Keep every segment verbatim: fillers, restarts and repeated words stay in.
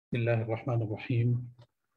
بسم الله الرحمن الرحيم.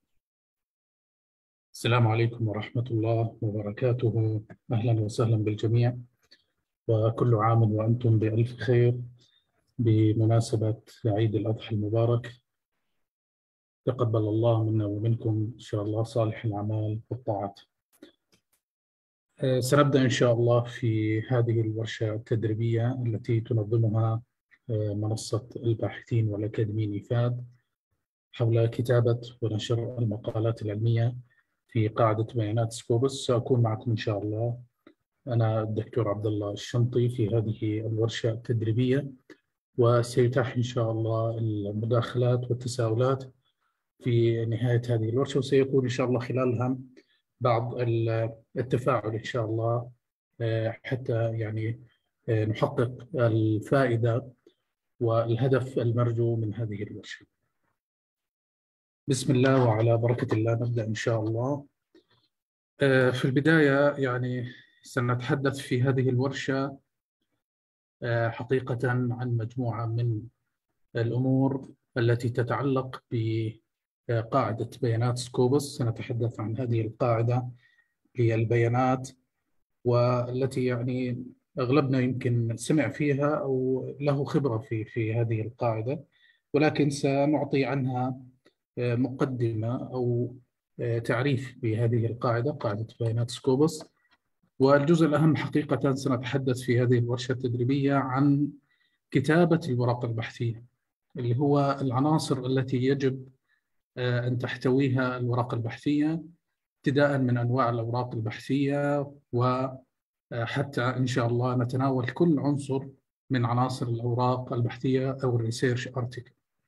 السلام عليكم ورحمة الله وبركاته. أهلا وسهلا بالجميع، وكل عام وأنتم بألف خير بمناسبة عيد الأضحى المبارك. تقبل الله منا ومنكم إن شاء الله صالح الأعمال والطاعات. آه، سنبدأ إن شاء الله في هذه الورشة التدريبية التي تنظمها آه، منصة الباحثين والأكاديميين إيفاد حول كتابة ونشر المقالات العلمية في قاعدة بيانات سكوبس. سأكون معكم إن شاء الله أنا الدكتور عبد الله الشنطي في هذه الورشة التدريبية، وسيتاح إن شاء الله المداخلات والتساؤلات في نهاية هذه الورشة، وسيكون إن شاء الله خلالها بعض التفاعل إن شاء الله آه، حتى يعني آه، نحقق الفائدة والهدف المرجو من هذه الورشة. بسم الله وعلى بركة الله نبدأ إن شاء الله. آه، في البداية يعني سنتحدث في هذه الورشة آه، حقيقة عن مجموعة من الأمور التي تتعلق بقاعدة بيانات سكوبس. سنتحدث عن هذه القاعدة للبيانات، والتي يعني أغلبنا يمكن سمع فيها أو له خبرة في في هذه القاعدة، ولكن سنعطي عنها آه، مقدمة أو آه، تعريف بهذه القاعدة، قاعدة بيانات سكوبس. والجزء الأهم حقيقة سنتحدث في هذه الورشة التدريبية عن كتابة الورقة البحثية، اللي هو العناصر التي يجب آه، أن تحتويها الورقة البحثية، ابتداء من أنواع الأوراق البحثية، وحتى إن شاء الله نتناول كل عنصر من عناصر الأوراق البحثية أو الريسيرش أرتيكل.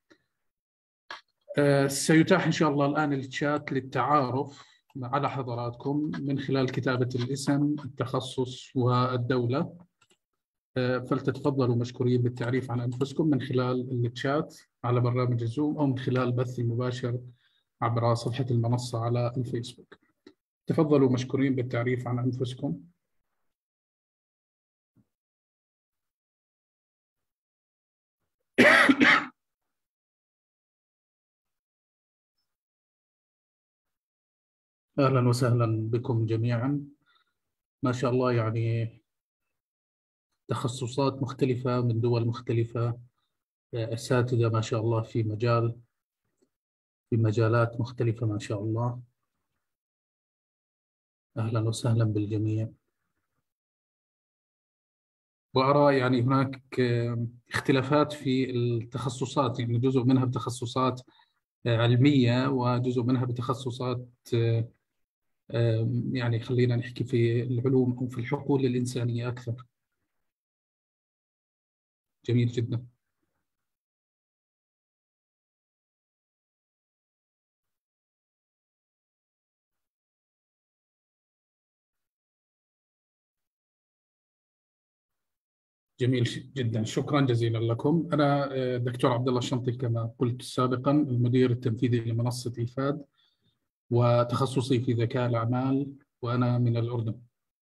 سيتاح إن شاء الله الآن الشات للتعارف على حضراتكم من خلال كتابة الاسم، التخصص والدولة. فلتتفضلوا مشكورين بالتعريف عن أنفسكم من خلال الشات على برنامج الزوم، أو من خلال البث المباشر عبر صفحة المنصة على الفيسبوك. تفضلوا مشكورين بالتعريف عن أنفسكم. أهلا وسهلا بكم جميعا. ما شاء الله يعني تخصصات مختلفة من دول مختلفة، أساتذة ما شاء الله في مجال في مجالات مختلفة ما شاء الله. أهلا وسهلا بالجميع. وأرى يعني هناك آه، اختلافات في التخصصات، يعني جزء منها بتخصصات آه، علمية، وجزء منها بتخصصات آه، آه، يعني خلينا نحكي في العلوم أو في الحقول الإنسانية أكثر. جميل جدا. جميل ش- جدا، شكرا جزيلا لكم. أنا آه، دكتور عبد الله الشنطي كما قلت سابقا، المدير التنفيذي لمنصة إيفاد، وتخصصي في ذكاء الأعمال، وأنا من الأردن.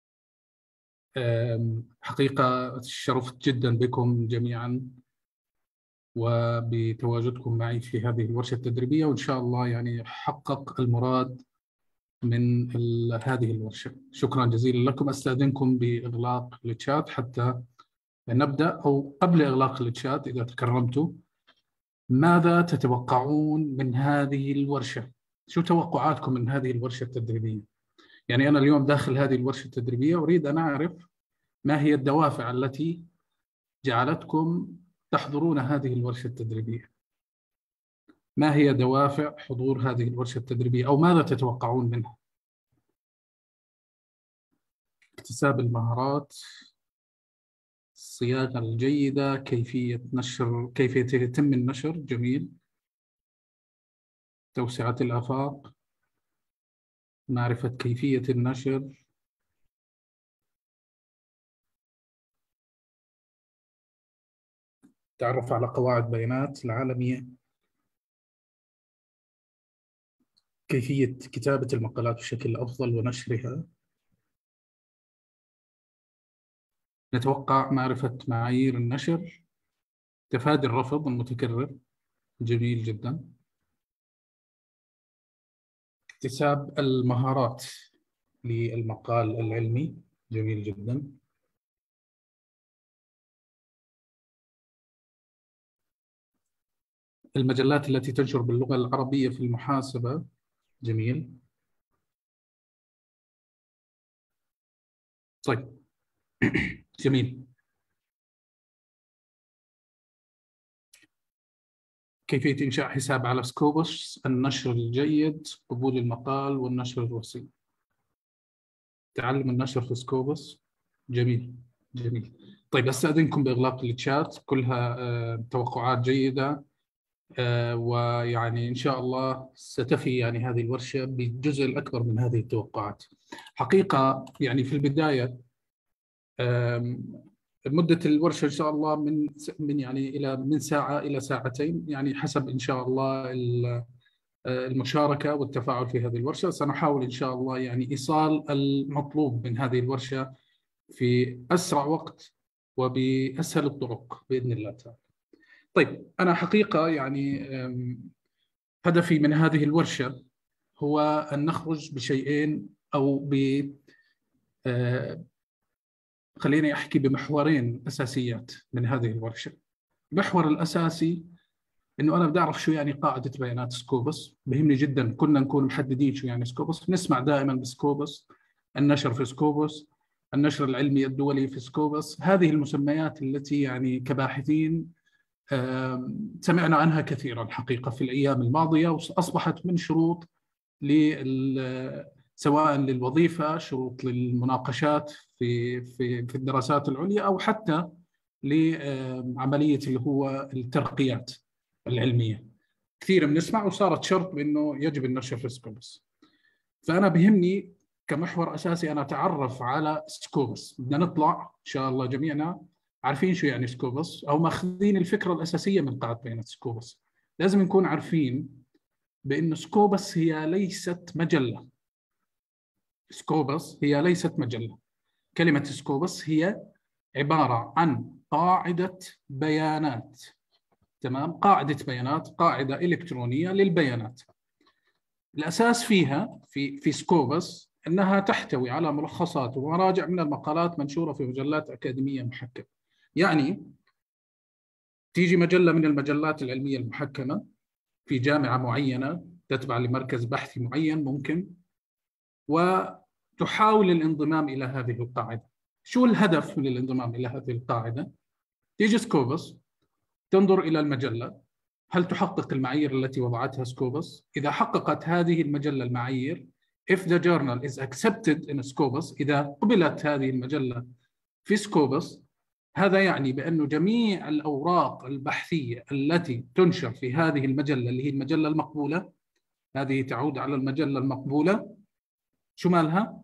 آم، حقيقة شرفت جدا بكم جميعا وبتواجدكم معي في هذه الورشة التدريبية، وإن شاء الله يعني حقق المراد من ال- هذه الورشة. شكرا جزيلا لكم. أستأذنكم بإغلاق الشات حتى نبدأ، أو قبل إغلاق الشات إذا تكرمتوا، ماذا تتوقعون من هذه الورشة؟ شو توقعاتكم من هذه الورشة التدريبية؟ يعني أنا اليوم داخل هذه الورشة التدريبية أريد أن أعرف ما هي الدوافع التي جعلتكم تحضرون هذه الورشة التدريبية؟ ما هي دوافع حضور هذه الورشة التدريبية، أو ماذا تتوقعون منها؟ اكتساب المهارات، الصياغة الجيدة، كيفية نشر، كيفية يتم النشر، جميل، توسعة الآفاق، معرفة كيفية النشر، تعرف على قواعد بيانات العالمية، كيفية كتابة المقالات بشكل أفضل ونشرها. نتوقع معرفة معايير النشر، تفادي الرفض المتكرر، جميل جدا. اكتساب المهارات للمقال العلمي. جميل جدا. المجلات التي تنشر باللغة العربية في المحاسبة. جميل. طيب. جميل. كيفية إنشاء حساب على سكوبس، النشر الجيد، قبول المقال والنشر الوسيط. تعلم النشر في سكوبس. جميل جميل. طيب أستأذنكم بإغلاق الشات، كلها آه، توقعات جيدة، آه، ويعني إن شاء الله ستفي يعني هذه الورشة بالجزء الأكبر من هذه التوقعات. حقيقة يعني في البداية مدة الورشة إن شاء الله من من يعني إلى من ساعة إلى ساعتين، يعني حسب إن شاء الله المشاركة والتفاعل في هذه الورشة. سنحاول إن شاء الله يعني إيصال المطلوب من هذه الورشة في أسرع وقت وبأسهل الطرق بإذن الله تعالى. طيب أنا حقيقة يعني هدفي من هذه الورشة هو أن نخرج بشيئين أو ب خليني أحكي بمحورين أساسيات من هذه الورشة. المحور الأساسي إنه أنا بدي أعرف شو يعني قاعدة بيانات سكوبس، بهمني جدا كنا نكون محددين شو يعني سكوبس. نسمع دائما بسكوبس، النشر في سكوبس، النشر العلمي الدولي في سكوبس، هذه المسميات التي يعني كباحثين سمعنا عنها كثيرا حقيقة في الأيام الماضية، وأصبحت من شروط سواء للوظيفة، شروط للمناقشات في في في الدراسات العليا، أو حتى لعملية اللي هو الترقيات العلمية. كثير بنسمع وصارت شرط بأنه يجب النشر في سكوبس. فأنا بهمني كمحور أساسي أنا أتعرف على سكوبس. بدنا نطلع إن شاء الله جميعنا عارفين شو يعني سكوبس أو ماخذين الفكرة الأساسية من قاعدة بيانات سكوبس. لازم نكون عارفين بأن سكوبس هي ليست مجلة. سكوبس هي ليست مجلة. كلمة سكوبس هي عبارة عن قاعدة بيانات. تمام؟ قاعدة بيانات، قاعدة إلكترونية للبيانات. الأساس فيها في في سكوبس أنها تحتوي على ملخصات ومراجع من المقالات منشورة في مجلات أكاديمية محكمة. يعني تيجي مجلة من المجلات العلمية المحكمة في جامعة معينة تتبع لمركز بحثي معين ممكن، وتحاول الانضمام إلى هذه القاعدة. شو الهدف من الانضمام إلى هذه القاعدة؟ تيجي سكوبس تنظر إلى المجلة، هل تحقق المعايير التي وضعتها سكوبس؟ إذا حققت هذه المجلة المعايير، if the journal is accepted in Scopus، إذا قبلت هذه المجلة في سكوبس، هذا يعني بأن جميع الأوراق البحثية التي تنشر في هذه المجلة اللي هي المجلة المقبولة، هذه تعود على المجلة المقبولة، شو مالها؟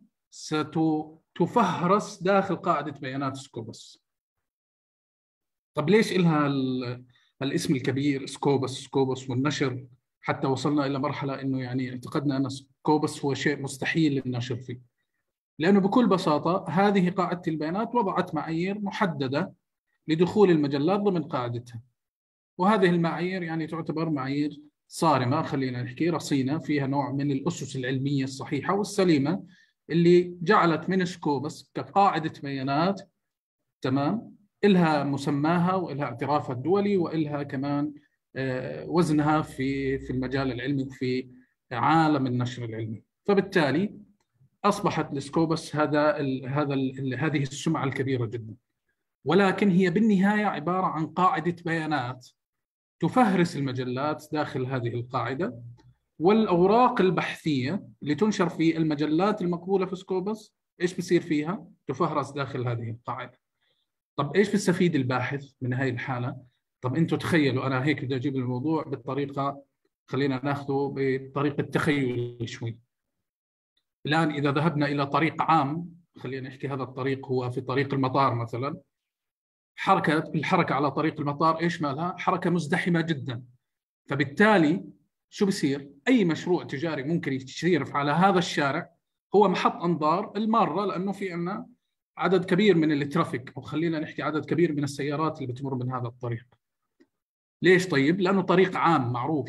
ستفهرس داخل قاعدة بيانات سكوبس. طب ليش إلها الاسم الكبير سكوبس سكوبس والنشر، حتى وصلنا إلى مرحلة إنه يعني اعتقدنا أن سكوبس هو شيء مستحيل النشر فيه؟ لأنه بكل بساطة هذه قاعدة البيانات وضعت معايير محددة لدخول المجلات ضمن قاعدتها، وهذه المعايير يعني تعتبر معايير صارمة، خلينا نحكي رصينة، فيها نوع من الأسس العلمية الصحيحة والسليمة اللي جعلت من سكوبس كقاعدة بيانات تمام إلها مسماها وإلها اعترافها الدولي وإلها كمان وزنها في في المجال العلمي وفي عالم النشر العلمي. فبالتالي أصبحت لسكوبس هذا ال هذا ال هذه السمعة الكبيرة جدا، ولكن هي بالنهاية عبارة عن قاعدة بيانات تفهرس المجلات داخل هذه القاعدة، والأوراق البحثية اللي تنشر في المجلات المقبولة في سكوبس إيش بصير فيها؟ تفهرس داخل هذه القاعدة. طب إيش بيستفيد الباحث من هذه الحالة؟ طب أنتوا تخيلوا، أنا هيك بدي أجيب الموضوع بالطريقة، خلينا ناخذه بطريقة تخيل شوي. الآن إذا ذهبنا إلى طريق عام، خلينا نحكي هذا الطريق هو في طريق المطار مثلا، حركة الحركة على طريق المطار إيش مالها؟ حركة مزدحمة جدا. فبالتالي شو بصير؟ أي مشروع تجاري ممكن يصير على هذا الشارع هو محط أنظار المارة، لأنه في عنا عدد كبير من الترافيك، أو خلينا نحكي عدد كبير من السيارات اللي بتمر من هذا الطريق. ليش طيب؟ لأنه طريق عام معروف،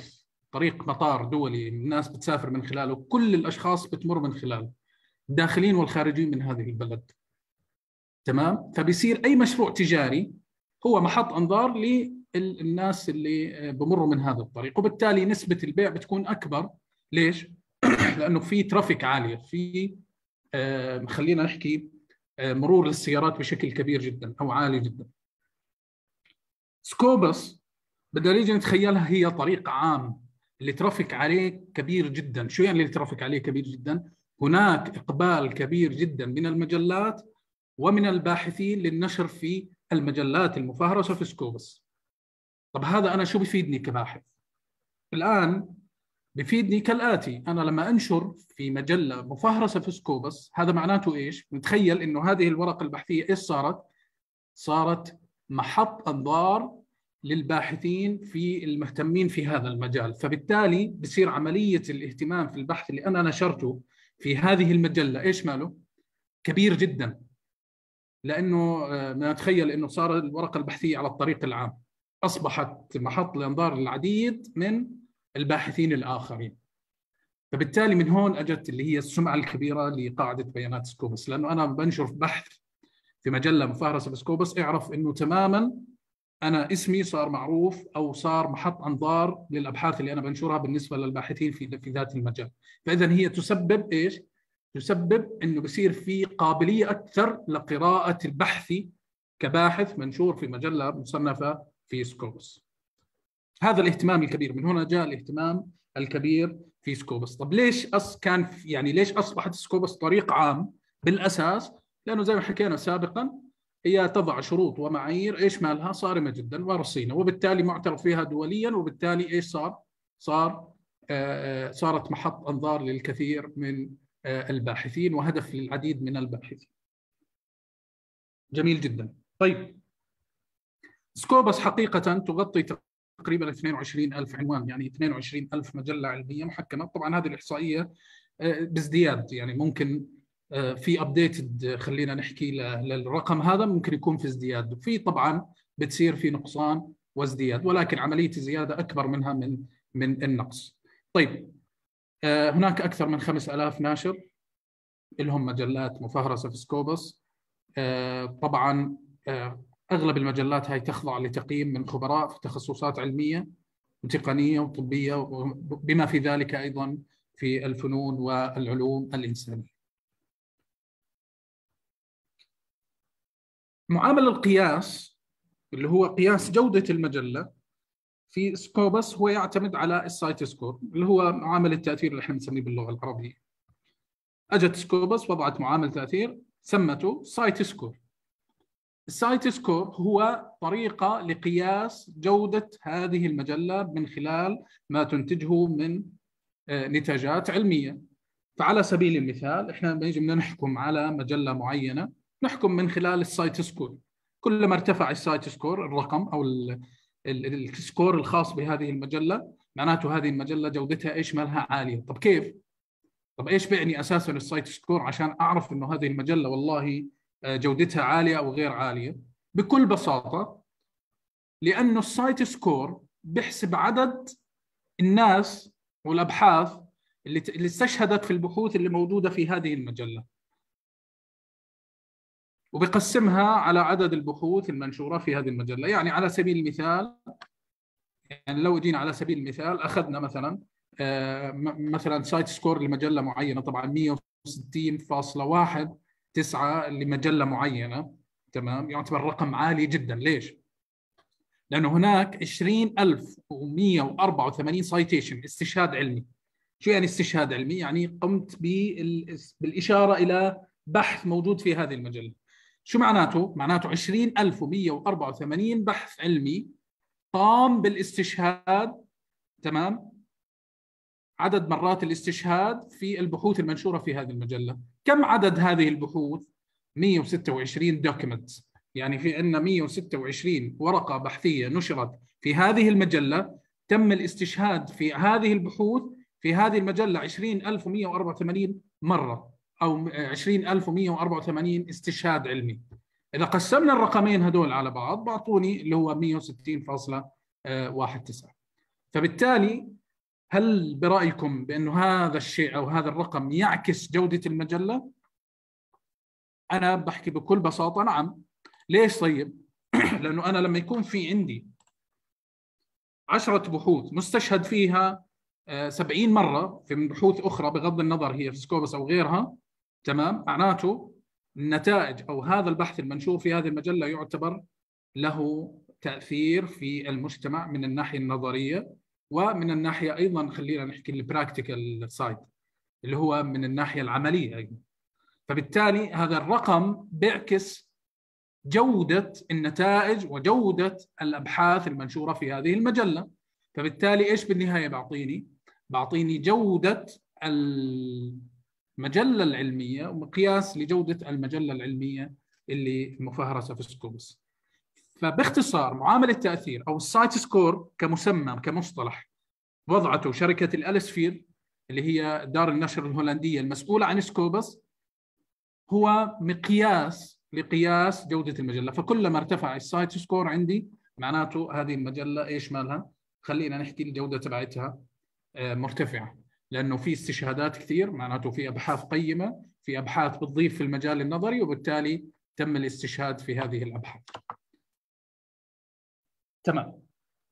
طريق مطار دولي الناس بتسافر من خلاله، كل الأشخاص بتمر من خلاله، الداخلين والخارجين من هذه البلد. تمام؟ فبيصير أي مشروع تجاري هو محط أنظار للناس اللي بمروا من هذا الطريق، وبالتالي نسبة البيع بتكون أكبر. ليش؟ لأنه في ترافيك عالية، في آه خلينا نحكي آه مرور للسيارات بشكل كبير جدا أو عالي جدا. سكوبس بدنا نيجي نتخيلها هي طريق عام اللي ترافيك عليه كبير جدا. شو يعني اللي ترافيك عليه كبير جدا؟ هناك إقبال كبير جدا من المجلات ومن الباحثين للنشر في المجلات المفهرسة في سكوبس. طب هذا أنا شو بفيدني كباحث؟ الآن بفيدني كالآتي: أنا لما أنشر في مجلة مفهرسة في سكوبس، هذا معناته إيش؟ نتخيل إنه هذه الورقة البحثية إيش صارت؟ صارت محط أنظار للباحثين في المهتمين في هذا المجال، فبالتالي بصير عملية الاهتمام في البحث اللي أنا نشرته في هذه المجلة إيش ماله؟ كبير جدا، لأنه نتخيل أنه صار الورقة البحثية على الطريق العام أصبحت محط لأنظار العديد من الباحثين الآخرين. فبالتالي من هون أجت اللي هي السمعة الكبيرة لقاعدة بيانات سكوبس، لأنه أنا بنشر بحث في مجلة مفهرسة بسكوبس، اعرف أنه تماماً أنا اسمي صار معروف أو صار محط أنظار للأبحاث اللي أنا بنشرها بالنسبة للباحثين في في ذات المجال. فإذا هي تسبب إيش؟ تسبب أنه بصير في قابلية أكثر لقراءة البحث كباحث منشور في مجلة مصنفة في سكوبس. هذا الاهتمام الكبير، من هنا جاء الاهتمام الكبير في سكوبس. طب ليش أص كان يعني ليش أصبحت سكوبس طريق عام بالأساس؟ لأنه زي ما حكينا سابقاً هي تضع شروط ومعايير ايش مالها صارمه جدا ورصينه، وبالتالي معترف فيها دوليا، وبالتالي ايش صار؟ صار آه صارت محط انظار للكثير من آه الباحثين وهدف للعديد من الباحثين. جميل جدا. طيب سكوبس حقيقه تغطي تقريبا اثنين وعشرين ألف عنوان، يعني اثنين وعشرين ألف مجله علميه محكمه. طبعا هذه الاحصائيه آه بازدياد، يعني ممكن في ابديتد خلينا نحكي للرقم هذا، ممكن يكون في ازدياد، وفي طبعا بتصير في نقصان وازدياد، ولكن عمليه الزياده اكبر منها من من النقص. طيب هناك اكثر من خمسة آلاف ناشر لهم مجلات مفهرسه في سكوبس. طبعا اغلب المجلات هاي تخضع لتقييم من خبراء في تخصصات علميه وتقنيه وطبيه، بما في ذلك ايضا في الفنون والعلوم الانسانيه. معامل القياس اللي هو قياس جودة المجلة في سكوبس هو يعتمد على السايت سكور، اللي هو معامل التأثير اللي احنا بنسميه باللغة العربية. أجت سكوبس وضعت معامل تأثير سمته سايت سكور. السايت سكور هو طريقة لقياس جودة هذه المجلة من خلال ما تنتجه من نتاجات علمية. فعلى سبيل المثال احنا بنيجي بدنا نحكم على مجلة معينة، نحكم من خلال السايت سكور. كلما ارتفع السايت سكور، الرقم او السكور الخاص بهذه المجله، معناته هذه المجله جودتها ايش مالها عاليه. طب كيف؟ طب ايش بيعني اساسا السايت سكور عشان اعرف انه هذه المجله والله جودتها عاليه او غير عاليه؟ بكل بساطه لانه السايت سكور بيحسب عدد الناس والابحاث اللي اللي استشهدت في البحوث اللي موجوده في هذه المجله، وبقسمها على عدد البحوث المنشورة في هذه المجلة. يعني على سبيل المثال، يعني لو جينا على سبيل المثال أخذنا مثلا آه مثلا سايت سكور لمجلة معينة، طبعا مئة وستين فاصلة واحد تسعة لمجلة معينة، تمام، يعتبر رقم عالي جدا. ليش؟ لأنه هناك عشرين ألف ومئة وأربعة وثمانين سايتيشن، استشهاد علمي. شو يعني استشهاد علمي؟ يعني قمت بالإشارة إلى بحث موجود في هذه المجلة. شو معناته؟ معناته عشرين ألف ومئة وأربعة وثمانين بحث علمي قام بالاستشهاد، تمام، عدد مرات الاستشهاد في البحوث المنشورة في هذه المجلة. كم عدد هذه البحوث؟ مئة وستة وعشرين دوكيمنت. يعني في عندنا مئة وستة وعشرين ورقة بحثية نشرت في هذه المجلة، تم الاستشهاد في هذه البحوث في هذه المجلة عشرين ألف ومئة وأربعة وثمانين مرة، أو عشرين ألف ومئة وأربعة وثمانين استشهاد علمي. إذا قسمنا الرقمين هدول على بعض بعطوني اللي هو مئة وستين فاصلة واحد تسعة. فبالتالي هل برأيكم بأنه هذا الشيء أو هذا الرقم يعكس جودة المجلة؟ أنا بحكي بكل بساطة نعم. ليش طيب؟ لأنه أنا لما يكون في عندي عشرة بحوث مستشهد فيها سبعين مرة في بحوث أخرى بغض النظر هي في سكوبس أو غيرها، تمام، معناته النتائج أو هذا البحث المنشور في هذه المجلة يعتبر له تأثير في المجتمع من الناحية النظرية، ومن الناحية أيضا خلينا نحكي البراكتيكال سايد اللي هو من الناحية العملية أيضا. فبالتالي هذا الرقم بيعكس جودة النتائج وجودة الأبحاث المنشورة في هذه المجلة. فبالتالي إيش بالنهاية بعطيني؟ بعطيني جودة المجلة العلمية ومقياس لجودة المجلة العلمية اللي مفهرسة في سكوبس. فباختصار معامل التأثير أو السايت سكور كمسمى كمصطلح وضعته شركة الألسفير اللي هي دار النشر الهولندية المسؤولة عن سكوبس، هو مقياس لقياس جودة المجلة. فكلما ارتفع السايت سكور عندي معناته هذه المجلة إيش مالها؟ خلينا نحكي الجودة تبعتها مرتفعة، لأنه في استشهادات كثير، معناته في أبحاث قيمة، في أبحاث بتضيف في المجال النظري، وبالتالي تم الاستشهاد في هذه الأبحاث. تمام.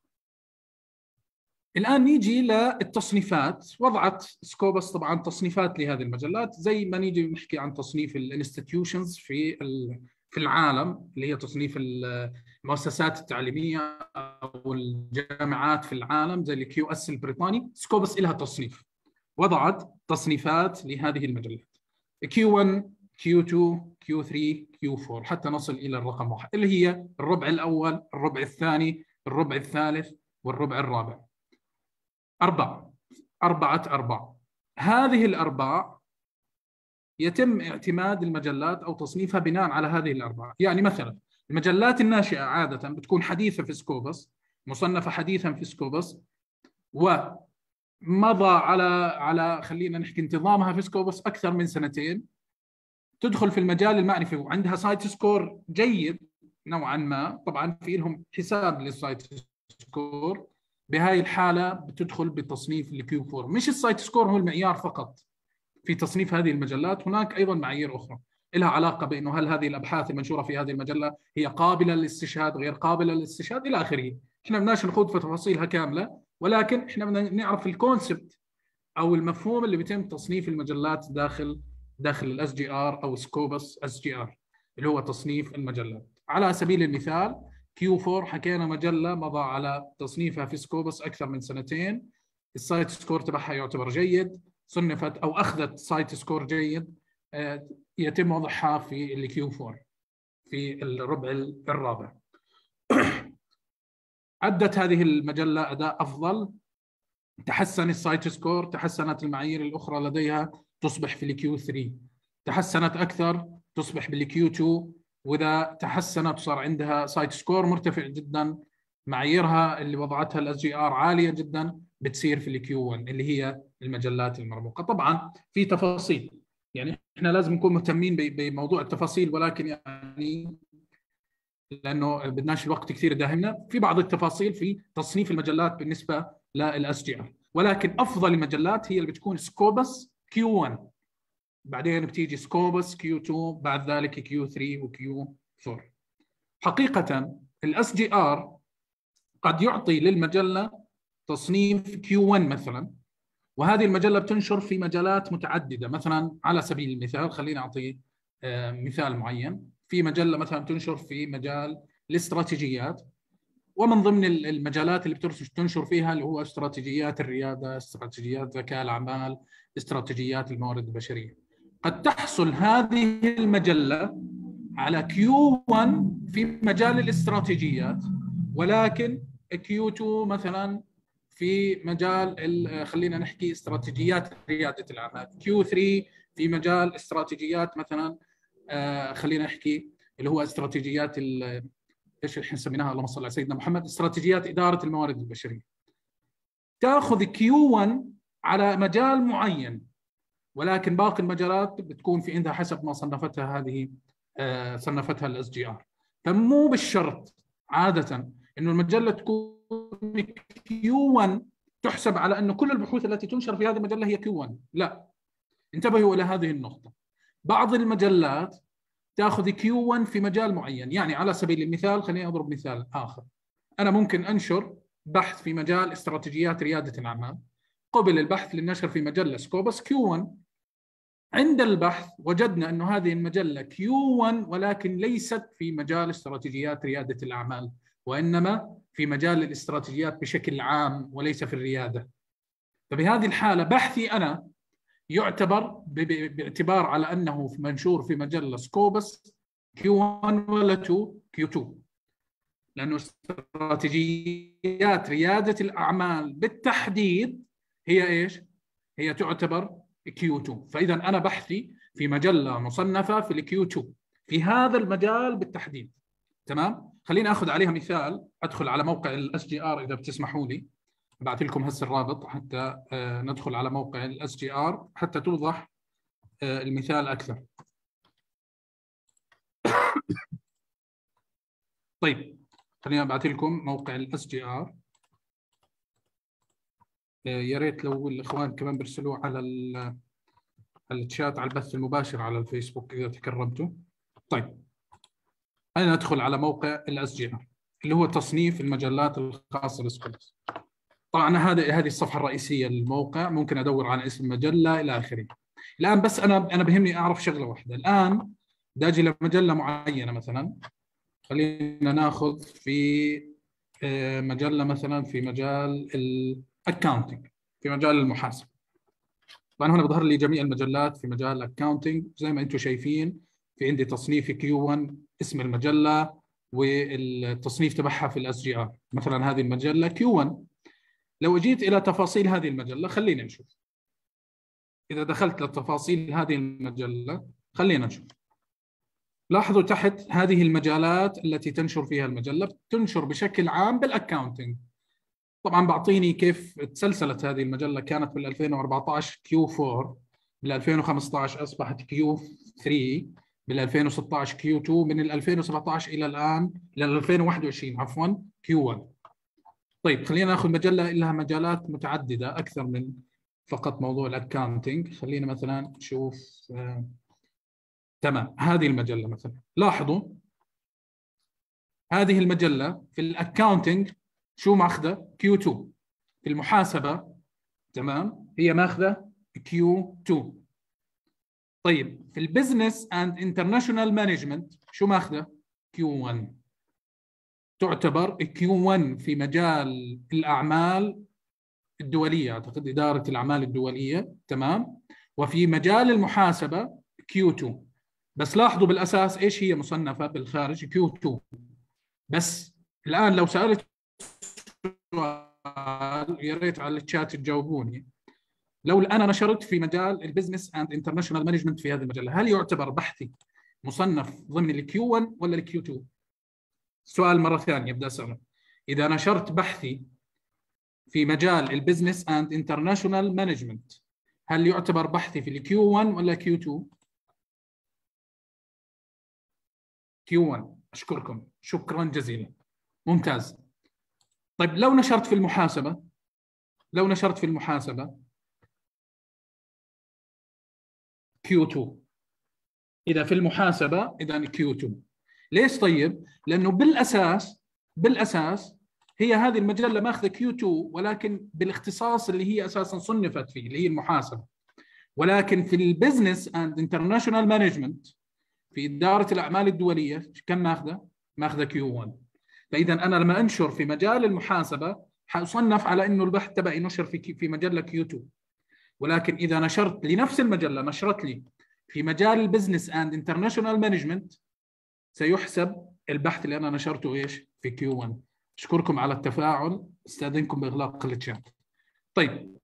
الآن نيجي للتصنيفات. وضعت سكوبس طبعا تصنيفات لهذه المجلات، زي ما نيجي نحكي عن تصنيف الانستتيوشنز في في العالم اللي هي تصنيف المؤسسات التعليمية أو الجامعات في العالم زي الكيو اس البريطاني. سكوبس لها تصنيف، وضعت تصنيفات لهذه المجلات كيو واحد كيو اثنين كيو ثلاثة كيو أربعة حتى نصل إلى الرقم واحد اللي هي الربع الأول، الربع الثاني، الربع الثالث والربع الرابع. أربعة أربعة أرباع. هذه الأرباع يتم اعتماد المجلات أو تصنيفها بناء على هذه الأرباع. يعني مثلا المجلات الناشئة عادة بتكون حديثة في سكوبس، مصنفة حديثا في سكوبس، ومضى على على خلينا نحكي انتظامها في سكوبس أكثر من سنتين، تدخل في المجال المعرفي وعندها سايت سكور جيد نوعا ما. طبعا في لهم حساب للسايت سكور، بهاي الحالة بتدخل بالتصنيف الكيو أربعة. مش السايت سكور هو المعيار فقط في تصنيف هذه المجلات، هناك أيضا معايير أخرى لها علاقة بأنه هل هذه الأبحاث المنشورة في هذه المجلة هي قابلة للاستشهاد، غير قابلة للاستشهاد، إلى آخره. إحنا بدناش نخوض في تفاصيلها كاملة، ولكن إحنا بدنا نعرف الكونسبت أو المفهوم اللي بيتم تصنيف المجلات داخل داخل الاس جي ار أو سكوبس اس جي ار اللي هو تصنيف المجلات. على سبيل المثال كيو أربعة حكينا مجلة مضى على تصنيفها في سكوبس أكثر من سنتين، السايت سكور تبعها يعتبر جيد، صنفت أو أخذت سايت سكور جيد، يتم وضعها في الكيو أربعة في الربع الرابع. أدت هذه المجلة أداء أفضل، تحسن السايت سكور، تحسنت المعايير الأخرى لديها، تصبح في الكيو ثلاثة، تحسنت أكثر تصبح بالكيو اثنين، وإذا تحسنت صار عندها سايت سكور مرتفع جدا، معاييرها اللي وضعتها الاس جي ار عالية جدا، بتصير في الكيو واحد اللي هي المجلات المرموقة. طبعا في تفاصيل، يعني احنا لازم نكون مهتمين بموضوع التفاصيل، ولكن يعني لانه بدناش الوقت كثير يداهمنا في بعض التفاصيل في تصنيف المجلات بالنسبه للاس جي ار، ولكن افضل المجلات هي اللي بتكون سكوبس كيو واحد، بعدين بتيجي سكوبس كيو اثنين، بعد ذلك كيو ثلاثة وكيو أربعة. حقيقه الاس جي ار قد يعطي للمجله تصنيف كيو واحد مثلا، وهذه المجله بتنشر في مجالات متعدده. مثلا على سبيل المثال خلينا اعطي مثال معين، في مجله مثلا تنشر في مجال الاستراتيجيات، ومن ضمن المجالات اللي بتنشر فيها اللي هو استراتيجيات الرياده، استراتيجيات ذكاء الاعمال، استراتيجيات الموارد البشريه. قد تحصل هذه المجله على كيو واحد في مجال الاستراتيجيات، ولكن كيو اثنين مثلا في مجال خلينا نحكي استراتيجيات رياده الاعمال، كيو ثلاثة في مجال استراتيجيات مثلا آه خلينا نحكي اللي هو استراتيجيات ايش احنا سميناها اللهم صل على سيدنا محمد، استراتيجيات اداره الموارد البشريه. تاخذ كيو واحد على مجال معين، ولكن باقي المجالات بتكون في عندها حسب ما صنفتها هذه آه صنفتها الاس جي ار. فمو بالشرط عاده انه المجله تكون كيو واحد تحسب على انه كل البحوث التي تنشر في هذه المجله هي كيو واحد. لا، انتبهوا الى هذه النقطه. بعض المجلات تاخذ كيو واحد في مجال معين. يعني على سبيل المثال، خليني اضرب مثال اخر. انا ممكن انشر بحث في مجال استراتيجيات رياده الاعمال، قبل البحث للنشر في مجله سكوبس كيو واحد. عند البحث وجدنا انه هذه المجله كيو واحد ولكن ليست في مجال استراتيجيات رياده الاعمال، وانما في مجال الاستراتيجيات بشكل عام وليس في الرياده. فبهذه الحاله بحثي انا يعتبر باعتبار على انه منشور في مجله سكوبس كيو واحد ولا اتنين؟ كيو اثنين، لانه استراتيجيات رياده الاعمال بالتحديد هي ايش؟ هي تعتبر كيو اثنين. فاذا انا بحثي في مجله مصنفه في الكيو اثنين في هذا المجال بالتحديد. تمام؟ خليني اخذ عليها مثال. ادخل على موقع الاس جي ار اذا بتسمحوا لي، بعث لكم هسه الرابط حتى ندخل على موقع الاس جي ار حتى توضح المثال اكثر. طيب خليني ابعث لكم موقع الاس جي ار. يا ريت لو الاخوان كمان بيرسلوه على الشات على البث المباشر على الفيسبوك اذا تكرمتوا. طيب انا ادخل على موقع الاس جي ار اللي هو تصنيف المجلات الخاصه بسكوبس. طبعا هذه هذه الصفحه الرئيسيه للموقع، ممكن ادور على اسم المجله الى اخره. الان بس انا انا بهمني اعرف شغله واحده. الان بدي اجي لمجله معينه، مثلا خلينا ناخذ في مجله مثلا في مجال الاكاونتنج، في مجال المحاسبه. طبعا هنا بظهر لي جميع المجلات في مجال الاكاونتنج زي ما انتم شايفين. في عندي تصنيف كيو واحد، اسم المجله والتصنيف تبعها في الاس جي ار. مثلا هذه المجله كيو واحد. لو جيت الى تفاصيل هذه المجله خلينا نشوف. اذا دخلت لتفاصيل هذه المجله خلينا نشوف. لاحظوا تحت هذه المجالات التي تنشر فيها المجله، تنشر بشكل عام بالاكاونتنج. طبعا بعطيني كيف تسلسلت هذه المجله. كانت بال ألفين وأربعة عشر كيو أربعة، بال ألفين وخمسة عشر اصبحت كيو ثلاثة، بال ألفين وستة عشر كيو اثنين، من ال ألفين وسبعة عشر الى الان الى ألفين وواحد وعشرين عفوا كيو واحد. طيب خلينا ناخذ مجله لها مجالات متعدده اكثر من فقط موضوع الاكاونتنج. خلينا مثلا نشوف. آه، تمام، هذه المجله مثلا. لاحظوا هذه المجله في الاكاونتنج شو ماخذه؟ كيو اثنين. في المحاسبه تمام هي ماخذه كيو اثنين. طيب في البزنس اند انترناشونال مانجمنت شو ماخذه؟ كيو واحد. تعتبر كيو واحد في مجال الاعمال الدوليه، اعتقد اداره الاعمال الدوليه. تمام. وفي مجال المحاسبه كيو اثنين. بس لاحظوا بالاساس ايش هي مصنفه بالخارج؟ كيو اثنين. بس الان لو سالت سؤال يا ريت على الشات تجاوبوني. لو انا نشرت في مجال البزنس اند انترناشونال مانجمنت في هذه المجله، هل يعتبر بحثي مصنف ضمن الكيو واحد ولا الكيو اثنين؟ سؤال مره ثانيه بدي اساله. اذا نشرت بحثي في مجال البزنس اند انترناشونال مانجمنت، هل يعتبر بحثي في الكيو واحد ولا كيو اثنين؟ كيو واحد. اشكركم، شكرا جزيلا، ممتاز. طيب لو نشرت في المحاسبه، لو نشرت في المحاسبه كيو اثنين. اذا في المحاسبه اذا كيو اثنين. ليش طيب؟ لانه بالاساس بالاساس هي هذه المجله ماخذه كيو اثنين ولكن بالاختصاص اللي هي اساسا صنفت فيه اللي هي المحاسبه. ولكن في البزنس اند انترناشونال مانجمنت، في اداره الاعمال الدوليه، كم ماخذه؟ ماخذه كيو واحد. فاذا انا لما انشر في مجال المحاسبه حاصنف على انه البحث تبعي نشر في في مجله كيو اثنين. ولكن اذا نشرت لنفس المجله نشرت لي في مجال البزنس اند انترناشونال مانجمنت، سيحسب البحث اللي انا نشرته ايش؟ في كيو واحد. اشكركم على التفاعل، استاذنكم باغلاق الشات. طيب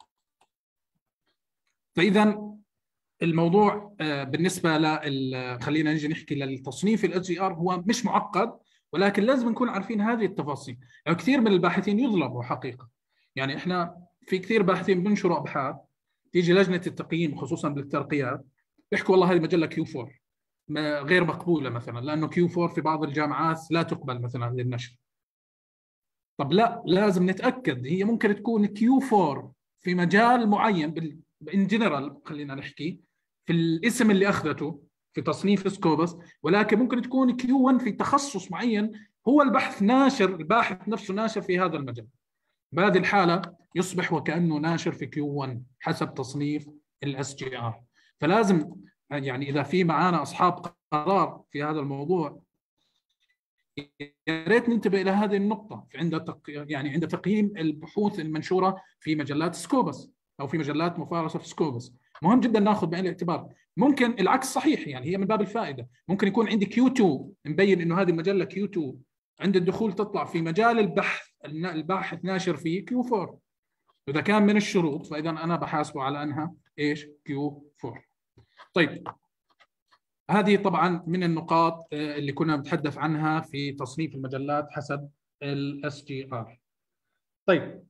فاذا الموضوع بالنسبه ل خلينا نجي نحكي للتصنيف الاس جي ار هو مش معقد، ولكن لازم نكون عارفين هذه التفاصيل. يعني كثير من الباحثين يظلموا حقيقه. يعني احنا في كثير باحثين بنشروا ابحاث، تيجي لجنه التقييم خصوصا بالترقيات بيحكوا والله هذه مجله كيو أربعة غير مقبوله مثلا، لانه كيو أربعة في بعض الجامعات لا تقبل مثلا للنشر. طب لا، لازم نتأكد هي ممكن تكون كيو أربعة في مجال معين ان جنرال، خلينا نحكي في الاسم اللي اخذته في تصنيف سكوبس، ولكن ممكن تكون كيو واحد في تخصص معين هو البحث ناشر، الباحث نفسه ناشر في هذا المجال. بهذه الحالة يصبح وكأنه ناشر في كيو واحد حسب تصنيف الاس جي ار. فلازم يعني إذا في معانا أصحاب قرار في هذا الموضوع يا ريت ننتبه إلى هذه النقطة عند تق... يعني عند تقييم البحوث المنشورة في مجلات سكوبس أو في مجلات مفارسة في سكوبس. مهم جدا ناخذ بعين الاعتبار. ممكن العكس صحيح، يعني هي من باب الفائدة، ممكن يكون عندي كيو اثنين مبين إنه هذه المجلة كيو اثنين، عند الدخول تطلع في مجال البحث الباحث ناشر فيه كيو أربعة. إذا كان من الشروط فإذا أنا بحاسبه على أنها إيش كيو أربعة. طيب هذه طبعا من النقاط اللي كنا نتحدث عنها في تصنيف المجلات حسب الاس جي ار. طيب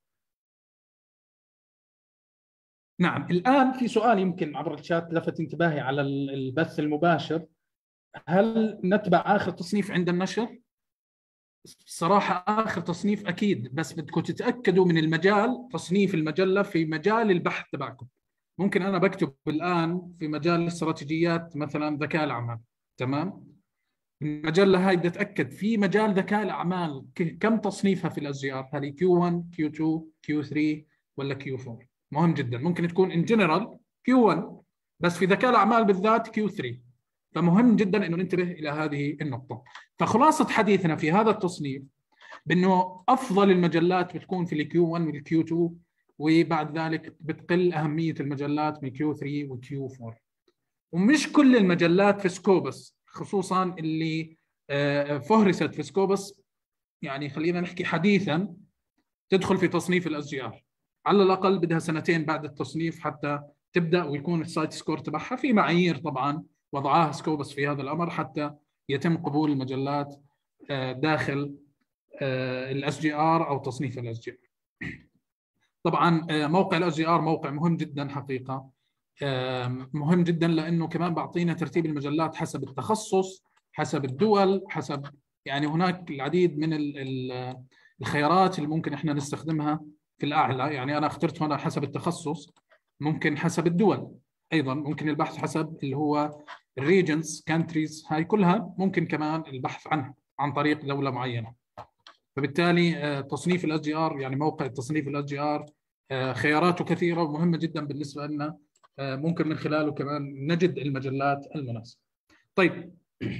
نعم، الآن في سؤال يمكن عبر الشات لفت انتباهي على البث المباشر، هل نتبع آخر تصنيف عند النشر؟ صراحة آخر تصنيف أكيد، بس بدكم تتأكدوا من المجال، تصنيف المجلة في مجال البحث تبعكم. ممكن أنا بكتب الآن في مجال الاستراتيجيات مثلا ذكاء الأعمال، تمام؟ المجلة هاي بدي أتأكد في مجال ذكاء الأعمال كم تصنيفها في الاس جي ار، هل كيو واحد كيو اثنين كيو ثلاثة ولا كيو أربعة؟ مهم جدا، ممكن تكون ان جنرال كيو واحد بس في ذكاء الأعمال بالذات كيو ثلاثة. فمهم جدا انه ننتبه الى هذه النقطة. فخلاصة حديثنا في هذا التصنيف بانه افضل المجلات بتكون في الكيو واحد والكيو اثنين، وبعد ذلك بتقل اهمية المجلات من كيو ثلاثة وكيو أربعة. ومش كل المجلات في سكوبس، خصوصا اللي فهرست في سكوبس يعني خلينا نحكي حديثا، تدخل في تصنيف الاس جي ار. على الاقل بدها سنتين بعد التصنيف حتى تبدا ويكون السايت سكور تبعها في معايير طبعا وضعها سكوبس في هذا الامر حتى يتم قبول المجلات داخل الاس جي ار او تصنيف الاس جي ار. طبعا موقع الاس جي ار موقع مهم جدا حقيقه، مهم جدا لانه كمان بعطينا ترتيب المجلات حسب التخصص، حسب الدول، حسب يعني هناك العديد من الخيارات اللي ممكن احنا نستخدمها في الاعلى. يعني انا اخترت هنا حسب التخصص، ممكن حسب الدول ايضا، ممكن البحث حسب اللي هو الريجنز كانتريز، هاي كلها ممكن كمان البحث عنها عن طريق دوله معينه. فبالتالي تصنيف الاس جي ار يعني موقع تصنيف الاس جي ار خياراته كثيره ومهمه جدا بالنسبه لنا، ممكن من خلاله كمان نجد المجلات المناسبه. طيب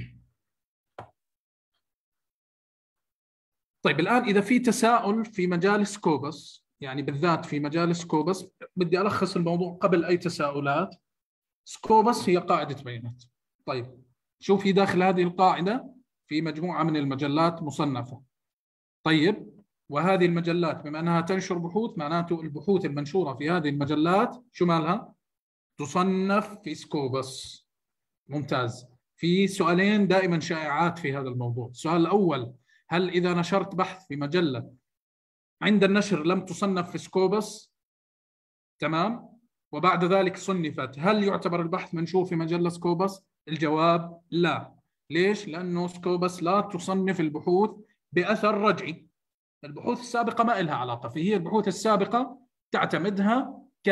طيب الآن إذا في تساؤل في مجال سكوبس، يعني بالذات في مجال سكوبس، بدي ألخص الموضوع قبل أي تساؤلات. سكوبس هي قاعدة بيانات. طيب شو في داخل هذه القاعدة؟ في مجموعة من المجلات مصنفة. طيب وهذه المجلات بما أنها تنشر بحوث، معناته البحوث المنشورة في هذه المجلات شو مالها؟ تصنف في سكوبس. ممتاز. في سؤالين دائما شائعات في هذا الموضوع. السؤال الأول، هل إذا نشرت بحث في مجلة عند النشر لم تصنف في سكوبس، تمام، وبعد ذلك صنفت، هل يعتبر البحث منشور في مجلة سكوبس؟ الجواب لا. ليش؟ لأنه سكوبس لا تصنف البحوث بأثر رجعي. البحوث السابقة ما إلها علاقة، فهي البحوث السابقة تعتمدها ك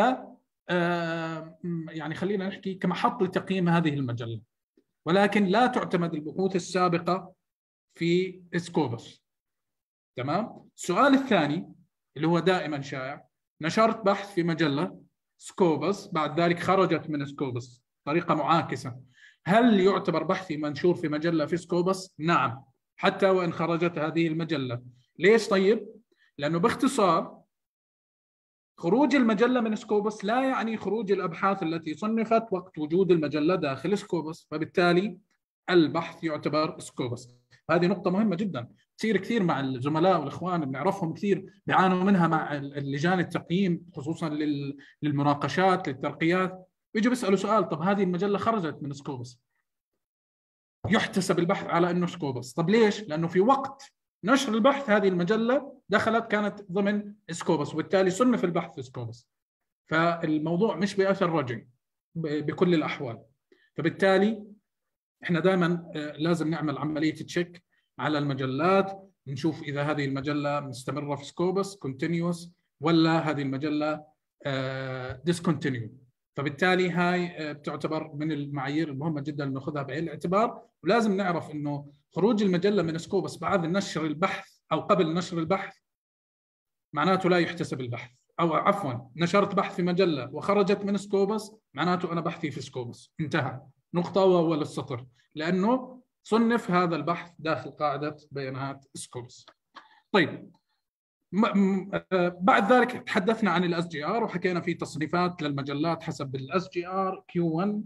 يعني خلينا نحكي كمحط لتقييم هذه المجلة، ولكن لا تعتمد البحوث السابقة في سكوبس. تمام. السؤال الثاني اللي هو دائما شائع، نشرت بحث في مجلة سكوبس بعد ذلك خرجت من سكوبس طريقة معاكسة، هل يعتبر بحثي منشور في مجلة في سكوبس؟ نعم، حتى وإن خرجت هذه المجلة. ليش طيب؟ لأنه باختصار خروج المجلة من سكوبس لا يعني خروج الأبحاث التي صنفت وقت وجود المجلة داخل سكوبس، فبالتالي البحث يعتبر سكوبس. هذه نقطة مهمة جدا، تصير كثير مع الزملاء والإخوان بنعرفهم كثير بيعانوا منها مع اللجان التقييم، خصوصا للمناقشات للترقيات، بيجوا بيسألوا سؤال، طب هذه المجلة خرجت من سكوبس، يحتسب البحث على أنه سكوبس. طب ليش؟ لأنه في وقت نشر البحث هذه المجلة دخلت كانت ضمن سكوبس، وبالتالي صنف البحث في سكوبس. فالموضوع مش بأثر رجعي بكل الأحوال. فبالتالي احنا دائما لازم نعمل عملية تشيك على المجلات، نشوف إذا هذه المجلة مستمرة في سكوبس كونتينيوس ولا هذه المجلة ديسكونتينيو. فبالتالي هاي بتعتبر من المعايير المهمة جدا ناخذها بعين الاعتبار. ولازم نعرف إنه خروج المجلة من سكوبس بعد نشر البحث أو قبل نشر البحث معناته لا يحتسب البحث، أو عفوا نشرت بحث في مجلة وخرجت من سكوبس معناته أنا بحثي في سكوبس، انتهى، نقطة وأول السطر، لأنه صنف هذا البحث داخل قاعدة بيانات سكوبس. طيب بعد ذلك تحدثنا عن الاس جي ار وحكينا في تصنيفات للمجلات حسب الاس جي ار كيو واحد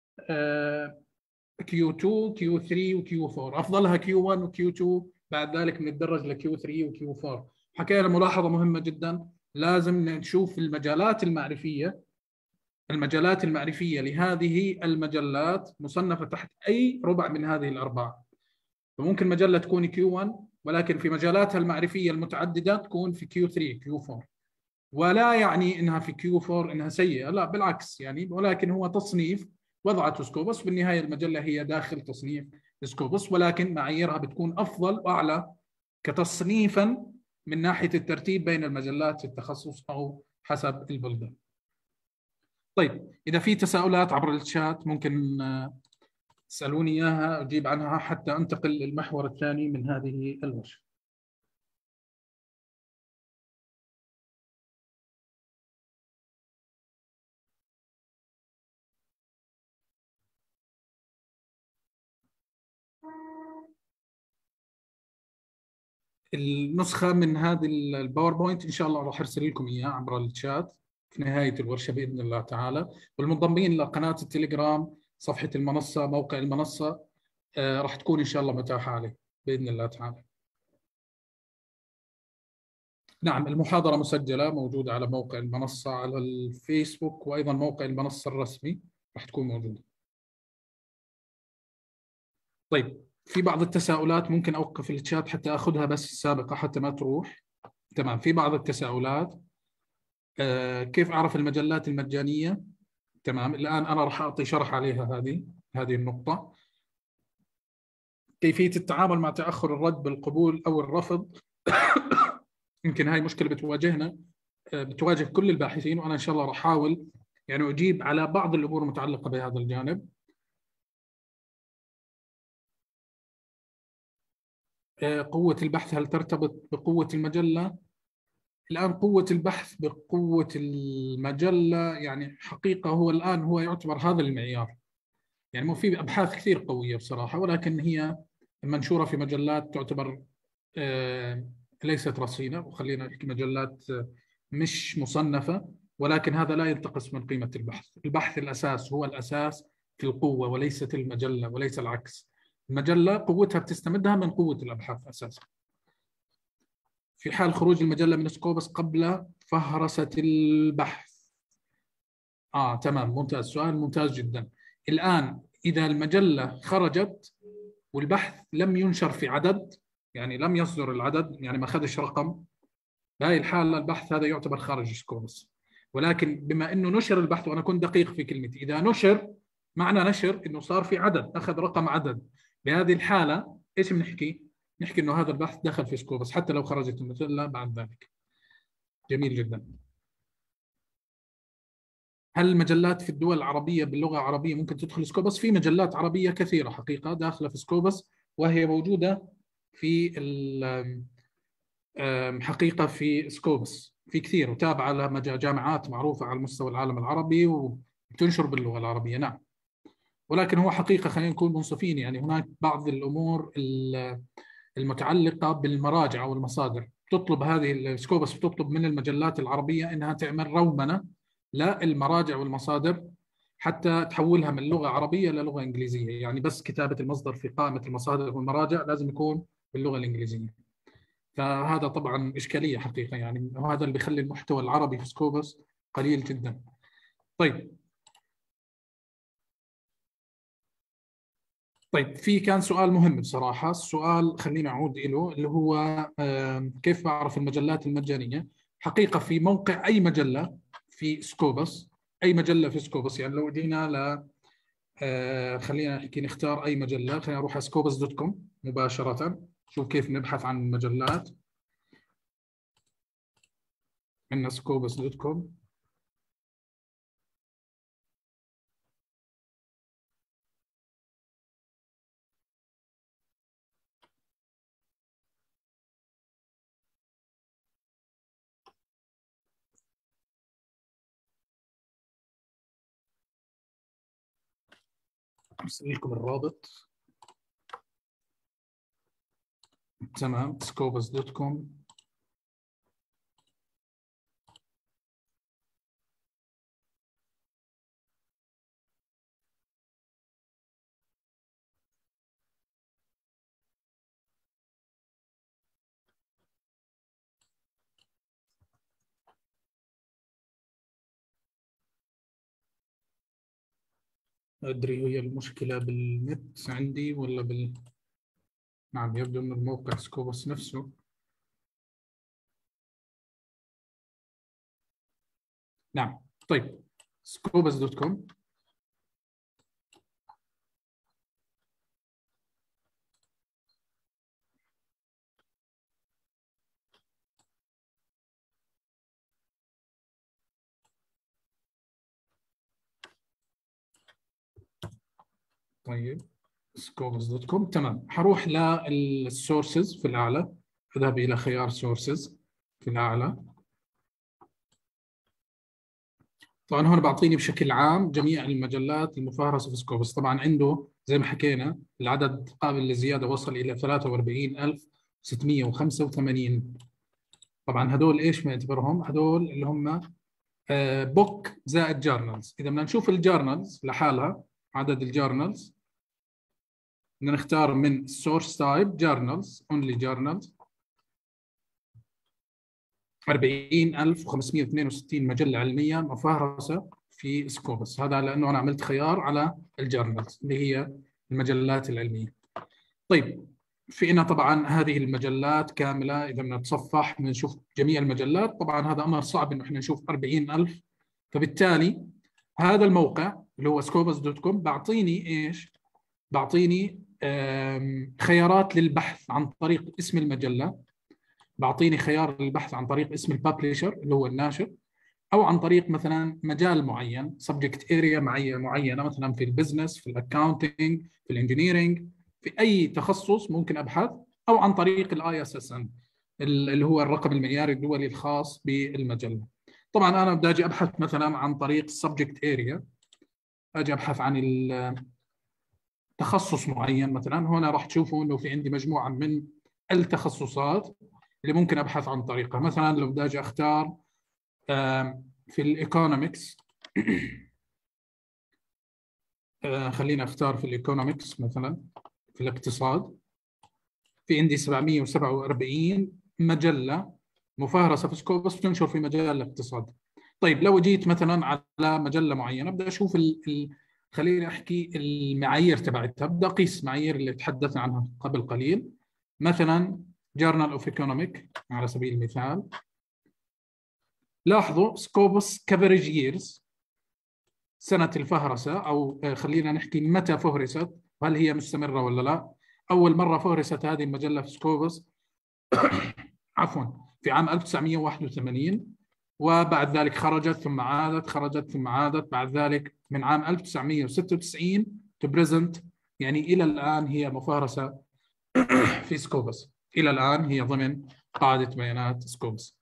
كيو اثنين كيو ثلاثة وكيو أربعة، افضلها كيو واحد وكيو اثنين، بعد ذلك بنتدرج لكيو ثلاثة وكيو أربعة. حكينا ملاحظه مهمه جدا، لازم نشوف المجالات المعرفيه المجالات المعرفيه لهذه المجلات مصنفه تحت اي ربع من هذه الاربعه. فممكن مجله تكون كيو واحد ولكن في مجالاتها المعرفيه المتعدده تكون في كيو ثلاثة كيو أربعة، ولا يعني انها في كيو أربعة انها سيئه، لا بالعكس يعني، ولكن هو تصنيف وضعته سكوبس. بالنهايه المجله هي داخل تصنيف سكوبس، ولكن معاييرها بتكون افضل واعلى كتصنيفا من ناحيه الترتيب بين المجلات في التخصص او حسب البلدان. طيب اذا في تساؤلات عبر الشات ممكن تسالوني اياها اجيب عنها حتى انتقل للمحور الثاني من هذه الورشه. النسخة من هذه الباوربوينت إن شاء الله راح أرسل لكم إياها عبر الشات في نهاية الورشة بإذن الله تعالى. والمنضمين لقناة التليجرام، صفحة المنصة، موقع المنصة، آه راح تكون إن شاء الله متاحة عليه بإذن الله تعالى. نعم المحاضرة مسجلة موجودة على موقع المنصة على الفيسبوك، وأيضا موقع المنصة الرسمي راح تكون موجودة. طيب في بعض التساؤلات ممكن أوقف الشات حتى أخذها بس السابقة حتى ما تروح. تمام. في بعض التساؤلات آه كيف أعرف المجلات المجانية؟ تمام. الآن أنا راح أعطي شرح عليها هذه هذه النقطة. كيفية التعامل مع تأخر الرد بالقبول أو الرفض. يمكن هاي مشكلة بتواجهنا آه بتواجه كل الباحثين، وأنا إن شاء الله راح أحاول يعني أجيب على بعض الأمور المتعلقة بهذا الجانب. آه قوة البحث هل ترتبط بقوة المجلة؟ الآن قوة البحث بقوة المجلة يعني حقيقة هو الآن هو يعتبر هذا المعيار. يعني مو في أبحاث كثير قوية بصراحة، ولكن هي منشورة في مجلات تعتبر آه ليست رصينة، وخلينا نحكي مجلات آه مش مصنفة، ولكن هذا لا ينتقص من قيمة البحث. البحث الأساس هو الأساس في القوة وليست المجلة وليس العكس. المجلة قوتها بتستمدها من قوة الأبحاث أساسا. في حال خروج المجلة من سكوبس قبل فهرسة البحث. آه تمام ممتاز، سؤال ممتاز جدا. الآن إذا المجلة خرجت والبحث لم ينشر في عدد، يعني لم يصدر العدد، يعني ما أخذش رقم، بهذه الحالة البحث هذا يعتبر خارج سكوبس. ولكن بما أنه نشر البحث، وأنا كنت دقيق في كلمتي، إذا نشر معنى نشر أنه صار في عدد، أخذ رقم عدد، بهذه الحالة إيش بنحكي؟ نحكي أنه هذا البحث دخل في سكوبس حتى لو خرجت المجلة بعد ذلك. جميل جدا. هل المجلات في الدول العربية باللغة العربية ممكن تدخل سكوبس؟ في مجلات عربية كثيرة حقيقة داخلة في سكوبس، وهي موجودة في حقيقة في سكوبس في كثير، وتابعة لجامعات معروفة على مستوى العالم العربي وتنشر باللغة العربية. نعم. ولكن هو حقيقة خلينا نكون منصفين، يعني هناك بعض الأمور المتعلقة بالمراجع أو المصادر تطلب، هذه السكوبس بتطلب من المجلات العربية إنها تعمل رومنة للمراجع والمصادر حتى تحولها من لغة عربية للغة إنجليزية. يعني بس كتابة المصدر في قائمة المصادر والمراجع لازم يكون باللغة الإنجليزية. فهذا طبعا إشكالية حقيقة، يعني وهذا اللي بيخلي المحتوى العربي في سكوبس قليل جدا. طيب طيب في كان سؤال مهم بصراحة، السؤال خلينا أعود إله، اللي هو كيف بعرف المجلات المجانية؟ حقيقة في موقع أي مجلة في سكوبس، أي مجلة في سكوبس، يعني لو جينا ل خلينا نحكي نختار أي مجلة، خلينا نروح على سكوبس دوت كوم مباشرة. شوف كيف نبحث عن المجلات. عندنا سكوبس دوت كوم. ارسل لكم الرابط. تمام، سكوبس دوت كوم. أدري هي المشكلة بالنت عندي ولا بال نعم، يبدو أن الموقع سكوبس نفسه. نعم، طيب سكوبس دوت كوم. طيب سكوبس دوت كوم. تمام، حروح للسورسز في الأعلى. أذهب إلى خيار سورسز في الأعلى. طبعا هون بعطيني بشكل عام جميع المجلات المفهرسة في سكوبس. طبعا عنده زي ما حكينا العدد قابل للزيادة، وصل إلى ثلاثة وأربعين ألف وستمئة وخمسة وثمانين. طبعا هدول إيش بنعتبرهم؟ هدول اللي هم بوك زائد جورنالز. إذا بدنا نشوف الجورنالز لحالها، عدد الجورنالز، بدنا نختار من source type journals only journals. أربعين ألف وخمسمئة واثنين وستين مجلة علمية مفهرسة في سكوبس. هذا لأنه أنا عملت خيار على الجورنالز اللي هي المجلات العلمية. طيب فينا طبعا هذه المجلات كاملة. إذا بدنا نتصفح بنشوف جميع المجلات. طبعا هذا أمر صعب إنه إحنا نشوف أربعين ألف، فبالتالي هذا الموقع اللي هو سكوبس دوت كوم بعطيني إيش؟ بعطيني خيارات للبحث عن طريق اسم المجلة، بعطيني خيار للبحث عن طريق اسم الببلشر اللي هو الناشر، او عن طريق مثلا مجال معين، سبجكت اريا معينه، مثلا في البزنس، في الاكاونتنج، في الانجينيرنج، في اي تخصص ممكن ابحث، او عن طريق الاي اس اس ان اللي هو الرقم المعياري الدولي الخاص بالمجله. طبعا انا بدي اجي ابحث مثلا عن طريق السبجكت اريا، اجي ابحث عن تخصص معين مثلا. هنا راح تشوفوا انه في عندي مجموعه من التخصصات اللي ممكن ابحث عن طريقها. مثلا لو بدي اجي اختار في الايكونومكس، خلينا اختار في الايكونومكس مثلا، في الاقتصاد، في عندي سبعمئة وسبعة وأربعين مجله مفهرسه في سكوبس بتنشر في مجال الاقتصاد. طيب لو جيت مثلا على مجله معينه بدي اشوف ال ال خليني احكي المعايير تبعتها، بدي اقيس معايير اللي تحدثنا عنها قبل قليل. مثلا جورنال اوف ايكونوميك على سبيل المثال. لاحظوا سكوبس كفرج ييرز، سنه الفهرسه، او خلينا نحكي متى فهرست، هل هي مستمره ولا لا. اول مره فهرست هذه المجله في سكوبس عفوا في عام ألف وتسعمئة وواحد وثمانين، وبعد ذلك خرجت ثم عادت، خرجت ثم عادت. بعد ذلك من عام ألف وتسعمئة وستة وتسعين تو بريزنت، يعني إلى الآن هي مفهرسة في سكوبس، إلى الآن هي ضمن قاعدة بيانات سكوبس.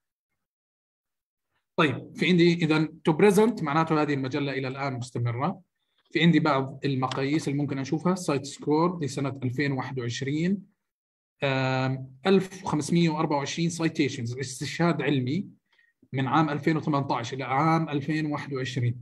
طيب في عندي إذا تو بريزنت معناته هذه المجلة إلى الآن مستمرة. في عندي بعض المقاييس اللي ممكن أشوفها. سايت سكور لسنة ألفين وواحد وعشرين، ألف وخمسمئة وأربعة وعشرين سايتيشنز، استشهاد علمي من عام ألفين وثمانية عشر إلى عام ألفين وواحد وعشرين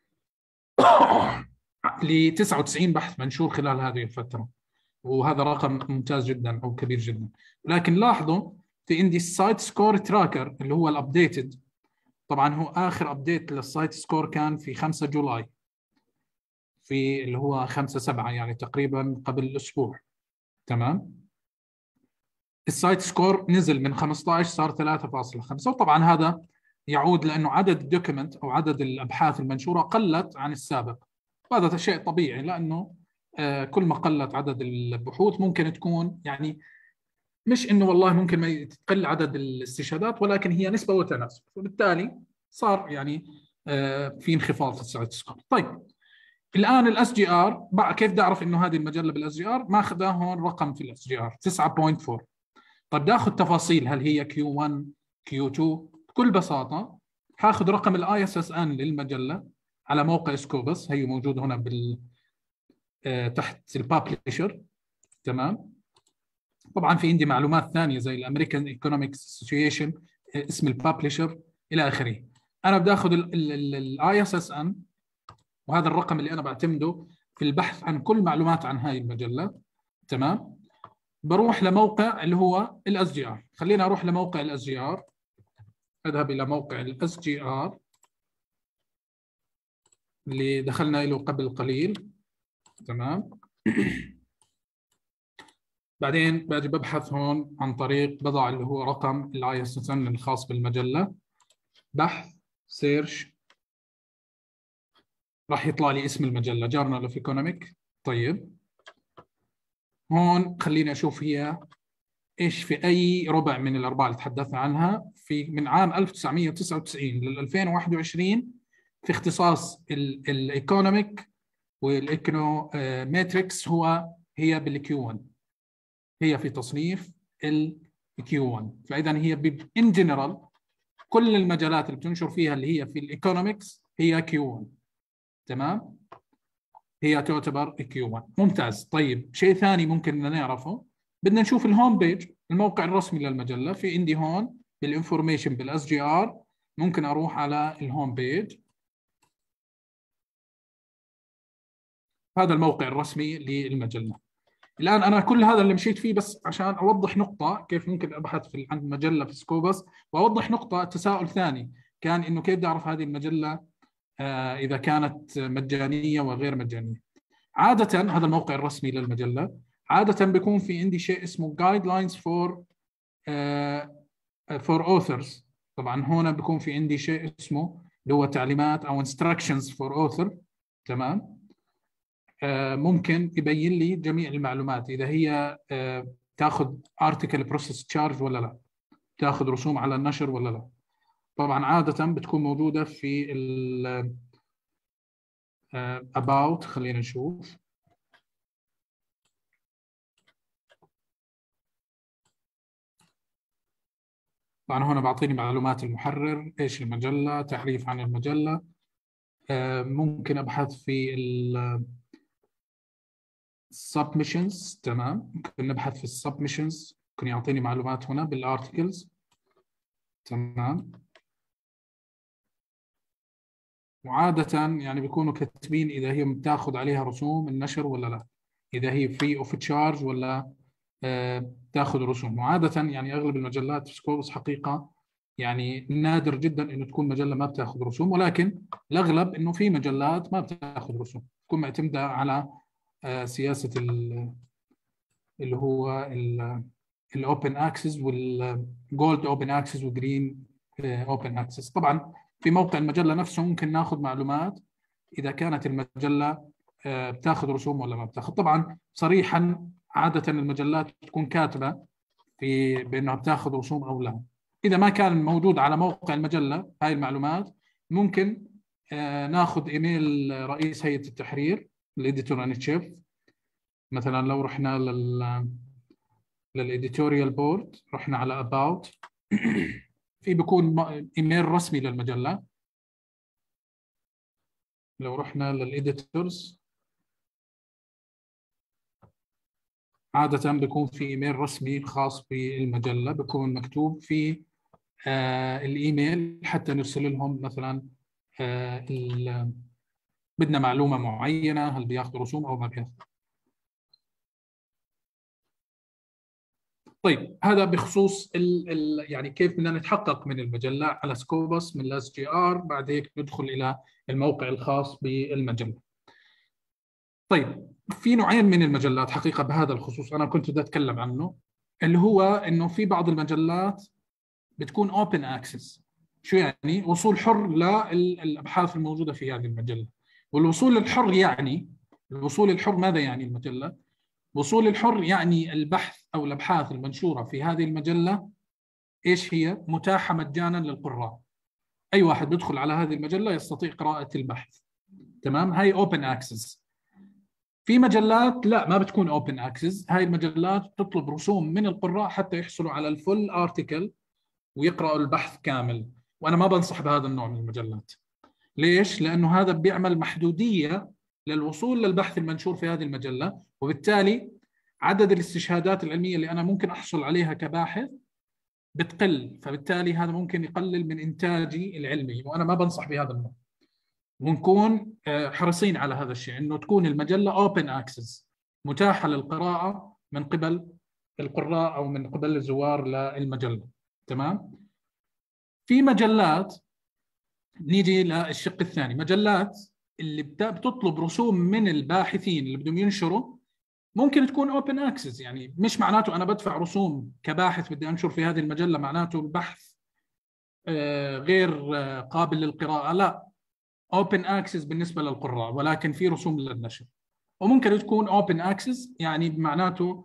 ل تسعة وتسعين بحث منشور خلال هذه الفترة، وهذا رقم ممتاز جدا أو كبير جدا. لكن لاحظوا في عندي السايت سكور تراكر اللي هو الأبديتد. طبعا هو آخر أبديت للسايت سكور كان في خمسة جولاي، في اللي هو خمسة سبعة، يعني تقريبا قبل أسبوع. تمام، السايت سكور نزل من خمسة عشر صار ثلاثة فاصلة خمسة، وطبعا هذا يعود لأنه عدد الدوكيمنت أو عدد الأبحاث المنشورة قلت عن السابق. وهذا شيء طبيعي، لأنه كل ما قلت عدد البحوث ممكن تكون يعني مش انه والله ممكن ما تقل عدد الاستشهادات، ولكن هي نسبه وتناسب، وبالتالي صار يعني في انخفاض في سعر التذكار. طيب الان الاس جي ار كيف بدي اعرف انه هذه المجله بالاس جي ار؟ ماخذه هون رقم في الاس جي ار تسعة فاصلة أربعة. طيب بدي اخذ تفاصيل، هل هي كيو واحد كيو اثنين؟ بكل بساطه هاخذ رقم الاي اس اس ان للمجله على موقع سكوبس، هي موجود هنا بال آه تحت البابليشر. تمام. طبعا في عندي معلومات ثانيه زي الامريكان ايكونومكس اسوسيشن، اسم البابليشر الى اخره. انا بدي اخذ الاي اس اس ان، وهذا الرقم اللي انا بعتمده في البحث عن كل معلومات عن هاي المجله. تمام. بروح لموقع اللي هو الاس جي ار. خلينا اروح لموقع الاس جي ار. اذهب الى موقع الاس جي ار اللي دخلنا له قبل قليل. تمام. بعدين باجي ببحث هون عن طريق بضع اللي هو رقم الاي اس اس ان الخاص بالمجله، بحث سيرش، راح يطلع لي اسم المجله جورنال اوف ايكونوميك. طيب هون خليني اشوف هي ايش في اي ربع من الاربعه اللي تحدثنا عنها في من عام ألف وتسعمئة وتسعة وتسعين لل ألفين وواحد وعشرين في اختصاص الايكونوميك والايكونومتريكس، هو هي بالكيو واحد، هي في تصنيف الكيو واحد. فاذا هي ان جنرال كل المجالات اللي بتنشر فيها اللي هي في الايكونومكس هي كيو واحد. تمام. هي تعتبر كيو واحد. ممتاز. طيب شيء ثاني ممكن نعرفه، بدنا نشوف الهوم بيج، الموقع الرسمي للمجله. في عندي هون بالانفورميشن بالاس جي ار، ممكن اروح على الهوم بيج. هذا الموقع الرسمي للمجله. الان انا كل هذا اللي مشيت فيه بس عشان اوضح نقطه كيف ممكن ابحث في عن مجله في سكوبس، واوضح نقطه تساؤل ثاني كان انه كيف بدي اعرف هذه المجله آه اذا كانت مجانيه وغير مجانيه. عاده هذا الموقع الرسمي للمجله، عاده بيكون في عندي شيء اسمه جايدلاينز فور فور اوثرز. طبعا هنا بيكون في عندي شيء اسمه اللي هو تعليمات او انستراكشنز فور اوثر. تمام. ممكن يبين لي جميع المعلومات، اذا هي تاخذ ارتكل بروسيس تشارج ولا لا، تاخذ رسوم على النشر ولا لا. طبعا عاده بتكون موجوده في ال about. خلينا نشوف. طبعا هنا بعطيني معلومات المحرر، ايش المجله، تعريف عن المجله. ممكن ابحث في ال submissions. تمام. ممكن نبحث في السبمشنز، ممكن يعطيني معلومات هنا بالارتكلز. تمام. وعادة يعني بيكونوا كاتبين إذا هي بتاخذ عليها رسوم النشر ولا لا، إذا هي فري اوف تشارج ولا آه تاخذ رسوم. وعادة يعني أغلب المجلات في سكوبس حقيقة يعني نادر جدا إنه تكون مجلة ما بتاخذ رسوم، ولكن الأغلب إنه في مجلات ما بتاخذ رسوم، تكون معتمدة على آه سياسة اللي هو الاوبن اكسس والجولد اوبن اكسس وجرين اوبن اكسس. طبعا في موقع المجله نفسه ممكن ناخذ معلومات اذا كانت المجله بتاخذ رسوم ولا ما بتاخذ. طبعا صريحا عاده المجلات تكون كاتبه في بانها بتاخذ رسوم او لا. اذا ما كان موجود على موقع المجله هاي المعلومات، ممكن ناخذ ايميل رئيس هيئه التحرير الاديتور ان تشيف. مثلا لو رحنا لل للإديتوريال بورد، رحنا على about في بيكون إيميل رسمي للمجلة. لو رحنا للإديتورز، عادة بيكون في إيميل رسمي خاص بالمجلة، بيكون مكتوب في آه الإيميل حتى نرسل لهم مثلا آه بدنا معلومة معينة، هل بياخذوا رسوم أو ما بياخذوا. طيب هذا بخصوص ال ال يعني كيف بدنا نتحقق من المجله على سكوبس من الاس جي ار. بعد هيك ندخل الى الموقع الخاص بالمجله. طيب في نوعين من المجلات حقيقه بهذا الخصوص انا كنت بدي اتكلم عنه، اللي هو انه في بعض المجلات بتكون اوبن اكسس. شو يعني؟ وصول حر للابحاث الموجوده في هذه المجله. والوصول الحر يعني الوصول الحر ماذا يعني المجله؟ وصول الحر يعني البحث أو الأبحاث المنشورة في هذه المجلة إيش هي؟ متاحة مجانا للقراء. أي واحد بيدخل على هذه المجلة يستطيع قراءة البحث. تمام؟ هاي open access. في مجلات لا، ما بتكون open access. هاي المجلات تطلب رسوم من القراء حتى يحصلوا على الفول ارتكل ويقرأوا البحث كامل، وأنا ما بنصح بهذا النوع من المجلات. ليش؟ لأنه هذا بيعمل محدودية للوصول للبحث المنشور في هذه المجلة، وبالتالي عدد الاستشهادات العلمية اللي أنا ممكن أحصل عليها كباحث بتقل، فبالتالي هذا ممكن يقلل من إنتاجي العلمي، وأنا ما بنصح بهذا النوع. ونكون حريصين على هذا الشيء، إنه تكون المجلة open access متاحة للقراءة من قبل القراء أو من قبل الزوار للمجلة. تمام؟ في مجلات، نيجي للشق الثاني، مجلات اللي بتطلب رسوم من الباحثين اللي بدهم ينشروا، ممكن تكون اوبن اكسس. يعني مش معناته انا بدفع رسوم كباحث بدي انشر في هذه المجله معناته البحث غير قابل للقراءه، لا، اوبن اكسس بالنسبه للقراء، ولكن في رسوم للنشر. وممكن تكون اوبن اكسس يعني معناته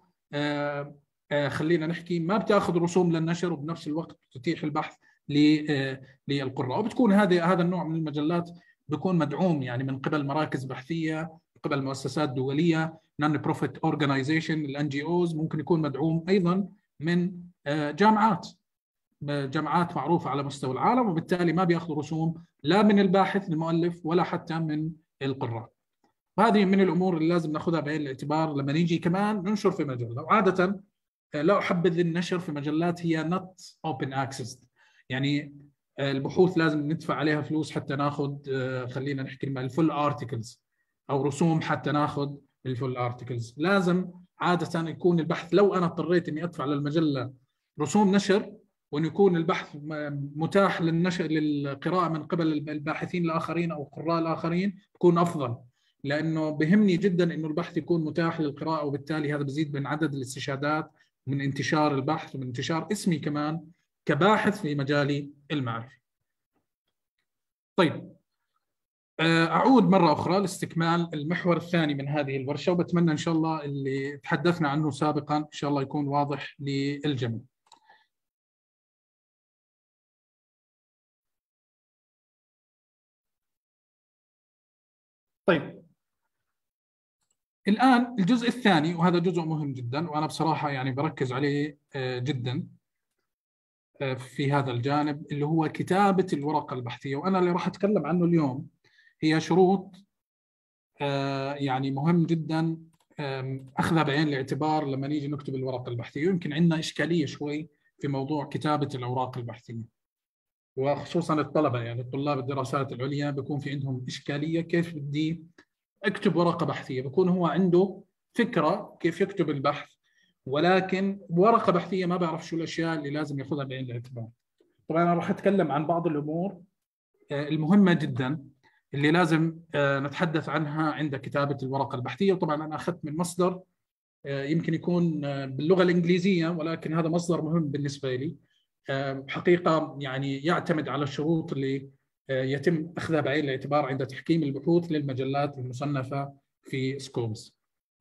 خلينا نحكي ما بتاخذ رسوم للنشر وبنفس الوقت تتيح البحث للقراء، وبتكون هذا هذا النوع من المجلات بيكون مدعوم يعني من قبل مراكز بحثيه، من قبل مؤسسات دوليه، نون بروفيت اورجانيزيشن، الان جي اوز، ممكن يكون مدعوم ايضا من جامعات جامعات معروفه على مستوى العالم، وبالتالي ما بياخذوا رسوم لا من الباحث المؤلف ولا حتى من القراء. وهذه من الامور اللي لازم ناخذها بعين الاعتبار لما نيجي كمان ننشر في مجله. وعاده لا أحبذ النشر في مجلات هي not open access، يعني البحوث لازم ندفع عليها فلوس حتى ناخذ خلينا نحكي الفول ارتكلز، أو رسوم حتى ناخذ الفول ارتكلز. لازم عادة يكون البحث، لو أنا اضطريت إني أدفع للمجلة رسوم نشر وأن يكون البحث متاح للنشر للقراءة من قبل الباحثين الآخرين أو القراء الآخرين، بكون أفضل، لأنه بهمني جدا إنه البحث يكون متاح للقراءة، وبالتالي هذا بزيد من عدد الاستشهادات، من انتشار البحث، ومن انتشار اسمي كمان كباحث في مجالي المعرفي. طيب، أعود مرة أخرى لاستكمال المحور الثاني من هذه الورشة، وبتمنى إن شاء الله اللي تحدثنا عنه سابقا إن شاء الله يكون واضح للجميع. طيب، الآن الجزء الثاني، وهذا جزء مهم جدا وأنا بصراحة يعني بركز عليه جدا في هذا الجانب، اللي هو كتابة الورقة البحثية. وأنا اللي راح أتكلم عنه اليوم هي شروط يعني مهم جدا أخذها بعين الاعتبار لما نيجي نكتب الورقة البحثية. يمكن عندنا إشكالية شوي في موضوع كتابة الأوراق البحثية، وخصوصا الطلبة، يعني طلاب الدراسات العليا بيكون في عندهم إشكالية كيف بدي أكتب ورقة بحثية. بيكون هو عنده فكرة كيف يكتب البحث، ولكن ورقة بحثية ما بعرف شو الأشياء اللي لازم يأخذها بعين الاعتبار. طبعا أنا راح أتكلم عن بعض الأمور المهمة جدا اللي لازم نتحدث عنها عند كتابة الورقة البحثية. وطبعا أنا أخذت من مصدر يمكن يكون باللغة الإنجليزية، ولكن هذا مصدر مهم بالنسبة لي حقيقة، يعني يعتمد على الشروط اللي يتم أخذها بعين الاعتبار عند تحكيم البحوث للمجلات المصنفة في سكومز.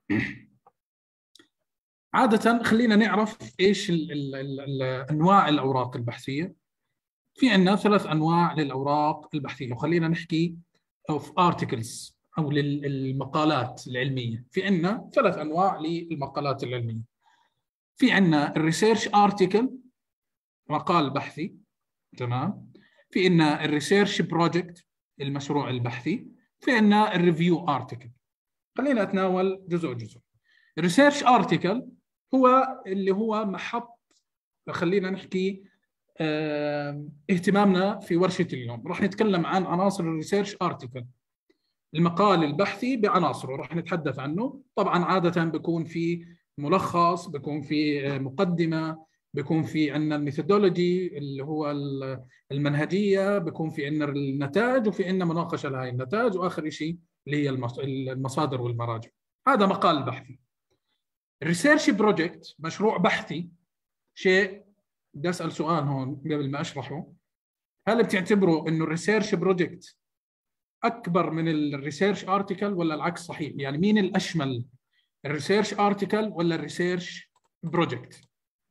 عادة خلينا نعرف إيش ال ال ال أنواع الأوراق البحثية. في عندنا ثلاث أنواع للأوراق البحثية، وخلينا نحكي of articles أو للمقالات العلمية. في عندنا ثلاث أنواع للمقالات العلمية. في عندنا الريسيرش ارتكل، مقال بحثي، تمام. في عندنا الريسيرش بروجكت، المشروع البحثي. في عندنا الريفيو ارتكل. خلينا أتناول جزء جزء. الريسيرش ارتكل هو اللي هو محط خلينا نحكي اه اهتمامنا في ورشة اليوم. راح نتكلم عن عناصر الريسيرش ارتكل، المقال البحثي بعناصره راح نتحدث عنه. طبعا عادة بيكون في ملخص، بيكون في مقدمة، بيكون في عندنا الميثودولوجي اللي هو المنهجية، بيكون في عندنا النتائج، وفي عندنا مناقشة لهذه النتائج، وآخر شيء اللي هي المصادر والمراجع. هذا مقال بحثي. الريسيرش بروجكت، مشروع بحثي، شيء بدي أسأل سؤال هون قبل ما أشرحه. هل بتعتبروا إنه الريسيرش بروجكت أكبر من الريسيرش ارتكل ولا العكس صحيح؟ يعني مين الأشمل الريسيرش ارتكل ولا الريسيرش بروجكت؟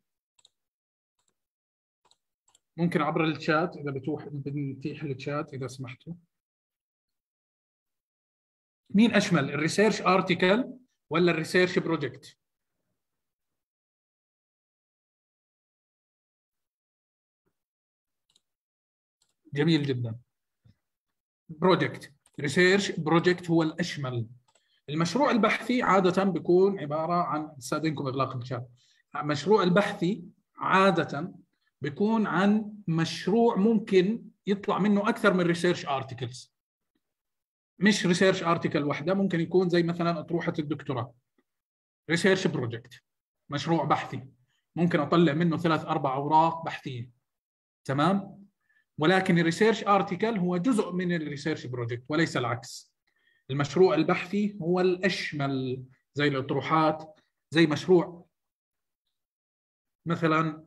ممكن عبر الشات اذا بتوح بنتيح الشات اذا سمحتوا. مين اشمل، الريسيرش ارتكل ولا الريسيرش بروجكت؟ جميل جدا. بروجكت، ريسيرش بروجكت هو الاشمل. المشروع البحثي عاده بيكون عباره عن، استاذنكم اغلاق الشات. مشروع البحثي عاده بيكون عن مشروع ممكن يطلع منه اكثر من ريسيرش ارتكلز، مش ريسيرش ارتكل واحده، ممكن يكون زي مثلا اطروحه الدكتوراه. ريسيرش بروجكت مشروع بحثي ممكن اطلع منه ثلاث اربع اوراق بحثيه، تمام؟ ولكن الريسيرش ارتكل هو جزء من الريسيرش بروجكت وليس العكس. المشروع البحثي هو الاشمل، زي الاطروحات، زي مشروع مثلا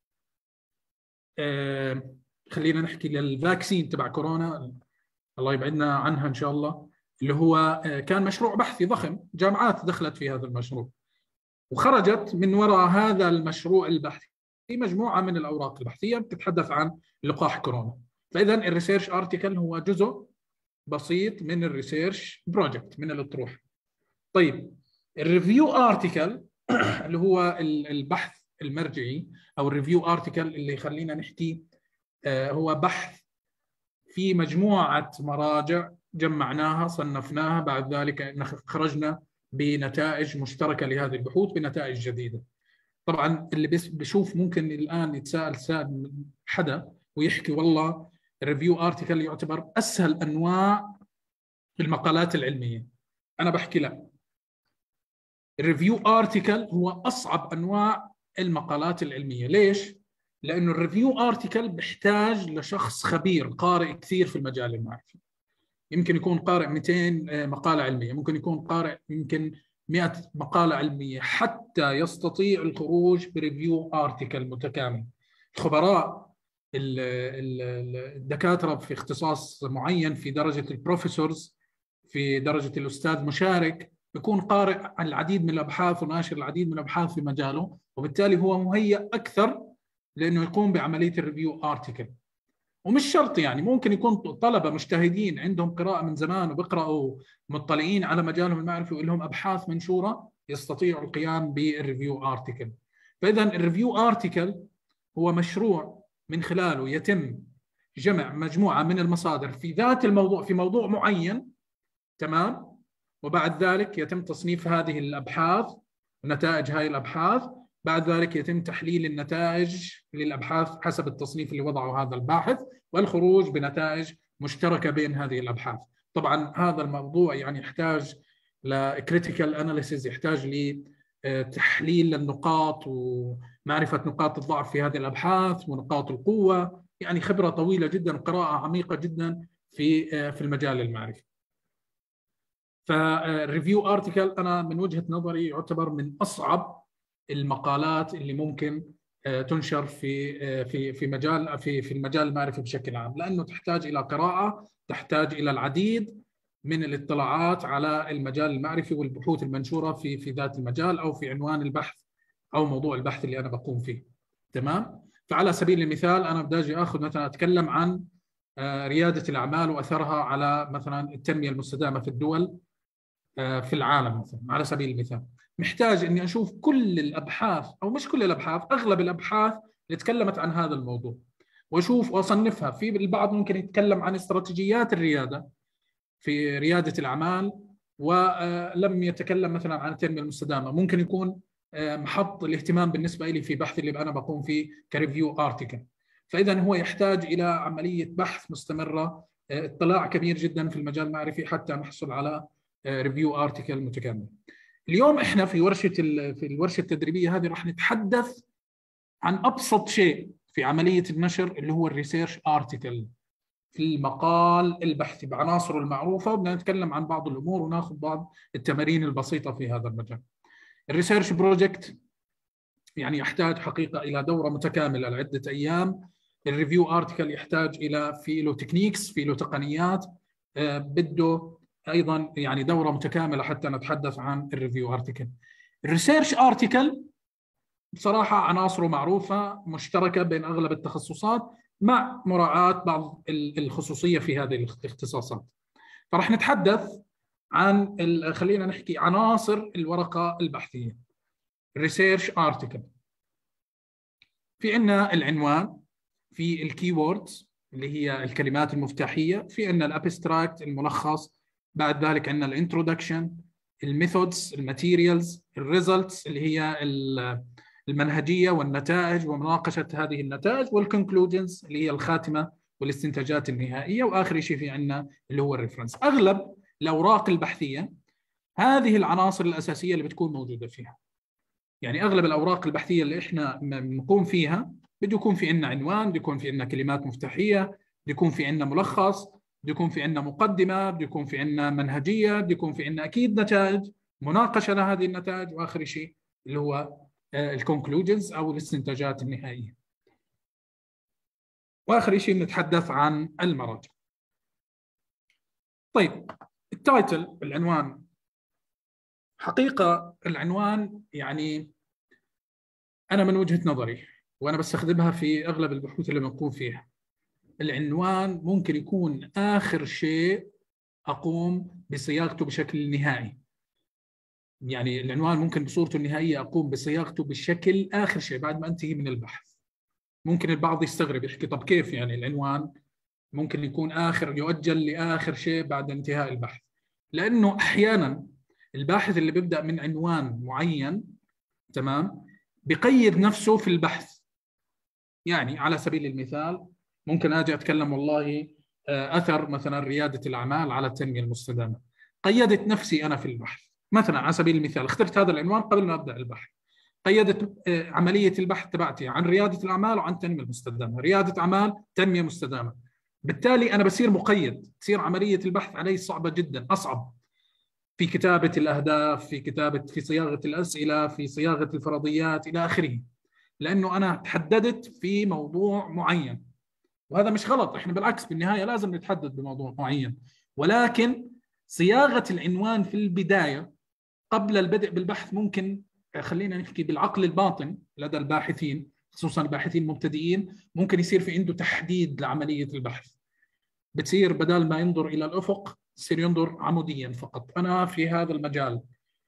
آه خلينا نحكي للفاكسين تبع كورونا، الله يبعدنا عنها ان شاء الله، اللي هو آه كان مشروع بحثي ضخم، جامعات دخلت في هذا المشروع، وخرجت من وراء هذا المشروع البحثي مجموعه من الاوراق البحثيه بتتحدث عن لقاح كورونا. فاذا الريسيرش ارتكل هو جزء بسيط من الريسيرش بروجكت، من الاطروحه. طيب الريفيو ارتكل اللي هو البحث المرجعي او الريفيو ارتكل اللي يخلينا نحكي هو بحث في مجموعه مراجع جمعناها صنفناها، بعد ذلك خرجنا بنتائج مشتركه لهذه البحوث بنتائج جديده. طبعا اللي بيشوف ممكن الان يتساءل سؤال حدا ويحكي والله الريفيو ارتكل يعتبر اسهل انواع المقالات العلميه. انا بحكي لا، الريفيو ارتكل هو اصعب انواع المقالات العلميه. ليش؟ لانه الريفيو ارتكل بيحتاج لشخص خبير قارئ كثير في المجال المعرفي، يمكن يكون قارئ مئتين مقاله علميه، ممكن يكون قارئ يمكن مئة مقاله علميه حتى يستطيع الخروج بريفيو ارتكل متكامل. الخبراء الدكاتره في اختصاص معين في درجه البروفيسورز، في درجه الاستاذ مشارك، يكون قارئ عن العديد من الابحاث وناشر العديد من الابحاث في مجاله، وبالتالي هو مهيأ اكثر لانه يقوم بعمليه الريفيو ارتكل. ومش شرط يعني، ممكن يكون طلبه مجتهدين عندهم قراءه من زمان وبيقراوا مطلعين على مجالهم المعرفي ولهم ابحاث منشوره يستطيعوا القيام بالريفيو ارتكل. فاذا الريفيو ارتكل هو مشروع من خلاله يتم جمع مجموعه من المصادر في ذات الموضوع، في موضوع معين، تمام؟ وبعد ذلك يتم تصنيف هذه الابحاث ونتائج هذه الابحاث، بعد ذلك يتم تحليل النتائج للابحاث حسب التصنيف اللي وضعه هذا الباحث والخروج بنتائج مشتركه بين هذه الابحاث. طبعا هذا الموضوع يعني يحتاج لكريتيكال اناليسيز، يحتاج لتحليل النقاط ومعرفه نقاط الضعف في هذه الابحاث ونقاط القوه، يعني خبره طويله جدا وقراءه عميقه جدا في في المجال المعرفي. فالريفيو ارتكل انا من وجهه نظري يعتبر من اصعب المقالات اللي ممكن تنشر في في في مجال في في المجال المعرفي بشكل عام، لانه تحتاج الى قراءه، تحتاج الى العديد من الاطلاعات على المجال المعرفي والبحوث المنشوره في في ذات المجال او في عنوان البحث او موضوع البحث اللي انا بقوم فيه، تمام؟ فعلى سبيل المثال انا بدي اجي اخذ مثلا اتكلم عن رياده الاعمال واثرها على مثلا التنميه المستدامه في الدول في العالم مثلا، على سبيل المثال محتاج اني اشوف كل الابحاث او مش كل الابحاث، اغلب الابحاث اللي تكلمت عن هذا الموضوع، واشوف واصنفها. في البعض ممكن يتكلم عن استراتيجيات الرياده في رياده الاعمال ولم يتكلم مثلا عن التنميه المستدامه، ممكن يكون محط الاهتمام بالنسبه لي في بحث اللي انا بقوم فيه كريفيو ارتكل. فاذا هو يحتاج الى عمليه بحث مستمره، اطلاع كبير جدا في المجال المعرفي حتى نحصل على ريفيو ارتكل متكامل. اليوم احنا في ورشه في الورشه التدريبيه هذه راح نتحدث عن ابسط شيء في عمليه النشر اللي هو الريسيرش ارتكل في المقال البحثي بعناصره المعروفه، وبدنا نتكلم عن بعض الامور وناخذ بعض التمارين البسيطه في هذا المجال. الريسيرش بروجكت يعني يحتاج حقيقه الى دوره متكامله لعده ايام. الريفيو ارتكل يحتاج الى في له تكنيكس، في له تقنيات، بده ايضا يعني دوره متكامله حتى نتحدث عن الريفيو ارتكل. الريسيرش ارتكل بصراحه عناصره معروفه مشتركه بين اغلب التخصصات مع مراعاه بعض الخصوصيه في هذه الاختصاصات. فراح نتحدث عن خلينا نحكي عناصر الورقه البحثيه. الريسيرش ارتكل في عندنا العنوان، في الكي ووردز اللي هي الكلمات المفتاحيه، في عندنا الابستراكت الملخص، بعد ذلك عندنا الانترودكشن، الميثودز، الماتيريالز، الريزلتس اللي هي المنهجيه والنتائج ومناقشه هذه النتائج، والكونكلوجنز اللي هي الخاتمه والاستنتاجات النهائيه، واخر شيء في عندنا اللي هو الريفرنس. اغلب الاوراق البحثيه هذه العناصر الاساسيه اللي بتكون موجوده فيها. يعني اغلب الاوراق البحثيه اللي احنا بنقوم فيها بده يكون في عندنا عنوان، بده يكون في عندنا كلمات مفتاحيه، بده يكون في عندنا ملخص، بده يكون في عندنا مقدمه، بده يكون في عندنا منهجيه، بده يكون في عندنا اكيد نتائج، مناقشه لهذه النتائج، واخر شيء اللي هو الكونكلوجنز او الاستنتاجات النهائيه. واخر شيء بنتحدث عن المراجع. طيب التايتل، العنوان، حقيقه العنوان يعني انا من وجهه نظري وانا بستخدمها في اغلب البحوث اللي بنقوم فيها، العنوان ممكن يكون اخر شيء اقوم بصياغته بشكل نهائي. يعني العنوان ممكن بصورته النهائيه اقوم بصياغته بشكل اخر شيء بعد ما انتهي من البحث. ممكن البعض يستغرب يحكي طب كيف يعني العنوان ممكن يكون اخر، يؤجل لاخر شيء بعد انتهاء البحث؟ لانه احيانا الباحث اللي بيبدا من عنوان معين تمام بقيد نفسه في البحث. يعني على سبيل المثال ممكن اجي اتكلم والله اثر مثلا رياده الاعمال على التنميه المستدامه، قيدت نفسي انا في البحث. مثلا على سبيل المثال اخترت هذا العنوان قبل ما ابدا البحث، قيدت عمليه البحث تبعتي عن رياده الاعمال وعن التنميه المستدامه، رياده اعمال تنميه مستدامه. بالتالي انا بصير مقيد، تصير عمليه البحث علي صعبه جدا، اصعب في كتابه الاهداف، في كتابه في صياغه الاسئله، في صياغه الفرضيات الى اخره، لانه انا تحددت في موضوع معين. وهذا مش غلط، احنا بالعكس بالنهايه لازم نتحدد بموضوع معين، ولكن صياغه العنوان في البدايه قبل البدء بالبحث ممكن خلينا نحكي بالعقل الباطن لدى الباحثين، خصوصا الباحثين المبتدئين، ممكن يصير في عنده تحديد لعمليه البحث. بتصير بدل ما ينظر الى الافق يصير ينظر عموديا فقط، انا في هذا المجال،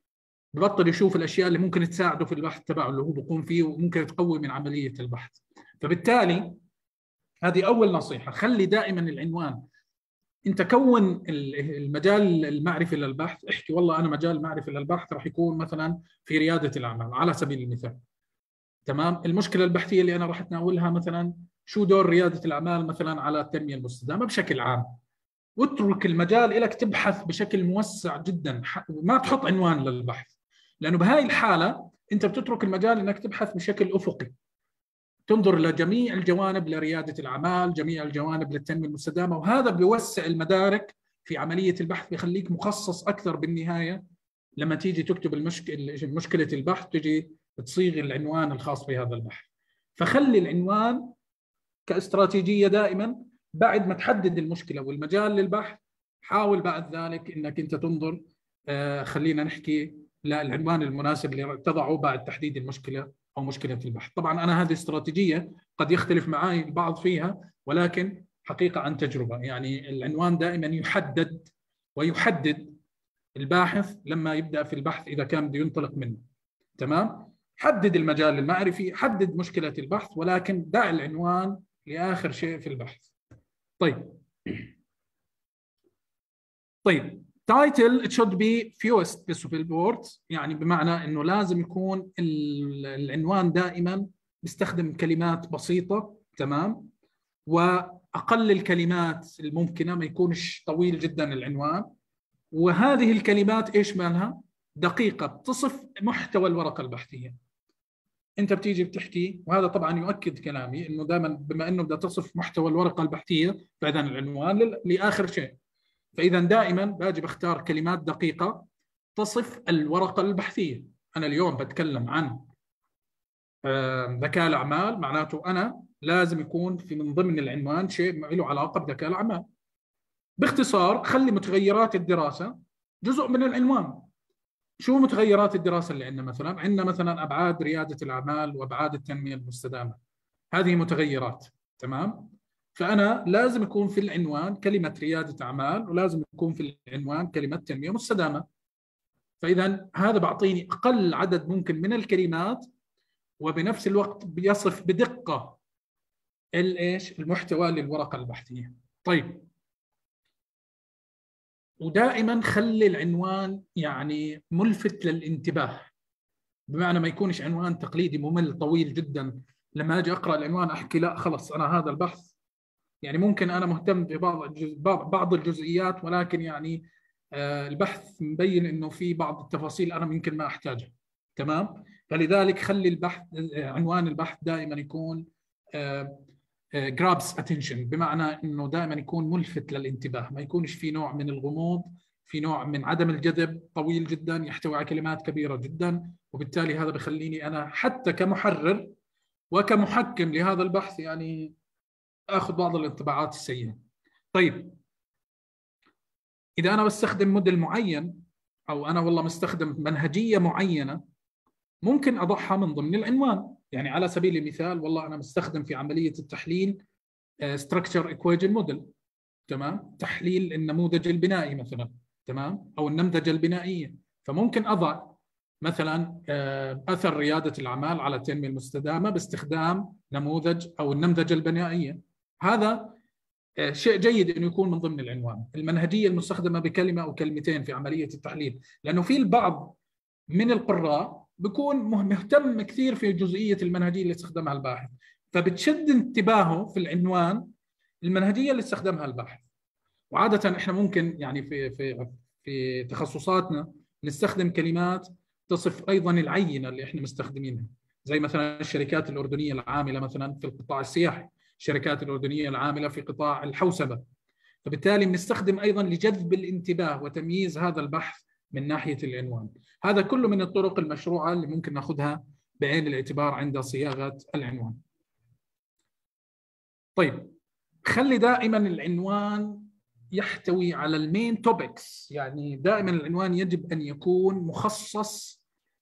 ببطل يشوف الاشياء اللي ممكن تساعده في البحث تبعه اللي هو بيقوم فيه وممكن تقوي من عمليه البحث. فبالتالي هذه اول نصيحه، خلي دائما العنوان، انت كون المجال المعرفي للبحث، احكي والله انا مجال معرفي للبحث راح يكون مثلا في رياده الاعمال على سبيل المثال. تمام، المشكله البحثيه اللي انا راح اتناولها مثلا شو دور رياده الاعمال مثلا على التنميه المستدامه بشكل عام، واترك المجال لك تبحث بشكل موسع جدا، ما تحط عنوان للبحث، لانه بهاي الحاله انت بتترك المجال انك تبحث بشكل افقي، تنظر لجميع الجوانب لرياده الاعمال، جميع الجوانب للتنميه المستدامه، وهذا بيوسع المدارك في عمليه البحث، بيخليك مخصص اكثر بالنهايه لما تيجي تكتب المشكله مشكله البحث تجي تصيغ العنوان الخاص بهذا البحث. فخلي العنوان كاستراتيجيه دائما، بعد ما تحدد المشكله والمجال للبحث حاول بعد ذلك انك انت تنظر آه خلينا نحكي للعنوان المناسب اللي تضعه بعد تحديد المشكله او مشكله البحث. طبعا انا هذه استراتيجيه قد يختلف معي البعض فيها، ولكن حقيقه عن تجربه، يعني العنوان دائما يحدد ويحدد الباحث لما يبدا في البحث اذا كان بده ينطلق منه. تمام، حدد المجال المعرفي، حدد مشكله البحث، ولكن دع العنوان لاخر شيء في البحث. طيب طيب title it should be fewest possible words، يعني بمعنى انه لازم يكون العنوان دائما بيستخدم كلمات بسيطه، تمام، واقل الكلمات الممكنه، ما يكونش طويل جدا العنوان، وهذه الكلمات ايش مالها؟ دقيقه، بتصف محتوى الورقه البحثيه. انت بتيجي بتحكي، وهذا طبعا يؤكد كلامي انه دائما بما انه بدها تصف محتوى الورقه البحثيه فاذا العنوان لاخر شيء، فاذا دائما باجي بختار كلمات دقيقه تصف الورقه البحثيه. انا اليوم بتكلم عن ذكاء الاعمال، معناته انا لازم يكون في من ضمن العنوان شيء له علاقه بذكاء الاعمال. باختصار خلي متغيرات الدراسة جزء من العنوان. شو متغيرات الدراسة اللي عندنا؟ مثلا عندنا مثلا أبعاد ريادة الأعمال وأبعاد التنمية المستدامة، هذه متغيرات. تمام؟ فأنا لازم يكون في العنوان كلمة ريادة أعمال، ولازم يكون في العنوان كلمة تنمية مستدامة. فإذا هذا بعطيني أقل عدد ممكن من الكلمات، وبنفس الوقت بيصف بدقة الإيش المحتوى للورقة البحثية. طيب، ودائما خلي العنوان يعني ملفت للانتباه، بمعنى ما يكونش عنوان تقليدي ممل طويل جدا. لما اجي اقرا العنوان احكي لا خلص انا هذا البحث يعني ممكن انا مهتم ببعض بعض الجزئيات، ولكن يعني آه البحث مبين انه في بعض التفاصيل انا ممكن ما احتاجها. تمام؟ فلذلك خلي البحث عنوان البحث دائما يكون آه جرابس اتنشن، بمعنى انه دائما يكون ملفت للانتباه، ما يكونش في نوع من الغموض، في نوع من عدم الجذب، طويل جدا يحتوي على كلمات كبيره جدا. وبالتالي هذا بخليني انا حتى كمحرر وكمحكم لهذا البحث يعني اخذ بعض الانطباعات السيئه. طيب، اذا انا بستخدم موديل معين او انا والله مستخدم منهجيه معينه، ممكن اضعها من ضمن العنوان. يعني على سبيل المثال والله انا مستخدم في عمليه التحليل structure equation model، تمام، تحليل النموذج البنائي مثلا، تمام، او النمذجه البنائيه. فممكن اضع مثلا اثر رياده الاعمال على التنميه المستدامه باستخدام نموذج او النمذجه البنائيه. هذا شيء جيد انه يكون من ضمن العنوان. المنهجيه المستخدمه بكلمه او كلمتين في عمليه التحليل، لانه في البعض من القراء بيكون مهتم كثير في جزئيه المنهجيه اللي استخدمها الباحث، فبتشد انتباهه في العنوان المنهجيه اللي استخدمها الباحث. وعاده احنا ممكن يعني في في في تخصصاتنا نستخدم كلمات تصف ايضا العينه اللي احنا مستخدمينها، زي مثلا الشركات الاردنيه العامله مثلا في القطاع السياحي، الشركات الاردنيه العامله في قطاع الحوسبه. فبالتالي بنستخدم ايضا لجذب الانتباه وتمييز هذا البحث من ناحيه العنوان. هذا كله من الطرق المشروعه اللي ممكن ناخذها بعين الاعتبار عند صياغه العنوان. طيب، خلي دائما العنوان يحتوي على المين توبكس، يعني دائما العنوان يجب ان يكون مخصص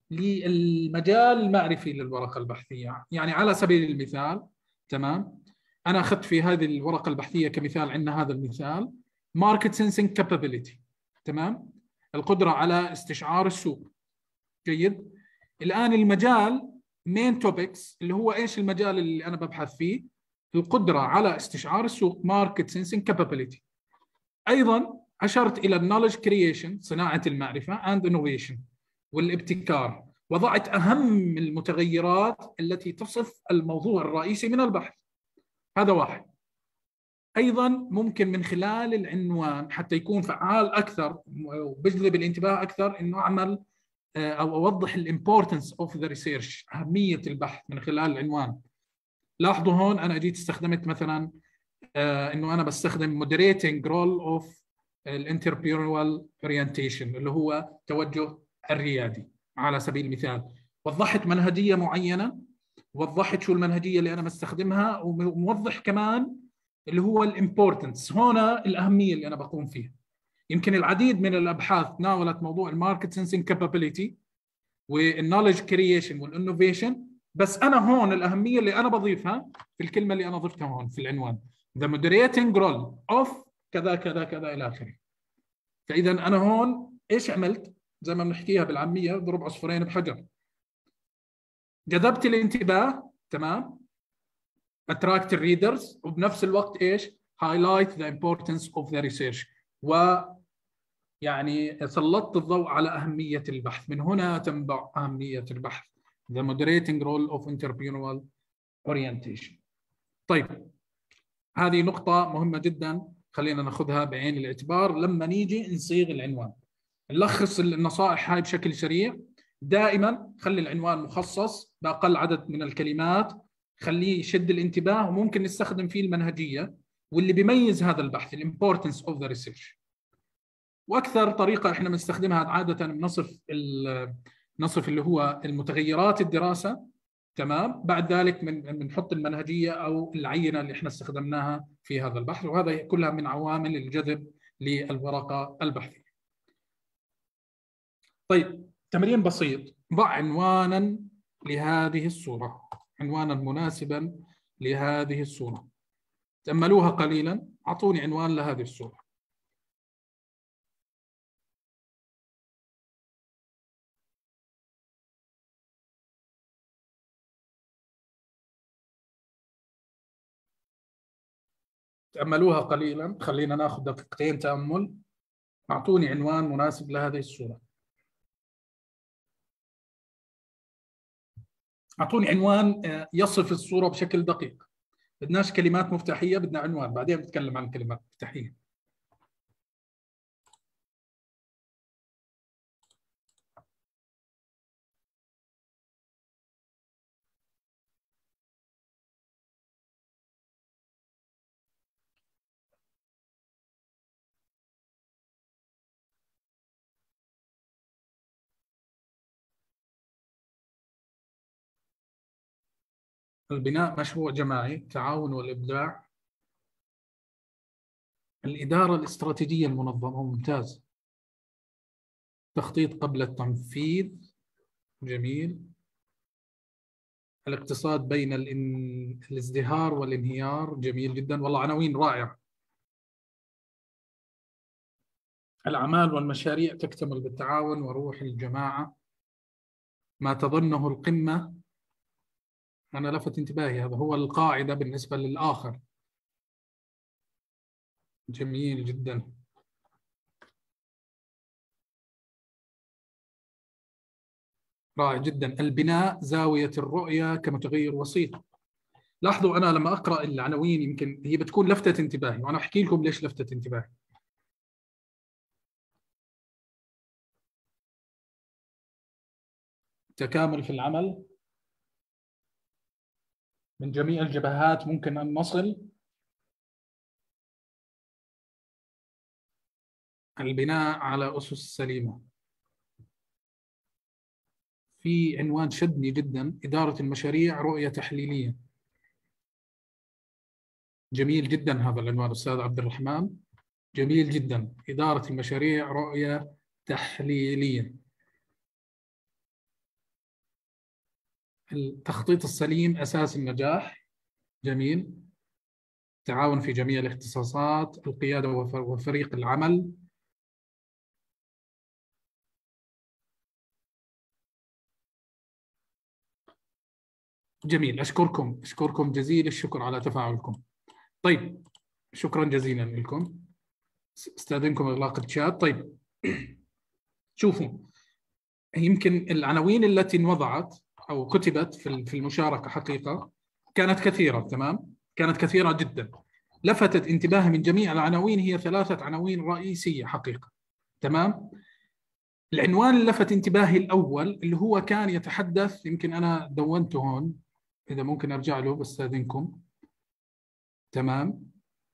للمجال المعرفي للورقه البحثيه. يعني على سبيل المثال، تمام، انا اخذت في هذه الورقه البحثيه كمثال، عندنا هذا المثال ماركت سنسنج كابابيلتي، تمام، القدره على استشعار السوق. جيد. الان المجال مين توبكس اللي هو ايش المجال اللي انا ببحث فيه؟ القدره على استشعار السوق، ماركت سنسنج كابابيلتي. ايضا اشرت الى النولج كرييشن، صناعه المعرفه، اند انوفيشن، والابتكار، وضعت اهم المتغيرات التي تصف الموضوع الرئيسي من البحث. هذا واحد. ايضا ممكن من خلال العنوان حتى يكون فعال اكثر وبجذب الانتباه اكثر، انه اعمل او اوضح الامبورتنس اوف ذا ريسيرش، اهميه البحث من خلال العنوان. لاحظوا هون انا اجيت استخدمت مثلا آه انه انا بستخدم moderating role of الانتربرينورال اورينتيشن اللي هو توجه الريادي على سبيل المثال. وضحت منهجيه معينه، وضحت شو المنهجيه اللي انا بستخدمها، وموضح كمان اللي هو الامبورتنس، هنا الاهميه اللي انا بقوم فيها. يمكن العديد من الابحاث ناولت موضوع الماركت سنسنج كابابيلتي والنولج كرييشن والانوفيشن، بس انا هون الاهميه اللي انا بضيفها في الكلمه اللي انا ضفتها هون في العنوان the moderating role of كذا كذا كذا الى اخره. فاذا انا هون ايش عملت؟ زي ما بنحكيها بالعاميه، ضرب عصفورين بحجر. جذبت الانتباه، تمام، attract الريدرز، وبنفس الوقت ايش؟ highlight the importance of the research، و يعني سلطت الضوء على اهميه البحث. من هنا تنبع اهميه البحث the moderating role of entrepreneurial orientation. طيب، هذه نقطة مهمة جدا خلينا ناخذها بعين الاعتبار لما نيجي نصيغ العنوان. نلخص النصائح هاي بشكل سريع. دائما خلي العنوان مخصص بأقل عدد من الكلمات، خليه يشد الانتباه، وممكن نستخدم فيه المنهجية واللي بيميز هذا البحث الامبورتنس اوف ذا ريسيرش. واكثر طريقة احنا بنستخدمها عادة بنصف نصف اللي هو المتغيرات الدراسة، تمام، بعد ذلك من بنحط المنهجيه او العينه اللي احنا استخدمناها في هذا البحث، وهذا كلها من عوامل الجذب للورقة البحثية. طيب، تمرين بسيط. ضع عنوانا لهذه الصورة، عنوانا مناسبا لهذه الصورة. تأملوها قليلا، أعطوني عنوان لهذه الصورة. تأملوها قليلا، خلينا ناخذ دقيقتين تأمل. أعطوني عنوان مناسب لهذه الصورة. أعطوني عنوان يصف الصورة بشكل دقيق. بدناش كلمات مفتاحية، بدنا عنوان، بعدين بنتكلم عن كلمات مفتاحية. البناء مشروع جماعي، التعاون والإبداع، الإدارة الاستراتيجية المنظمة، ممتاز، تخطيط قبل التنفيذ، جميل، الاقتصاد بين الان... الازدهار والانهيار، جميل جدا، والله عناوين رائعة. الأعمال والمشاريع تكتمل بالتعاون وروح الجماعة، ما تظنه القمة. أنا لفت انتباهي هذا هو القاعدة بالنسبة للآخر، جميل جدا. رائع جدا. البناء زاوية الرؤية كمتغير وسيط. لاحظوا أنا لما أقرأ العناوين يمكن هي بتكون لفتة انتباهي، وأنا أحكي لكم ليش لفتة انتباهي. تكامل في العمل، من جميع الجبهات ممكن أن نصل، البناء على أسس سليمة. في عنوان شدني جدا، إدارة المشاريع رؤية تحليلية، جميل جدا هذا العنوان أستاذ عبد الرحمن، جميل جدا، إدارة المشاريع رؤية تحليلية. التخطيط السليم أساس النجاح، جميل، تعاون في جميع الاختصاصات، القيادة وفريق العمل، جميل. أشكركم أشكركم جزيل الشكر على تفاعلكم. طيب، شكرا جزيلا لكم. استاذنكم إغلاق الشات. طيب شوفوا، يمكن العناوين التي انوضعت أو كتبت في المشاركة حقيقة كانت كثيرة، تمام، كانت كثيرة جدا. لفتت انتباهي من جميع العناوين هي ثلاثة عناوين رئيسية حقيقة، تمام. العنوان اللي لفت انتباهي الأول اللي هو كان يتحدث، يمكن أنا دونته هون، إذا ممكن أرجع له بستأذنكم، تمام.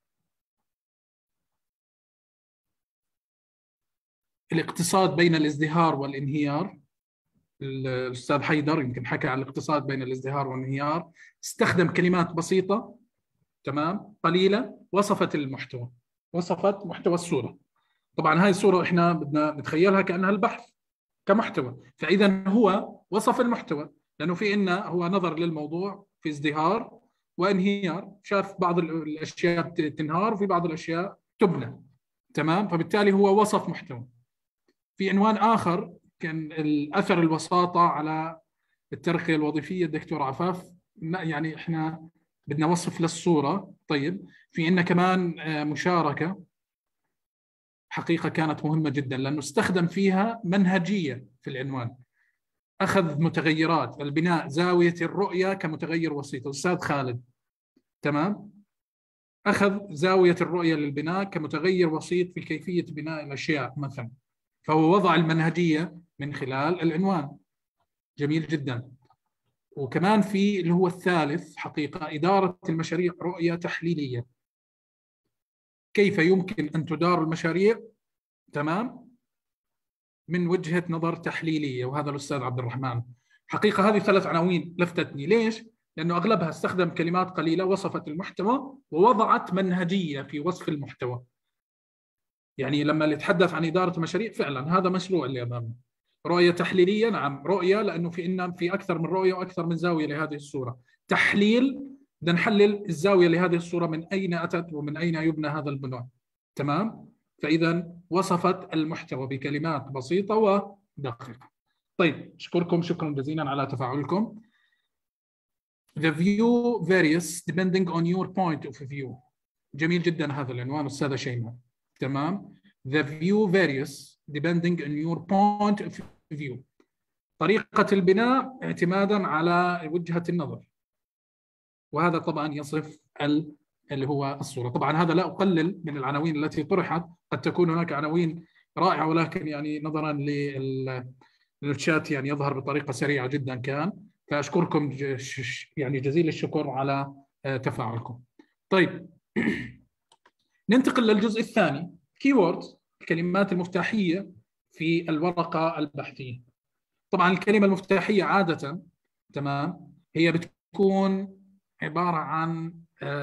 الاقتصاد بين الازدهار والانهيار، الأستاذ حيدر يمكن حكى عن الاقتصاد بين الازدهار والانهيار، استخدم كلمات بسيطة، تمام، قليلة، وصفت المحتوى، وصفت محتوى الصورة. طبعا هاي الصورة إحنا بدنا نتخيلها كأنها البحث كمحتوى، فإذا هو وصف المحتوى، لأنه في إنه هو نظر للموضوع في ازدهار وانهيار، شاف بعض الأشياء تنهار وفي بعض الأشياء تبنى، تمام، فبالتالي هو وصف محتوى. في عنوان آخر كان الأثر الوساطة على الترقية الوظيفية، الدكتور عفاف، يعني إحنا بدنا وصف للصورة. طيب، في عندنا كمان مشاركة حقيقة كانت مهمة جدا، لأنه استخدم فيها منهجية في العنوان، أخذ متغيرات البناء زاوية الرؤية كمتغير وسيط، أستاذ خالد، تمام، أخذ زاوية الرؤية للبناء كمتغير وسيط في كيفية بناء الأشياء مثلا، فهو وضع المنهجية من خلال العنوان، جميل جدا. وكمان في اللي هو الثالث حقيقة، إدارة المشاريع رؤية تحليلية، كيف يمكن أن تدار المشاريع، تمام، من وجهة نظر تحليلية، وهذا الأستاذ عبد الرحمن. حقيقة هذه ثلاث عناوين لفتتني، ليش؟ لأنه أغلبها استخدم كلمات قليلة، وصفت المحتوى ووضعت منهجية في وصف المحتوى. يعني لما نتحدث عن إدارة مشاريع فعلا هذا مشروع اللي أمامنا. رؤية تحليلية، نعم رؤية، لأنه في إن في أكثر من رؤية وأكثر من زاوية لهذه الصورة. تحليل، بدنا نحلل الزاوية لهذه الصورة، من أين أتت ومن أين يبنى هذا البناء. تمام؟ فإذا وصفت المحتوى بكلمات بسيطة ودقيقة. طيب أشكركم شكرا جزيلا على تفاعلكم. The view varies depending on your point of view. جميل جدا هذا العنوان أستاذة شيماء. تمام. The view varies depending on your point of view. طريقة البناء اعتمادا على وجهة النظر، وهذا طبعا يصف ال... اللي هو الصورة. طبعا هذا لا أقلل من العناوين التي طرحت، قد تكون هناك عناوين رائعة، ولكن يعني نظرا للشات يعني يظهر بطريقة سريعة جدا كان. فأشكركم يعني جزيل الشكر على تفاعلكم. طيب ننتقل للجزء الثاني، keywords، الكلمات المفتاحية في الورقة البحثية. طبعا الكلمة المفتاحية عادة تمام هي بتكون عبارة عن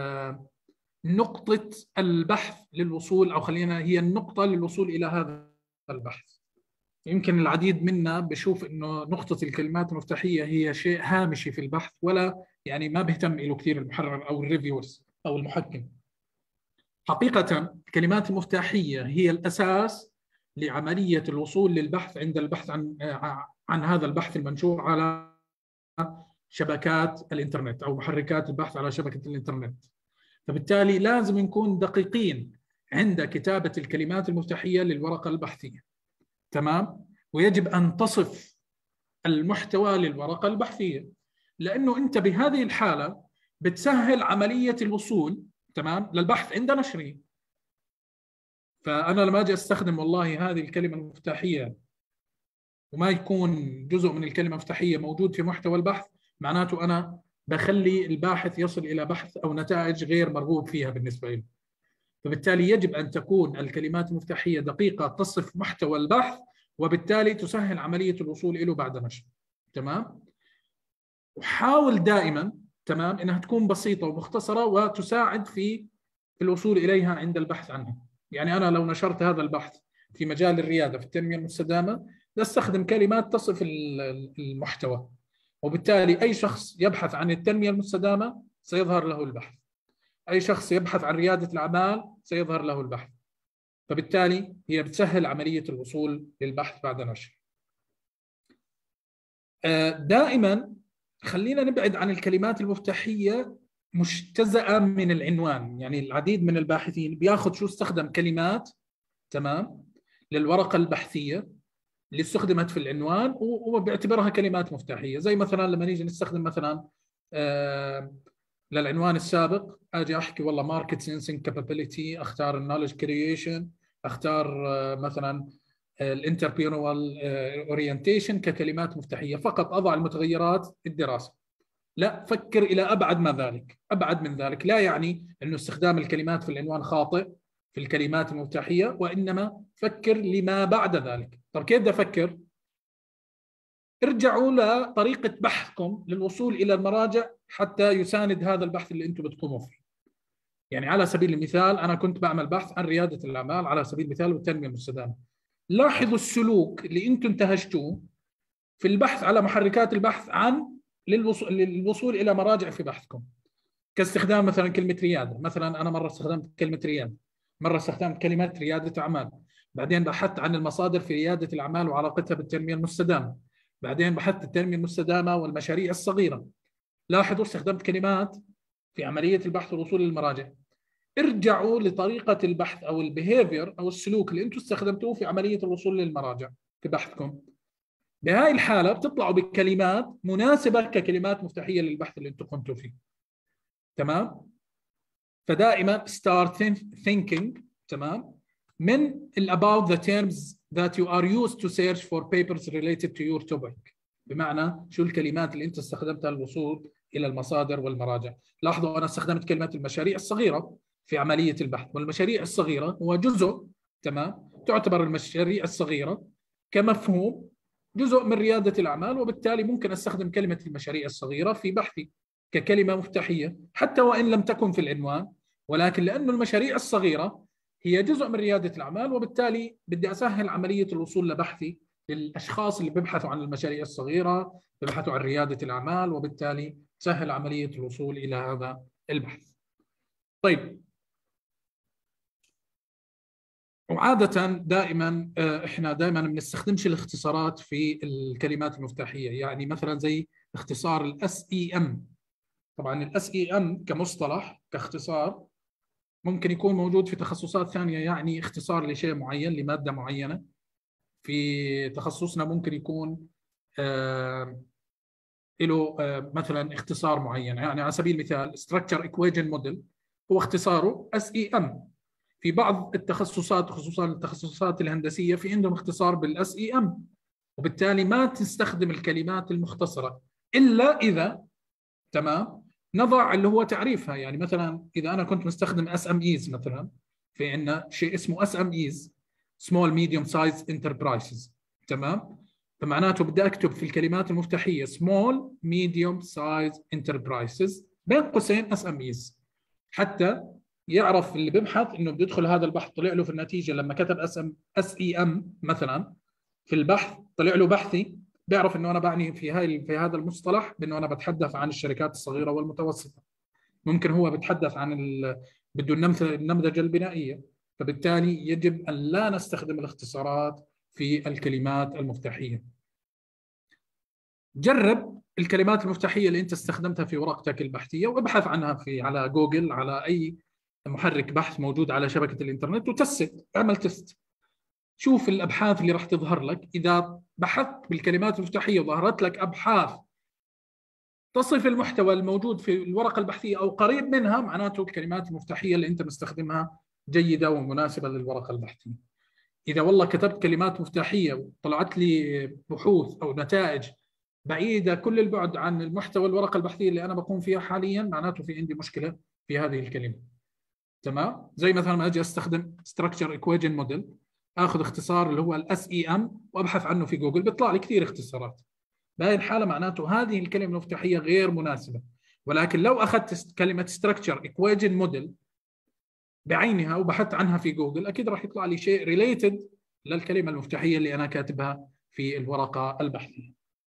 نقطة البحث للوصول، أو خلينا هي النقطة للوصول إلى هذا البحث. يمكن العديد منا بشوف إنه نقطة الكلمات المفتاحية هي شيء هامشي في البحث، ولا يعني ما بيهتم له كثير المحرر أو الريفيورز أو المحكم. حقيقة الكلمات المفتاحية هي الأساس لعملية الوصول للبحث عند البحث عن عن هذا البحث المنشور على شبكات الإنترنت أو محركات البحث على شبكة الإنترنت. فبالتالي لازم نكون دقيقين عند كتابة الكلمات المفتاحية للورقة البحثية. تمام؟ ويجب أن تصف المحتوى للورقة البحثية، لأنه أنت بهذه الحالة بتسهل عملية الوصول تمام للبحث عند نشره. فأنا لما أجي أستخدم والله هذه الكلمة المفتاحية وما يكون جزء من الكلمة المفتاحية موجود في محتوى البحث، معناته أنا بخلي الباحث يصل إلى بحث أو نتائج غير مرغوب فيها بالنسبة له. فبالتالي يجب أن تكون الكلمات المفتاحية دقيقة، تصف محتوى البحث، وبالتالي تسهل عملية الوصول إليه بعد نشر. تمام؟ وحاول دائما تمام إنها تكون بسيطة ومختصرة وتساعد في الوصول إليها عند البحث عنها. يعني أنا لو نشرت هذا البحث في مجال الريادة في التنمية المستدامة، نستخدم كلمات تصف المحتوى، وبالتالي أي شخص يبحث عن التنمية المستدامة سيظهر له البحث، أي شخص يبحث عن ريادة الأعمال سيظهر له البحث. فبالتالي هي بتسهل عملية الوصول للبحث بعد نشر. دائما خلينا نبعد عن الكلمات المفتاحية مجتزأة من العنوان. يعني العديد من الباحثين بياخذ شو استخدم كلمات تمام للورقة البحثية اللي استخدمت في العنوان وبيعتبرها كلمات مفتاحية. زي مثلا لما نيجي نستخدم مثلا آه للعنوان السابق، اجي احكي والله ماركت سينسينج كابابيلتي، اختار النولج كرييشن، اختار آه مثلا الانتربرينوال اورينتيشن ككلمات مفتاحية، فقط اضع المتغيرات الدراسة. لا، فكر الى ابعد ما ذلك، ابعد من ذلك. لا يعني انه استخدام الكلمات في العنوان خاطئ في الكلمات المفتاحية، وانما فكر لما بعد ذلك. طب كيف بدي افكر؟ ارجعوا لطريقة بحثكم للوصول إلى المراجع حتى يساند هذا البحث اللي أنتم بتقوموا فيه. يعني على سبيل المثال أنا كنت بعمل بحث عن ريادة الأعمال على سبيل المثال والتنمية المستدامة. لاحظوا السلوك اللي أنتم انتهجتوه في البحث على محركات البحث عن للوصول, للوصول إلى مراجع في بحثكم، كاستخدام مثلا كلمة ريادة. مثلا أنا مرة استخدمت كلمة ريادة، مرة استخدمت كلمة ريادة أعمال، بعدين بحثت عن المصادر في ريادة الأعمال وعلاقتها بالتنمية المستدامة، بعدين بحثت التنمية المستدامة والمشاريع الصغيرة. لاحظوا استخدمت كلمات في عملية البحث والوصول للمراجع. ارجعوا لطريقة البحث أو البيهيفير أو السلوك اللي أنتم استخدمتوه في عملية الوصول للمراجع في بحثكم. بهاي الحالة بتطلعوا بكلمات مناسبة ككلمات مفتاحية للبحث اللي أنتم قمتوا فيه. تمام؟ فدائما start thinking تمام من about the terms that you are used to search for papers related to your topic. بمعنى شو الكلمات اللي انت استخدمتها للوصول الى المصادر والمراجع. لاحظوا انا استخدمت كلمه المشاريع الصغيره في عمليه البحث، والمشاريع الصغيره هو جزء تمام تعتبر المشاريع الصغيره كمفهوم جزء من رياده الاعمال، وبالتالي ممكن استخدم كلمه المشاريع الصغيره في بحثي ككلمه مفتاحيه حتى وان لم تكن في العنوان، ولكن لانه المشاريع الصغيره هي جزء من ريادة الأعمال، وبالتالي بدي أسهل عملية الوصول لبحثي للأشخاص اللي بيبحثوا عن المشاريع الصغيرة، بيبحثوا عن ريادة الأعمال، وبالتالي تسهل عملية الوصول إلى هذا البحث. طيب، وعادة دائما احنا دائما ما بنستخدمش الاختصارات في الكلمات المفتاحية، يعني مثلا زي اختصار الاس اي ام. طبعا الاس اي ام كمصطلح كاختصار ممكن يكون موجود في تخصصات ثانية، يعني اختصار لشيء معين لمادة معينة. في تخصصنا ممكن يكون آه له آه مثلا اختصار معين، يعني على سبيل المثال Structure Equation Model هو اختصاره اس اي ام. في بعض التخصصات خصوصا التخصصات الهندسية في عندهم اختصار بالاس اي ام، وبالتالي ما تستخدم الكلمات المختصرة إلا إذا تمام نضع اللي هو تعريفها. يعني مثلا إذا أنا كنت مستخدم اس ام ايز، مثلا في عندنا شيء اسمه اس ام ايز Small Medium Size Enterprises، تمام؟ فمعناته بدي أكتب في الكلمات المفتاحية Small Medium Size Enterprises بين قوسين اس ام ايز، حتى يعرف اللي بيبحث انه بده يدخل هذا البحث. طلع له في النتيجه لما كتب اس ام اس اي ام مثلا في البحث، طلع له بحثي، بيعرف انه انا بعني في هاي في هذا المصطلح بانه انا بتحدث عن الشركات الصغيره والمتوسطه. ممكن هو بتحدث عن ال... بده النمذجه البنائيه، فبالتالي يجب ان لا نستخدم الاختصارات في الكلمات المفتاحيه. جرب الكلمات المفتاحيه اللي انت استخدمتها في ورقتك البحثيه وابحث عنها في على جوجل، على اي محرك بحث موجود على شبكة الإنترنت، وتست، اعمل تست، شوف الأبحاث اللي راح تظهر لك. إذا بحثت بالكلمات المفتاحية وظهرت لك أبحاث تصف المحتوى الموجود في الورقة البحثية أو قريب منها، معناته الكلمات المفتاحية اللي أنت مستخدمها جيدة ومناسبة للورقة البحثية. إذا والله كتبت كلمات مفتاحية وطلعت لي بحوث أو نتائج بعيدة كل البعد عن المحتوى الورقة البحثية اللي أنا بقوم فيها حاليا، معناته في عندي مشكلة في هذه الكلمة. تمام؟ زي مثلا ما اجي استخدم Structure Equation Model، اخذ اختصار اللي هو الاس اي ام وابحث عنه في جوجل، بيطلع لي كثير اختصارات. بهذه الحاله معناته هذه الكلمه المفتاحيه غير مناسبه. ولكن لو اخذت كلمه Structure Equation Model بعينها وبحثت عنها في جوجل، اكيد راح يطلع لي شيء ريليتد للكلمه المفتاحيه اللي انا كاتبها في الورقه البحثيه.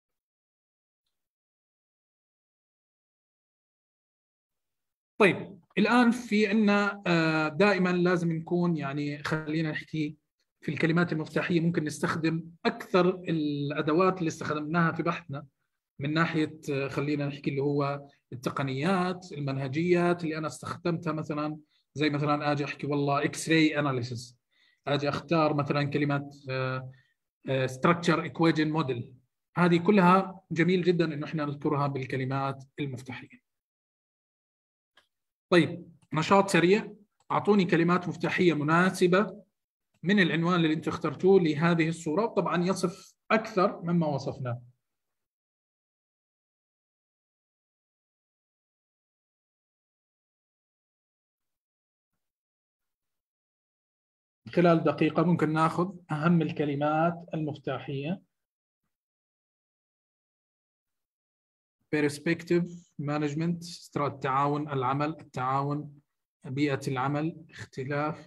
طيب، الآن في عنا دائما لازم نكون، يعني خلينا نحكي في الكلمات المفتاحية ممكن نستخدم أكثر الأدوات اللي استخدمناها في بحثنا من ناحية، خلينا نحكي اللي هو التقنيات المنهجيات اللي أنا استخدمتها. مثلا زي مثلا أجي أحكي والله إكس راي أناليسيس، أجي أختار مثلا كلمة Structure Equation Model. هذه كلها جميل جدا إنه إحنا نذكرها بالكلمات المفتاحية. طيب، نشاط سريع، أعطوني كلمات مفتاحية مناسبة من العنوان اللي أنتم اخترتوه لهذه الصورة، طبعا يصف أكثر مما وصفناه. خلال دقيقة ممكن ناخذ أهم الكلمات المفتاحية. Perspective Management، التعاون، العمل، التعاون، بيئة العمل، اختلاف،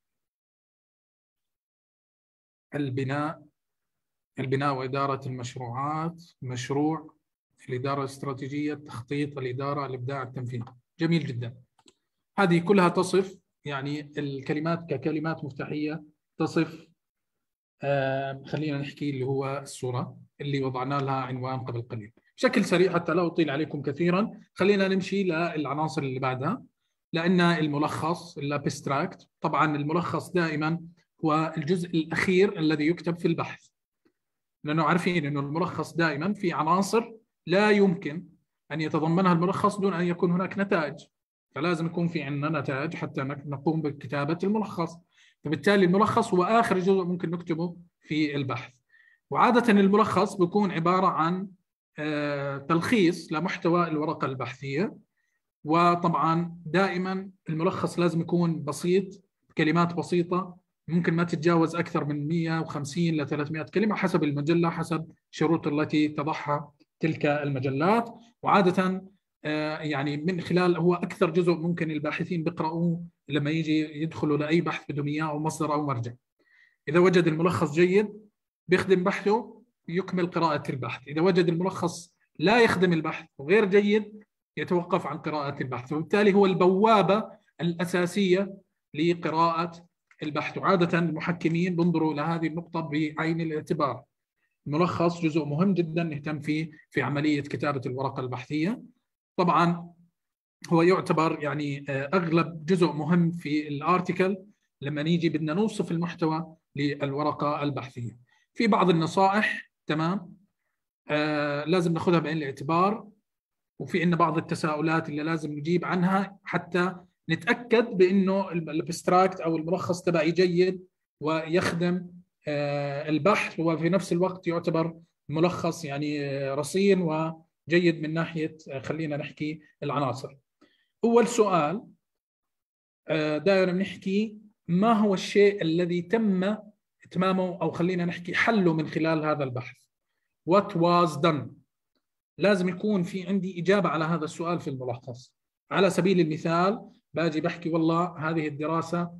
البناء، البناء وإدارة المشروعات، مشروع، الإدارة الاستراتيجية، التخطيط، الإدارة، الإبداع، التنفيذ. جميل جدا. هذه كلها تصف، يعني الكلمات ككلمات مفتاحية تصف آه خلينا نحكي اللي هو الصورة اللي وضعنا لها عنوان قبل قليل. بشكل سريع حتى لا أطيل عليكم كثيرا، خلينا نمشي للعناصر اللي بعدها، لأن الملخص الابستراكت. طبعا الملخص دائما هو الجزء الأخير الذي يكتب في البحث، لأنه عارفين أنه الملخص دائما في عناصر لا يمكن أن يتضمنها الملخص دون أن يكون هناك نتائج، فلازم يكون في عندنا نتائج حتى نقوم بكتابة الملخص. فبالتالي الملخص هو آخر جزء ممكن نكتبه في البحث. وعادة الملخص بيكون عبارة عن تلخيص لمحتوى الورقة البحثية. وطبعا دائما الملخص لازم يكون بسيط، كلمات بسيطة، ممكن ما تتجاوز أكثر من مئة وخمسين إلى ثلاثمئة كلمة حسب المجلة، حسب الشروط التي تضعها تلك المجلات. وعادة يعني من خلال هو أكثر جزء ممكن الباحثين بيقرأوه لما يجي يدخلوا لأي بحث بدهم إياه أو مصدر أو مرجع. إذا وجد الملخص جيد بيخدم بحثه يكمل قراءة البحث، إذا وجد الملخص لا يخدم البحث وغير جيد يتوقف عن قراءة البحث، وبالتالي هو البوابة الأساسية لقراءة البحث. وعادة المحكمين بينظروا لهذه النقطة بعين الاعتبار. الملخص جزء مهم جدا نهتم فيه في عملية كتابة الورقة البحثية. طبعا هو يعتبر يعني أغلب جزء مهم في الارتيكل لما نيجي بدنا نوصف المحتوى للورقة البحثية. في بعض النصائح تمام آه لازم ناخذها بعين الاعتبار، وفي عندنا بعض التساؤلات اللي لازم نجيب عنها حتى نتأكد بأنه الابستراكت أو الملخص تبعي جيد ويخدم آه البحث، وفي نفس الوقت يعتبر ملخص يعني رصين وجيد من ناحية آه خلينا نحكي العناصر. أول سؤال آه دائما بنحكي ما هو الشيء الذي تم إتمامه أو خلينا نحكي حله من خلال هذا البحث. What was done. لازم يكون في عندي إجابة على هذا السؤال في الملخص. على سبيل المثال باجي بحكي والله هذه الدراسة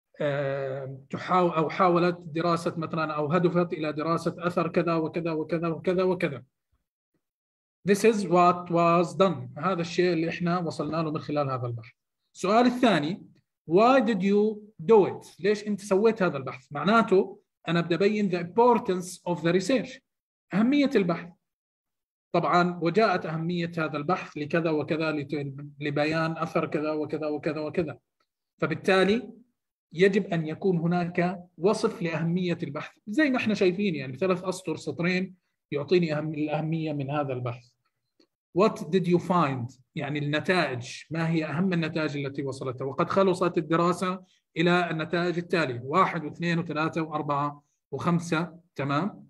تحاول أو حاولت دراسة مثلا أو هدفت إلى دراسة أثر كذا وكذا وكذا وكذا وكذا. This is what was done. هذا الشيء اللي إحنا وصلنا له من خلال هذا البحث. السؤال الثاني Why did you do it؟ ليش أنت سويت هذا البحث؟ معناته أنا بدي أبين the importance of the research. أهمية البحث. طبعا وجاءت أهمية هذا البحث لكذا وكذا لبيان أثر كذا وكذا وكذا وكذا. فبالتالي يجب أن يكون هناك وصف لأهمية البحث زي ما احنا شايفين، يعني ثلاث أسطر سطرين يعطيني أهم الأهمية من هذا البحث. What did you find؟ يعني النتائج، ما هي أهم النتائج التي وصلتها؟ وقد خلصت الدراسة إلى النتائج التالية واحد واثنين وثلاثة وأربعة وخمسة تمام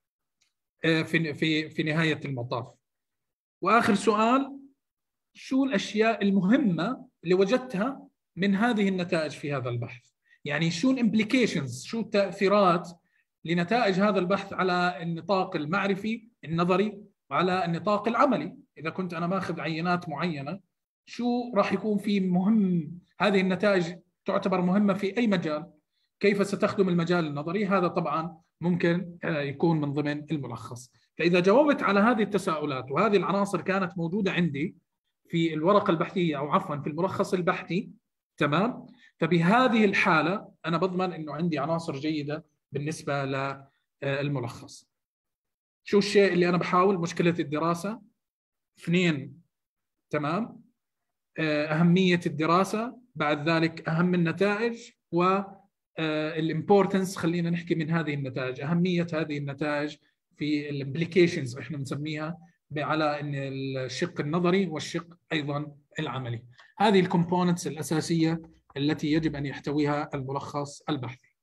في في في نهاية المطاف. وآخر سؤال شو الأشياء المهمة اللي وجدتها من هذه النتائج في هذا البحث؟ يعني شو الامبليكيشنز، شو التأثيرات لنتائج هذا البحث على النطاق المعرفي النظري وعلى النطاق العملي. إذا كنت أنا ماخذ عينات معينة شو راح يكون في مهم، هذه النتائج تعتبر مهمة في أي مجال، كيف ستخدم المجال النظري؟ هذا طبعا ممكن يكون من ضمن الملخص. فإذا جاوبت على هذه التساؤلات وهذه العناصر كانت موجودة عندي في الورقة البحثية أو عفوا في الملخص البحثي تمام، فبهذه الحالة أنا بضمن أنه عندي عناصر جيدة بالنسبة للملخص. شو الشيء اللي أنا بحاول؟ مشكلة الدراسة. اثنين تمام أهمية الدراسة، بعد ذلك أهم النتائج والإمبورتنس خلينا نحكي من هذه النتائج، أهمية هذه النتائج في الامبليكيشنز احنا بنسميها على ان الشق النظري والشق ايضا العملي. هذه الكومبوننتس الاساسيه التي يجب ان يحتويها الملخص البحثي.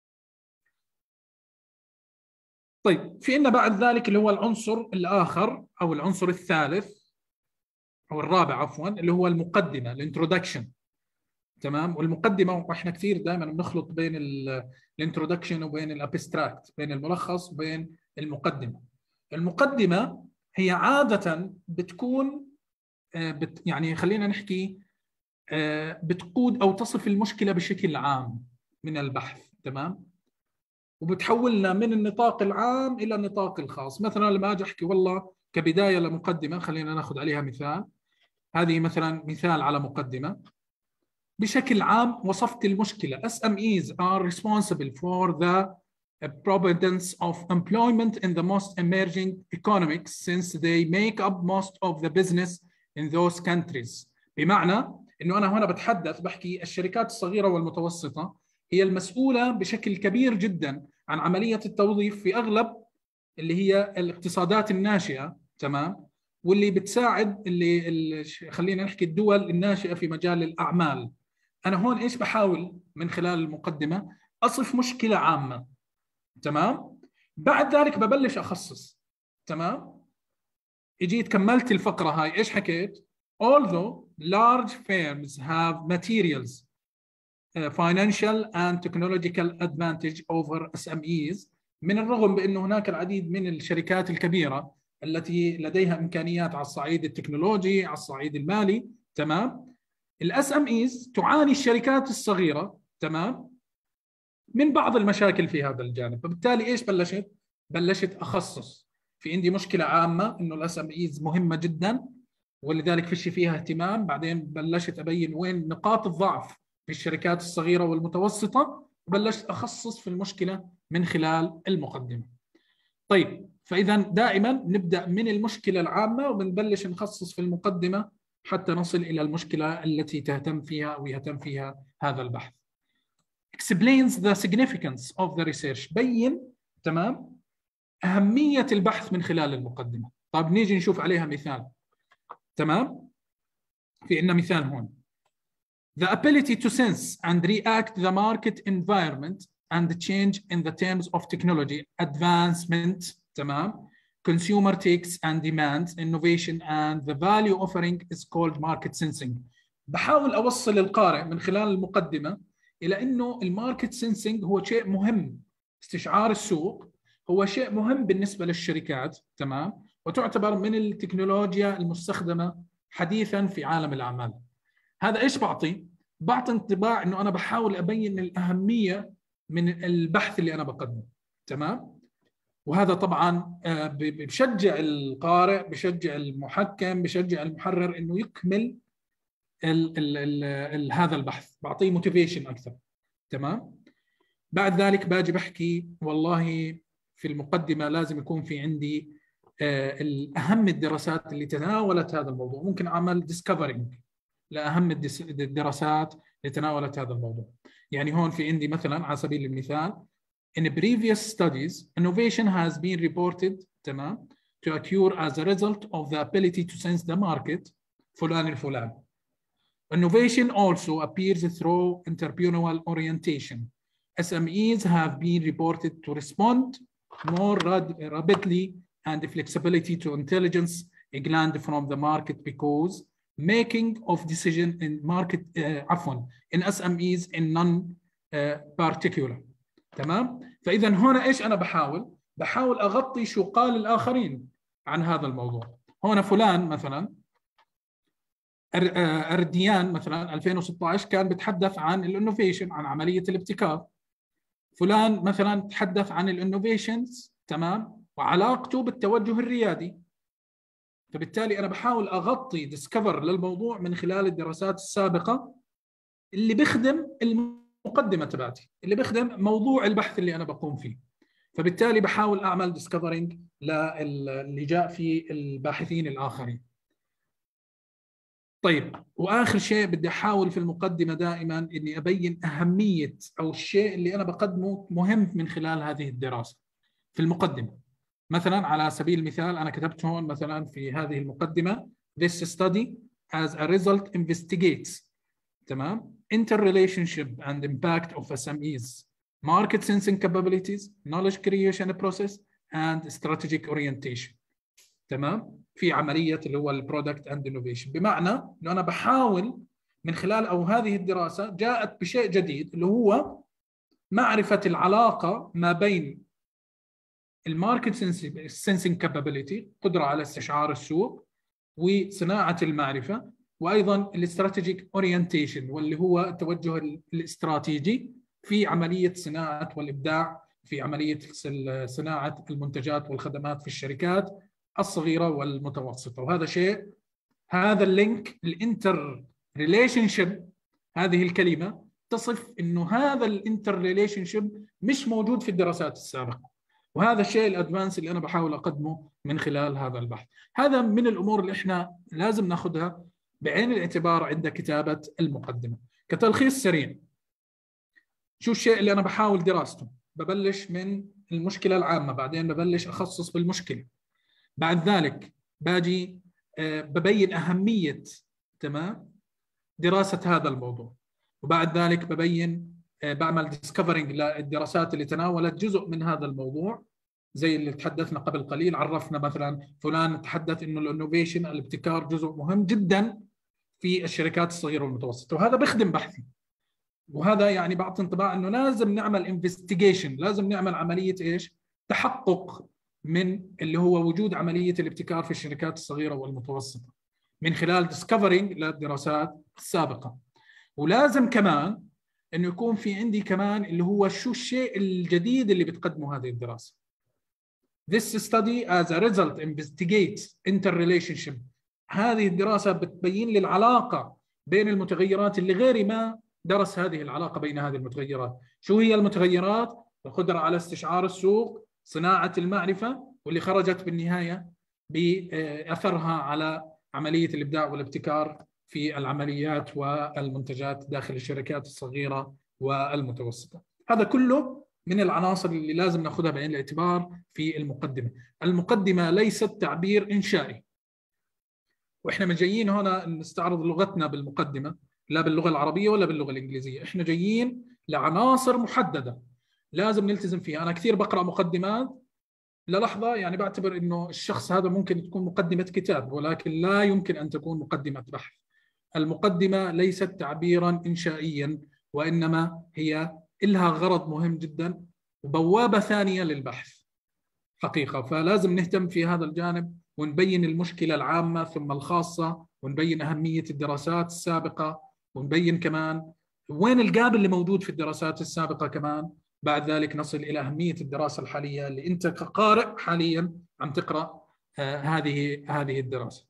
طيب في عندنا بعد ذلك اللي هو العنصر الاخر او العنصر الثالث او الرابع عفوا اللي هو المقدمه، الانترودكشن تمام. والمقدمه واحنا كثير دائما بنخلط بين الانترودكشن وبين الابستراكت، بين الملخص وبين المقدمه. المقدمه هي عادة بتكون بت يعني خلينا نحكي بتقود أو تصف المشكلة بشكل عام من البحث تمام، وبتحولنا من النطاق العام إلى النطاق الخاص. مثلا لما أجي أحكي والله كبداية لمقدمة، خلينا نأخذ عليها مثال. هذه مثلا مثال على مقدمة. بشكل عام وصفت المشكلة. إس إم إيز are responsible for the preponderance of employment in the most emerging economies since they make up most of the business in those countries. بمعنى إنه أنا هنا بتحدث بحكي الشركات الصغيرة والمتوسطة هي المسؤولة بشكل كبير جدا عن عملية التوظيف في أغلب اللي هي الاقتصادات الناشئة تمام، واللي بتساعد اللي, اللي خلينا نحكي الدول الناشئة في مجال الأعمال. أنا هون إيش بحاول من خلال المقدمة؟ أصف مشكلة عامة تمام، بعد ذلك ببلش أخصص تمام. اجيت كملت الفقرة هاي ايش حكيت؟ although large firms have materials uh, financial and technological advantage over إس إم إيز، من الرغم بأنه هناك العديد من الشركات الكبيرة التي لديها إمكانيات على الصعيد التكنولوجي، على الصعيد المالي. تمام. الاس ام ايز تعاني الشركات الصغيرة، تمام، من بعض المشاكل في هذا الجانب. فبالتالي ايش بلشت؟ بلشت اخصص. في عندي مشكلة عامة انه الاس ام ايز مهمة جدا ولذلك فيش فيها اهتمام. بعدين بلشت ابين وين نقاط الضعف في الشركات الصغيرة والمتوسطة، وبلشت اخصص في المشكلة من خلال المقدمة. طيب، فاذا دائما نبدا من المشكلة العامة وبنبلش نخصص في المقدمة حتى نصل الى المشكلة التي تهتم فيها او يهتم فيها هذا البحث. explains the significance of the research. بين، تمام، أهمية البحث من خلال المقدمة. طيب نيجي نشوف عليها مثال. تمام. في عندنا مثال هون. The ability to sense and react the market environment and the change in the terms of technology advancement, تمام, consumer takes and demands, innovation and the value offering is called market sensing. بحاول أوصل القارئ من خلال المقدمة إلى أنه الماركت سينسينج هو شيء مهم. استشعار السوق هو شيء مهم بالنسبة للشركات، تمام، وتعتبر من التكنولوجيا المستخدمة حديثا في عالم الأعمال. هذا إيش بعطي؟ بعطي انطباع أنه أنا بحاول أبين الأهمية من البحث اللي أنا بقدمه، تمام. وهذا طبعا بشجع القارئ، بشجع المحكم، بشجع المحرر أنه يكمل ال ال ال ال هذا البحث، بعطيه موتيفيشن أكثر، تمام. بعد ذلك باجي بحكي والله في المقدمة لازم يكون في عندي أهم الدراسات اللي تناولت هذا الموضوع. ممكن أعمل ديسكفرينج لأهم الدراسات اللي تناولت هذا الموضوع. يعني هون في عندي مثلا على سبيل المثال in previous studies innovation has been reported، تمام, to occur as a result of the ability to sense the market فلان الفلان. Innovation also appears through entrepreneurial orientation. S M Es have been reported to respond more rapidly and flexibility to intelligence gleaned from the market because making of decision in market uh, عفوا in S M Es in non uh, particular. تمام. فإذا هنا إيش أنا بحاول؟ بحاول أغطي شو قال الآخرين عن هذا الموضوع. هنا فلان مثلا أرديان مثلا ألفين وستة عشر كان بيتحدث عن الانوفيشن، عن عملية الابتكار. فلان مثلا تحدث عن الانوفيشنز، تمام، وعلاقته بالتوجه الريادي. فبالتالي أنا بحاول أغطي ديسكفر للموضوع من خلال الدراسات السابقة اللي بخدم المقدمة تبعتي، اللي بخدم موضوع البحث اللي أنا بقوم فيه. فبالتالي بحاول أعمل ديسكفرينج للي جاء في الباحثين الآخرين. طيب، وآخر شيء بدي أحاول في المقدمة دائما إني أبين أهمية أو الشيء اللي أنا بقدمه مهم من خلال هذه الدراسة في المقدمة. مثلا على سبيل المثال أنا كتبت هون مثلا في هذه المقدمة This study as a result investigates، تمام، interrelationship and impact of S M Es, market sensing capabilities, knowledge creation process and strategic orientation. تمام، في عملية اللي هو البرودكت اند انوفيشن. بمعنى انه انا بحاول من خلال او هذه الدراسة جاءت بشيء جديد اللي هو معرفة العلاقة ما بين الماركت سنسنج كابابيلتي، قدرة على استشعار السوق، وصناعة المعرفة، وايضا الاستراتيجيك اورينتيشن واللي هو التوجه الاستراتيجي في عملية صناعة والابداع في عملية صناعة المنتجات والخدمات في الشركات الصغيرة والمتوسطة. وهذا شيء، هذا اللينك الانتر ريليشن شيب، هذه الكلمة تصف انه هذا الانتر ريليشن شيب مش موجود في الدراسات السابقة، وهذا الشيء الادفانس اللي انا بحاول اقدمه من خلال هذا البحث. هذا من الامور اللي احنا لازم ناخذها بعين الاعتبار عند كتابة المقدمة. كتلخيص سريع، شو الشيء اللي انا بحاول دراسته؟ ببلش من المشكلة العامة، بعدين ببلش اخصص بالمشكلة، بعد ذلك باجي ببين أهمية، تمام، دراسة هذا الموضوع، وبعد ذلك ببين بعمل ديسكفرينج للدراسات اللي تناولت جزء من هذا الموضوع زي اللي تحدثنا قبل قليل. عرفنا مثلا فلان تحدث إنه الانوفيشن الابتكار جزء مهم جدا في الشركات الصغيرة والمتوسطة، وهذا بخدم بحثي. وهذا يعني بعطي انطباع إنه لازم نعمل انفستيجيشن، لازم نعمل عملية إيش؟ تحقق من اللي هو وجود عملية الابتكار في الشركات الصغيرة والمتوسطة من خلال ديسكفرينج للدراسات السابقة. ولازم كمان انه يكون في عندي كمان اللي هو شو الشيء الجديد اللي بتقدمه هذه الدراسة. This study as a result investigates interrelationship. هذه الدراسة بتبين لي العلاقة بين المتغيرات اللي غيري ما درس هذه العلاقة بين هذه المتغيرات. شو هي المتغيرات؟ القدرة على استشعار السوق، صناعة المعرفة، واللي خرجت بالنهاية بأثرها على عملية الإبداع والابتكار في العمليات والمنتجات داخل الشركات الصغيرة والمتوسطة. هذا كله من العناصر اللي لازم ناخذها بعين الاعتبار في المقدمة. المقدمة ليست تعبير إنشائي، وإحنا من جايين هنا نستعرض لغتنا بالمقدمة، لا باللغة العربية ولا باللغة الإنجليزية. إحنا جايين لعناصر محددة لازم نلتزم فيها. أنا كثير بقرأ مقدمات للحظة يعني بعتبر إنه الشخص هذا ممكن تكون مقدمة كتاب، ولكن لا يمكن أن تكون مقدمة بحث. المقدمة ليست تعبيرا إنشائيا، وإنما هي إلها غرض مهم جدا وبوابة ثانية للبحث حقيقة. فلازم نهتم في هذا الجانب ونبين المشكلة العامة ثم الخاصة، ونبين أهمية الدراسات السابقة، ونبين كمان وين الجاب اللي موجود في الدراسات السابقة كمان. بعد ذلك نصل إلى أهمية الدراسة الحالية اللي أنت كقارئ حاليا عم تقرأ آه هذه هذه الدراسة.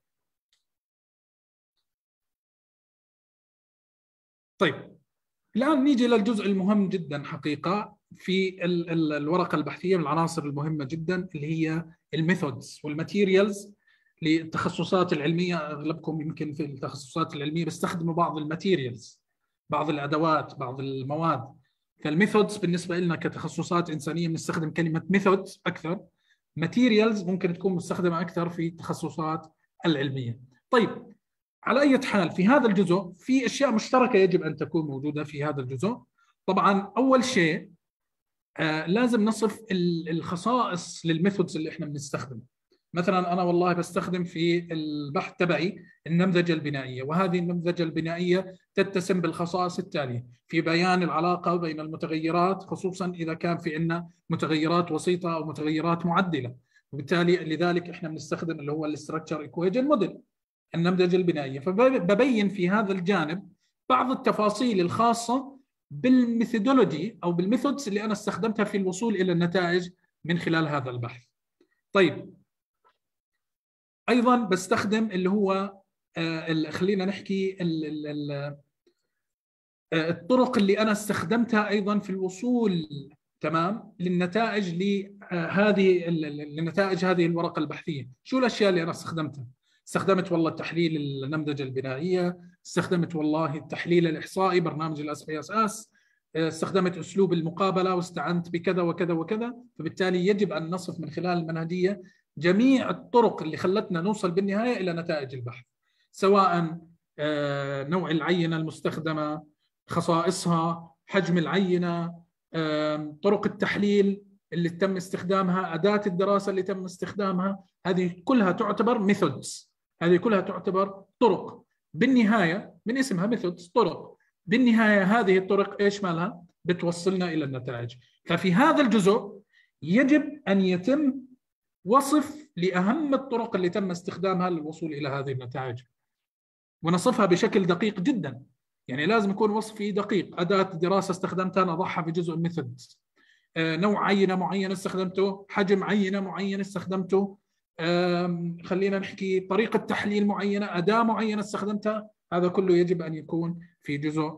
طيب الآن نيجي للجزء المهم جدا حقيقة في ال ال الورقة البحثية، من العناصر المهمة جدا اللي هي الميثودز والماتيريالز للتخصصات العلمية. أغلبكم يمكن في التخصصات العلمية بيستخدموا بعض الماتيريالز، بعض الأدوات، بعض المواد. فالميثودز بالنسبة لنا كتخصصات إنسانية بنستخدم كلمة ميثودز أكثر. ماتيريالز ممكن تكون مستخدمة أكثر في التخصصات العلمية. طيب على أي حال في هذا الجزء في أشياء مشتركة يجب أن تكون موجودة في هذا الجزء. طبعا أول شيء آه لازم نصف الخصائص للميثودز اللي احنا بنستخدمه. مثلا أنا والله بستخدم في البحث تبعي النمذجة البنائية، وهذه النمذجة البنائية تتسم بالخصائص التالية في بيان العلاقة بين المتغيرات، خصوصا إذا كان في عندنا متغيرات وسيطة أو متغيرات معدلة. وبالتالي لذلك احنا بنستخدم اللي هو الاستراكشر ايكويجن موديل، النمذجة البنائية. فببين في هذا الجانب بعض التفاصيل الخاصة بالميثودولوجي أو بالميثودز اللي أنا استخدمتها في الوصول إلى النتائج من خلال هذا البحث. طيب أيضا بستخدم اللي هو آه خلينا نحكي ال ال ال الطرق اللي أنا استخدمتها أيضا في الوصول تمام للنتائج لهذه لنتائج هذه الورقة البحثية. شو الأشياء اللي أنا استخدمتها؟ استخدمت والله التحليل النمذجة البنائية، استخدمت والله التحليل الإحصائي برنامج الاس بي اس اس، استخدمت أسلوب المقابلة، واستعنت بكذا وكذا وكذا. فبالتالي يجب أن نصف من خلال المنهجية جميع الطرق اللي خلتنا نوصل بالنهاية إلى نتائج البحث، سواء نوع العينة المستخدمة، خصائصها، حجم العينة، طرق التحليل اللي تم استخدامها، أداة الدراسة اللي تم استخدامها. هذه كلها تعتبر ميثودز، هذه كلها تعتبر طرق. بالنهاية من اسمها ميثودز، طرق. بالنهاية هذه الطرق إيش مالها؟ بتوصلنا إلى النتائج. ففي هذا الجزء يجب أن يتم وصف لأهم الطرق اللي تم استخدامها للوصول إلى هذه النتائج، ونصفها بشكل دقيق جدا. يعني لازم يكون وصفي دقيق. أداة دراسة استخدمتها نضعها في جزء الميثودز، نوع عينة معينة استخدمته، حجم عينة معينة استخدمته، خلينا نحكي طريقة تحليل معينة، أداة معينة استخدمتها. هذا كله يجب أن يكون في جزء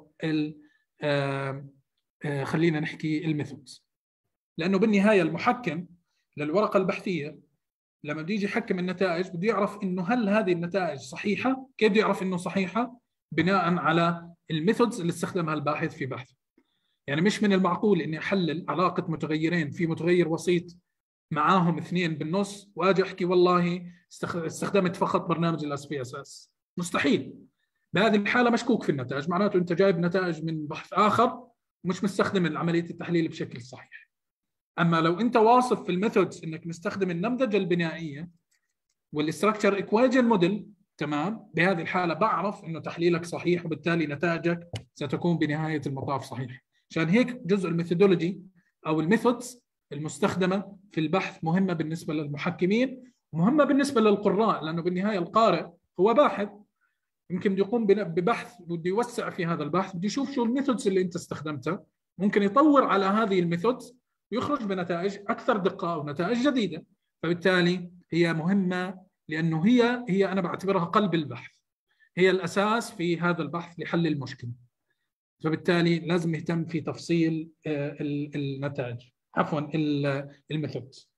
خلينا نحكي الميثودز. لأنه بالنهاية المحكم للورقة البحثية لما بيجي يحكم النتائج بده يعرف إنه هل هذه النتائج صحيحة. كيف بده يعرف إنه صحيحة؟ بناء على الميثودز اللي استخدمها الباحث في بحثه. يعني مش من المعقول إني أحلل علاقة متغيرين في متغير وسيط معاهم اثنين بالنص واجي أحكي والله استخدمت فقط برنامج الاس بي اس اس. مستحيل. بهذه الحالة مشكوك في النتائج، معناته أنت جايب نتائج من بحث آخر ومش مستخدم عملية التحليل بشكل صحيح. أما لو أنت واصف في الميثودز إنك مستخدم النمذجة البنائية والاستراكشر ايكويجن موديل، تمام، بهذه الحالة بعرف إنه تحليلك صحيح، وبالتالي نتائجك ستكون بنهاية المطاف صحيح. عشان هيك جزء الميثودولوجي أو الميثودز المستخدمة في البحث مهمة بالنسبة للمحكمين، مهمة بالنسبة للقراء، لأنه بالنهاية القارئ هو باحث، يمكن بده يقوم ببحث، بده يوسع في هذا البحث، بده يشوف شو الميثودز اللي انت استخدمتها، ممكن يطور على هذه الميثودز ويخرج بنتائج اكثر دقه او نتائج جديده. فبالتالي هي مهمه، لانه هي هي انا بعتبرها قلب البحث، هي الاساس في هذا البحث لحل المشكله. فبالتالي لازم نهتم في تفصيل النتائج، عفوا الميثودز.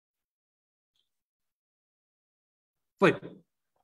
طيب،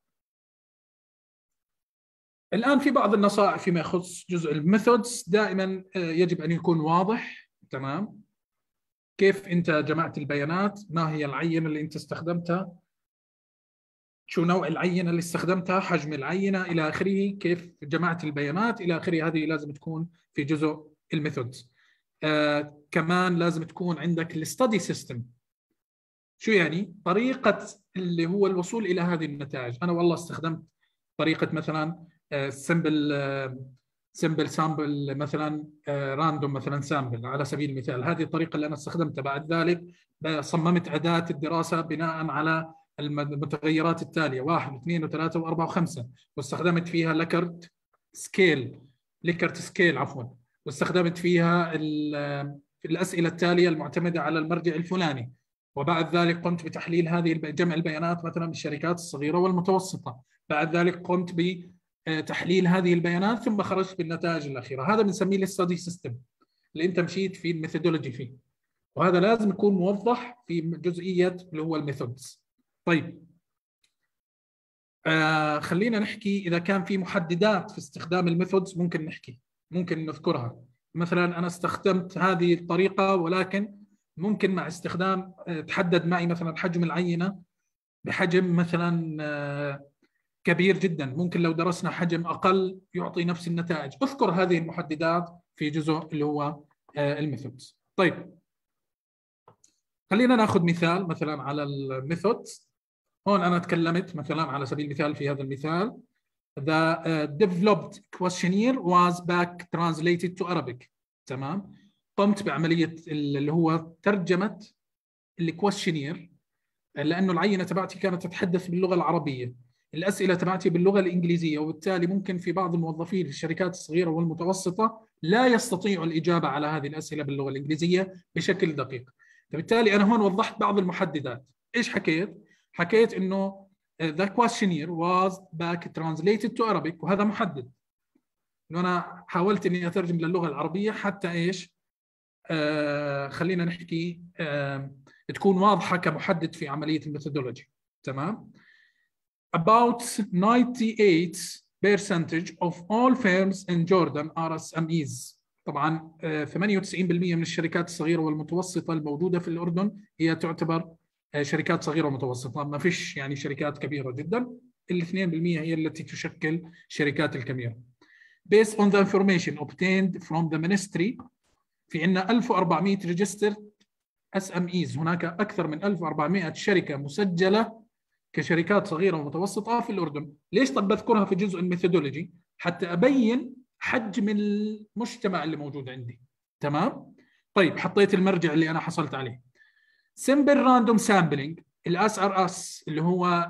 الآن في بعض النصائح فيما يخص جزء الميثودز. دائما يجب أن يكون واضح، تمام، كيف أنت جمعت البيانات، ما هي العينة اللي أنت استخدمتها، شو نوع العينة اللي استخدمتها، حجم العينة إلى آخره، كيف جمعت البيانات إلى آخره. هذه لازم تكون في جزء الميثودز. آه كمان لازم تكون عندك الستدي سيستم. شو يعني؟ طريقة اللي هو الوصول إلى هذه النتائج. أنا والله استخدمت طريقة مثلا سمبل سمبل سامبل مثلا، راندوم مثلا سامبل على سبيل المثال، هذه الطريقة اللي أنا استخدمتها. بعد ذلك صممت أداة الدراسة بناء على المتغيرات التالية واحد واثنين وثلاثة وأربعة وخمسة، واستخدمت فيها ليكرت سكيل ليكرت سكيل عفوا واستخدمت فيها الأسئلة التالية المعتمدة على المرجع الفلاني. وبعد ذلك قمت بتحليل هذه جمع البيانات مثلا بالشركات الصغيرة والمتوسطة. بعد ذلك قمت بتحليل هذه البيانات ثم خرجت بالنتائج الأخيرة. هذا بنسميه الستدي سيستم اللي أنت مشيت في الميثودولوجي فيه، وهذا لازم يكون موضح في جزئية اللي هو الميثودز. طيب، آه خلينا نحكي إذا كان في محددات في استخدام الميثودز، ممكن نحكي ممكن نذكرها. مثلا أنا استخدمت هذه الطريقة، ولكن ممكن مع استخدام تحدد معي مثلا حجم العينة بحجم مثلا كبير جدا، ممكن لو درسنا حجم أقل يعطي نفس النتائج. اذكر هذه المحددات في جزء اللي هو الميثودز. طيب، خلينا ناخذ مثال مثلا على الميثودز. هون أنا تكلمت مثلا على سبيل المثال في هذا المثال the developed questionnaire was back translated to Arabic. تمام، قمت بعملية اللي هو ترجمة الكويشنير، لأنه العينة تبعتي كانت تتحدث باللغة العربية، الأسئلة تبعتي باللغة الإنجليزية، وبالتالي ممكن في بعض الموظفين في الشركات الصغيرة والمتوسطة لا يستطيعوا الإجابة على هذه الأسئلة باللغة الإنجليزية بشكل دقيق. فبالتالي أنا هون وضحت بعض المحددات. إيش حكيت؟ حكيت إنه the questionnaire was back translated to Arabic، وهذا محدد، إنه أنا حاولت إني أترجم للغة العربية حتى إيش؟ آه خلينا نحكي آه تكون واضحة كمحدد في عملية الميثودولوجي. تمام. About ninety-eight percent of all firms in Jordan are S M Es. طبعا آه ثمانية وتسعين بالمئة من الشركات الصغيرة والمتوسطة الموجودة في الأردن هي تعتبر آه شركات صغيرة ومتوسطة، ما فيش يعني شركات كبيرة جدا. ال اثنين بالمئة هي التي تشكل شركات الكبيرة. Based on the information obtained from the ministry، في عندنا ألف وأربعمئة ريجستر اس ام ايز، هناك اكثر من ألف وأربعمئة شركه مسجله كشركات صغيره ومتوسطه في الاردن. ليش طب بذكرها في جزء الميثودولوجي؟ حتى ابين حجم المجتمع اللي موجود عندي. تمام. طيب، حطيت المرجع اللي انا حصلت عليه سمبل راندوم سامبلينج، الاس ار اس اللي هو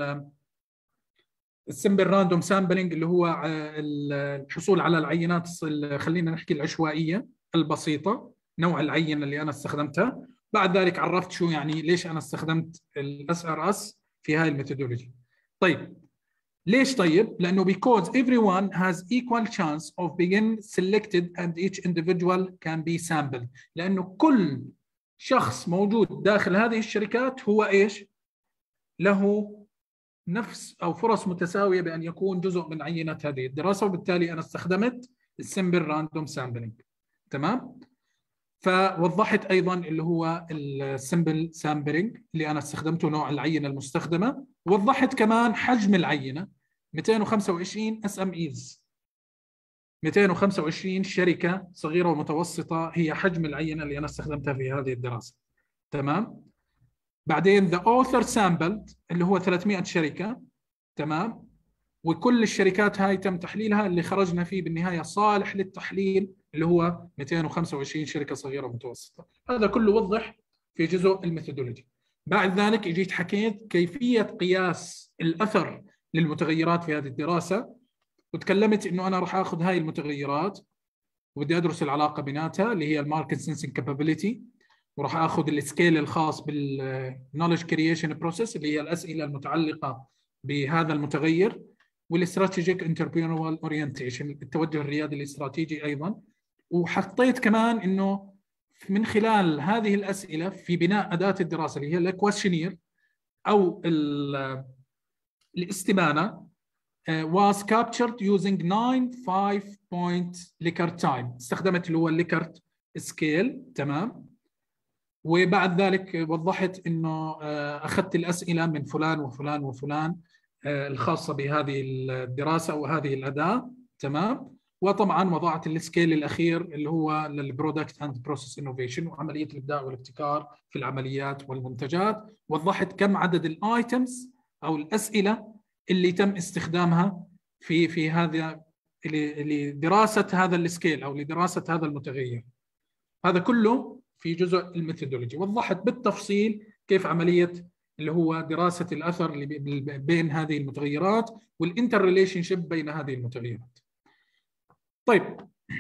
السمبل راندوم سامبلينج اللي هو الحصول على العينات، خلينا نحكي العشوائيه البسيطه، نوع العينه اللي انا استخدمتها. بعد ذلك عرفت شو يعني ليش انا استخدمت الاس ار اس في هاي الميثودولوجي. طيب، ليش؟ طيب لانه because everyone has equal chance of being selected and each individual can be sampled، لانه كل شخص موجود داخل هذه الشركات هو ايش؟ له نفس او فرص متساويه بان يكون جزء من عينه هذه الدراسه، وبالتالي انا استخدمت السمبل راندوم سامبلينج. تمام. فوضحت ايضا اللي هو السمبل سامبلينج اللي انا استخدمته نوع العينه المستخدمه. وضحت كمان حجم العينه مئتين وخمسة وعشرين اس ام ايز، مئتين وخمسة وعشرين شركه صغيره ومتوسطه هي حجم العينه اللي انا استخدمتها في هذه الدراسه. تمام. بعدين the author sampled اللي هو ثلاثمئة شركه. تمام. وكل الشركات هاي تم تحليلها، اللي خرجنا فيه بالنهايه صالح للتحليل اللي هو مئتين وخمسة وعشرين شركه صغيره ومتوسطه. هذا كله وضح في جزء الميثودولوجي. بعد ذلك اجيت حكيت كيفيه قياس الاثر للمتغيرات في هذه الدراسه، وتكلمت انه انا راح اخذ هاي المتغيرات وبدي ادرس العلاقه بيناتها اللي هي الماركت سنسنج كابابيلتي، وراح اخذ السكيل الخاص بالنولج كرييشن بروسيس اللي هي الاسئله المتعلقه بهذا المتغير، والاستراتيجيك انتربرينورال اورينتيشن التوجه الريادي الاستراتيجي ايضا. وحطيت كمان انه من خلال هذه الاسئله في بناء اداه الدراسه اللي هي الكويشنير او الاستبانه was captured using nine five point Likert time. استخدمت اللي هو الليكرت سكيل. تمام. وبعد ذلك وضحت انه اخذت الاسئله من فلان وفلان وفلان الخاصه بهذه الدراسه او هذه الاداه. تمام. وطبعا وضعت السكيل الاخير اللي هو للبرودكت اند بروسيس انوفيشن وعمليه الابداع والابتكار في العمليات والمنتجات. وضحت كم عدد الايتمز او الاسئله اللي تم استخدامها في في هذا لدراسه هذا السكيل او لدراسه هذا المتغير. هذا كله في جزء الميثودولوجي. وضحت بالتفصيل كيف عمليه اللي هو دراسه الاثر اللي بين هذه المتغيرات والانتر ريليشن شيب بين هذه المتغيرات. طيب،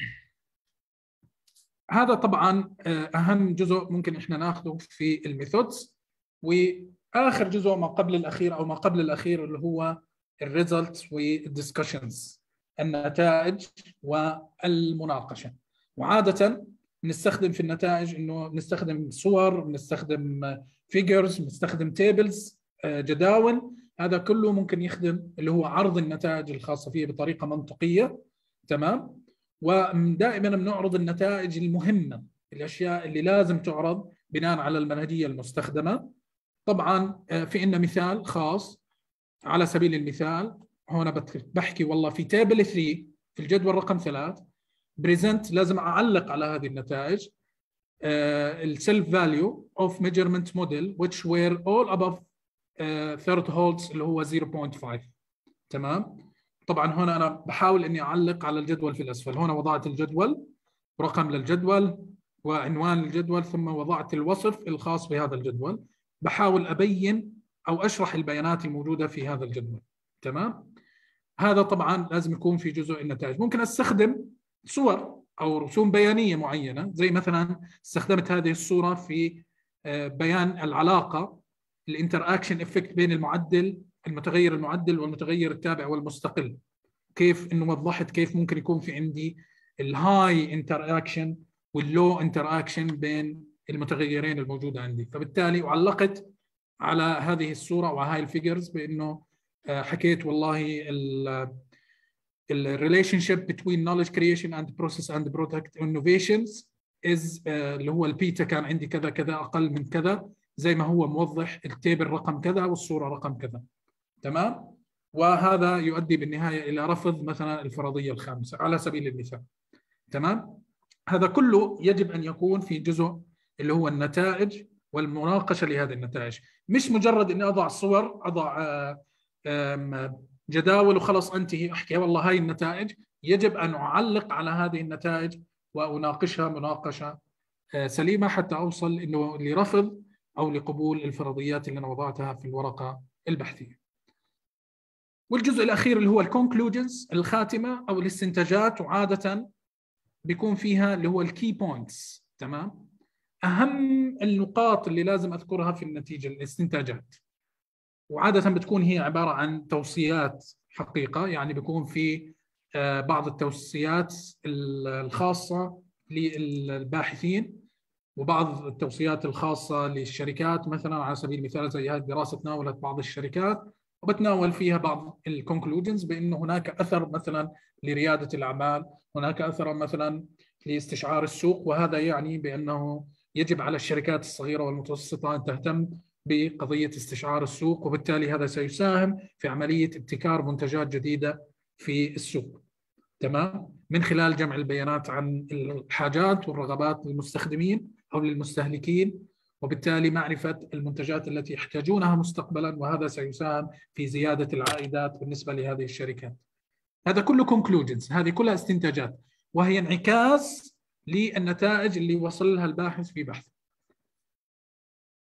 هذا طبعا اهم جزء ممكن احنا ناخذه في الميثودز. واخر جزء ما قبل الاخير او ما قبل الاخير اللي هو الريزلتس والدiscussions، النتائج والمناقشه. وعاده نستخدم في النتائج انه نستخدم صور، نستخدم فيجرز، نستخدم تيبلز، جداول. هذا كله ممكن يخدم اللي هو عرض النتائج الخاصه فيه بطريقه منطقيه. تمام. ودائما بنعرض النتائج المهمه، الاشياء اللي لازم تعرض بناء على المنهجيه المستخدمه. طبعا في عندنا مثال خاص على سبيل المثال هنا بحكي والله في تيبل ثلاثة في الجدول رقم ثلاث بريزنت لازم اعلق على هذه النتائج السيلف فاليو اوف ميجرمنت موديل which were all above thresholds اللي هو صفر فاصلة خمسة. تمام. طبعا هنا انا بحاول اني اعلق على الجدول في الاسفل. هنا وضعت الجدول، رقم للجدول وعنوان الجدول، ثم وضعت الوصف الخاص بهذا الجدول. بحاول ابين او اشرح البيانات الموجوده في هذا الجدول. تمام. هذا طبعا لازم يكون في جزء النتائج. ممكن استخدم صور او رسوم بيانيه معينه، زي مثلا استخدمت هذه الصوره في بيان العلاقه الانتر اكشن افكت بين المعدل المتغير المعدل والمتغير التابع والمستقل. كيف انه وضحت كيف ممكن يكون في عندي الهاي انتر اكشن واللو انتر اكشن بين المتغيرين الموجوده عندي. فبالتالي علقت على هذه الصوره وهاي الفيجرز بانه حكيت والله ال relationship between knowledge creation and process and product innovations is اللي هو البيتا كان عندي كذا كذا اقل من كذا، زي ما هو موضح التيبل رقم كذا والصوره رقم كذا. تمام. وهذا يؤدي بالنهايه الى رفض مثلا الفرضيه الخامسه على سبيل المثال. تمام. هذا كله يجب ان يكون في جزء اللي هو النتائج والمناقشه لهذه النتائج، مش مجرد اني اضع صور، اضع جداول وخلص انتهي احكي والله هاي النتائج. يجب ان اعلق على هذه النتائج واناقشها مناقشه سليمه حتى اوصل انه لرفض او لقبول الفرضيات اللي انا وضعتها في الورقه البحثيه. والجزء الاخير اللي هو الكونكلوجنز، الخاتمه او الاستنتاجات، وعاده بيكون فيها اللي هو الكي بوينتس. تمام. اهم النقاط اللي لازم اذكرها في النتيجه الاستنتاجات، وعاده بتكون هي عباره عن توصيات حقيقه، يعني بيكون في بعض التوصيات الخاصه للباحثين وبعض التوصيات الخاصه للشركات. مثلا على سبيل المثال زي هذه الدراسه تناولت بعض الشركات وبتناول فيها بعض الكونكلوجنز بانه هناك اثر مثلا لرياده الاعمال، هناك اثر مثلا لاستشعار السوق، وهذا يعني بانه يجب على الشركات الصغيره والمتوسطه ان تهتم بقضيه استشعار السوق، وبالتالي هذا سيساهم في عمليه ابتكار منتجات جديده في السوق. تمام. من خلال جمع البيانات عن الحاجات والرغبات للمستخدمين او للمستهلكين، وبالتالي معرفه المنتجات التي يحتاجونها مستقبلا، وهذا سيساهم في زياده العائدات بالنسبه لهذه الشركات. هذا كله conclusions، هذه كلها استنتاجات، وهي انعكاس للنتائج اللي وصل لها الباحث في بحثه.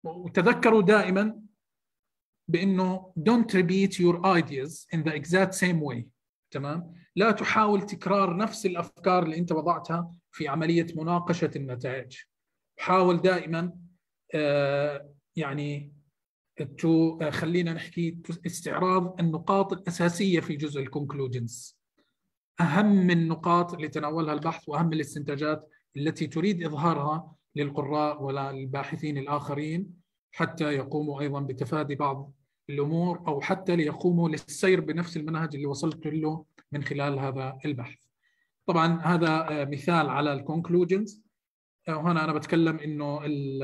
وتذكروا دائما بأنه don't repeat your ideas in the exact same way. تمام؟ لا تحاول تكرار نفس الأفكار اللي أنت وضعتها في عملية مناقشة النتائج. حاول دائما آه يعني تو آه خلينا نحكي استعراض النقاط الأساسية في جزء الكونكلوجنز، أهم النقاط اللي تناولها البحث وأهم الاستنتاجات التي تريد إظهارها للقراء وللباحثين الآخرين، حتى يقوموا أيضا بتفادي بعض الأمور أو حتى ليقوموا للسير بنفس المنهج اللي وصلت له من خلال هذا البحث. طبعا هذا مثال على الكونكلوجنز. وهنا أنا بتكلم إنه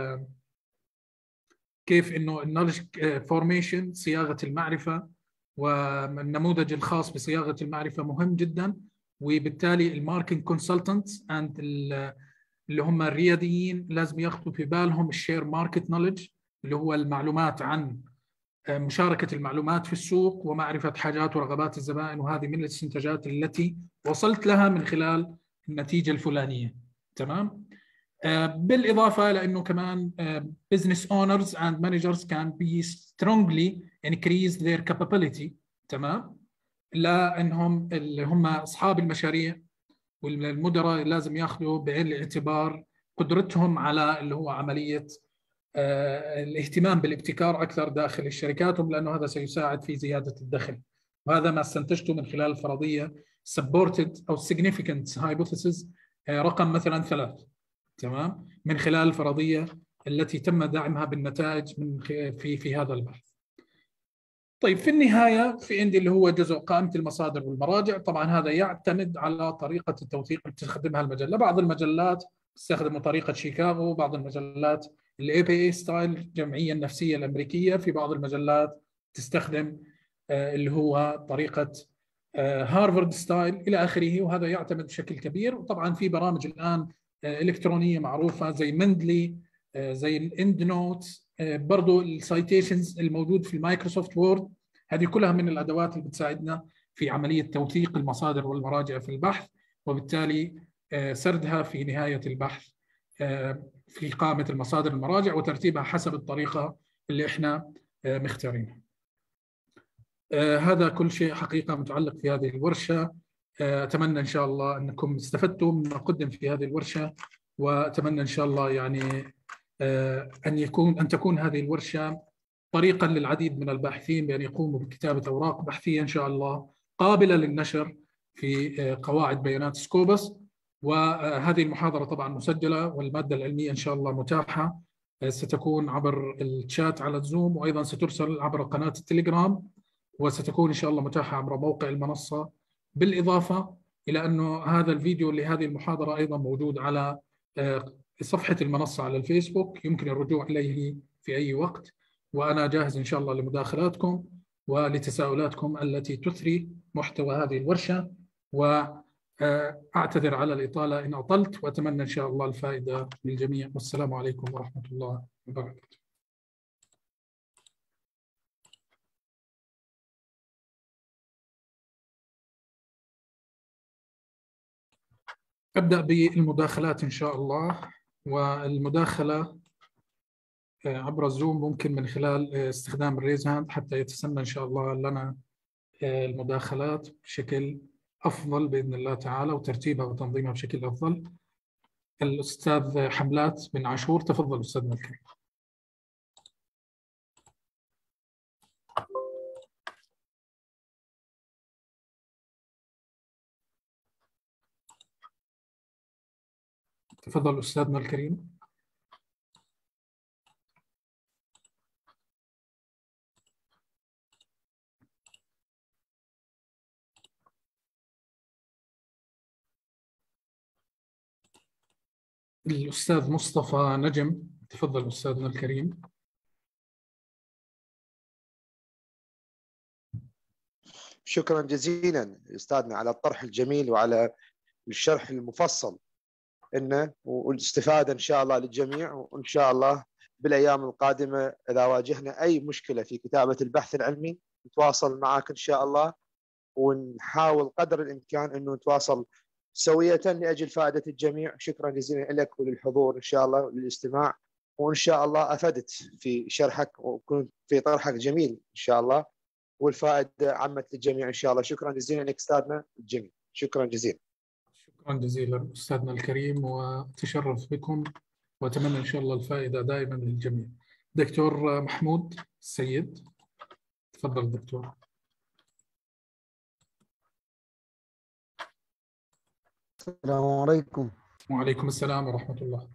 كيف إنه النولج فورميشن، صياغة المعرفة، والنموذج الخاص بصياغة المعرفة مهم جدا. وبالتالي الماركتنج كونسلتنتس اند اللي هم الرياديين لازم ياخذوا في بالهم الشير ماركت نولج، اللي هو المعلومات عن مشاركة المعلومات في السوق ومعرفة حاجات ورغبات الزبائن، وهذه من الاستنتاجات التي وصلت لها من خلال النتيجة الفلانية. تمام؟ بالإضافة لأنه كمان business owners and managers can be strongly increase their capability. تمام؟ لأنهم اللي هم أصحاب المشاريع والمدراء لازم ياخذوا بعين الاعتبار قدرتهم على اللي هو عملية الاهتمام بالابتكار أكثر داخل شركاتهم، لأنه هذا سيساعد في زيادة الدخل. وهذا ما استنتجته من خلال الفرضية supported أو significant hypothesis رقم مثلا ثلاث. تمام؟ من خلال الفرضية التي تم دعمها بالنتائج من في في هذا البحث. طيب في النهاية في عندي اللي هو جزء قائمة المصادر والمراجع. طبعا هذا يعتمد على طريقة التوثيق اللي تستخدمها المجلة. بعض المجلات تستخدم طريقة شيكاغو، بعض المجلات الاي بي اي ستايل الجمعية النفسية الأمريكية، في بعض المجلات تستخدم اللي هو طريقة هارفارد ستايل إلى آخره. وهذا يعتمد بشكل كبير. وطبعا في برامج الآن إلكترونية معروفة زي مندلي، زي الاند نوت، برضو السايتيشنز الموجود في المايكروسوفت وورد. هذه كلها من الأدوات اللي بتساعدنا في عملية توثيق المصادر والمراجع في البحث، وبالتالي سردها في نهاية البحث في قائمة المصادر والمراجع وترتيبها حسب الطريقة اللي احنا مختارينها. هذا كل شيء حقيقة متعلق في هذه الورشة. أتمنى إن شاء الله أنكم استفدتم مما قدم في هذه الورشة، وأتمنى إن شاء الله يعني أن يكون أن تكون هذه الورشة طريقا للعديد من الباحثين بأن يقوموا بكتابة أوراق بحثية إن شاء الله قابلة للنشر في قواعد بيانات سكوبس. وهذه المحاضرة طبعا مسجلة، والمادة العلمية إن شاء الله متاحة، ستكون عبر الشات على الزوم، وأيضا سترسل عبر قناة التليجرام، وستكون إن شاء الله متاحة عبر موقع المنصة. بالإضافة إلى أنه هذا الفيديو لهذه المحاضرة أيضا موجود على صفحة المنصة على الفيسبوك، يمكن الرجوع إليه في أي وقت. وأنا جاهز إن شاء الله لمداخلاتكم ولتساؤلاتكم التي تثري محتوى هذه الورشة. وأعتذر على الإطالة إن أطلت، وأتمنى إن شاء الله الفائدة للجميع. والسلام عليكم ورحمة الله وبركاته. أبدأ بالمداخلات إن شاء الله. والمداخلة عبر الزوم ممكن من خلال استخدام الريز هاند حتى يتسنى إن شاء الله لنا المداخلات بشكل أفضل بإذن الله تعالى، وترتيبها وتنظيمها بشكل أفضل. الأستاذ حملات بن عاشور، تفضل أستاذنا الكريم. تفضل أستاذنا الكريم. الأستاذ مصطفى نجم، تفضل أستاذنا الكريم. شكرا جزيلا أستاذنا على الطرح الجميل وعلى الشرح المفصل إنه والاستفادة إن شاء الله للجميع. وإن شاء الله بالأيام القادمة إذا واجهنا أي مشكلة في كتابة البحث العلمي نتواصل معك إن شاء الله، ونحاول قدر الإمكان إنه نتواصل سوية لأجل فائدة الجميع. شكرا جزيلا لك وللحضور إن شاء الله وللاستماع. وإن شاء الله أفدت في شرحك وكنت في طرحك جميل إن شاء الله، والفائدة عمت للجميع إن شاء الله. شكرا جزيلا لك أستاذنا الجميل، شكرا جزيلا. شكرا جزيلا أستاذنا الكريم، وتشرف بكم، وأتمنى إن شاء الله الفائدة دائما للجميع. دكتور محمود السيد، تفضل دكتور. السلام عليكم. وعليكم السلام ورحمة الله.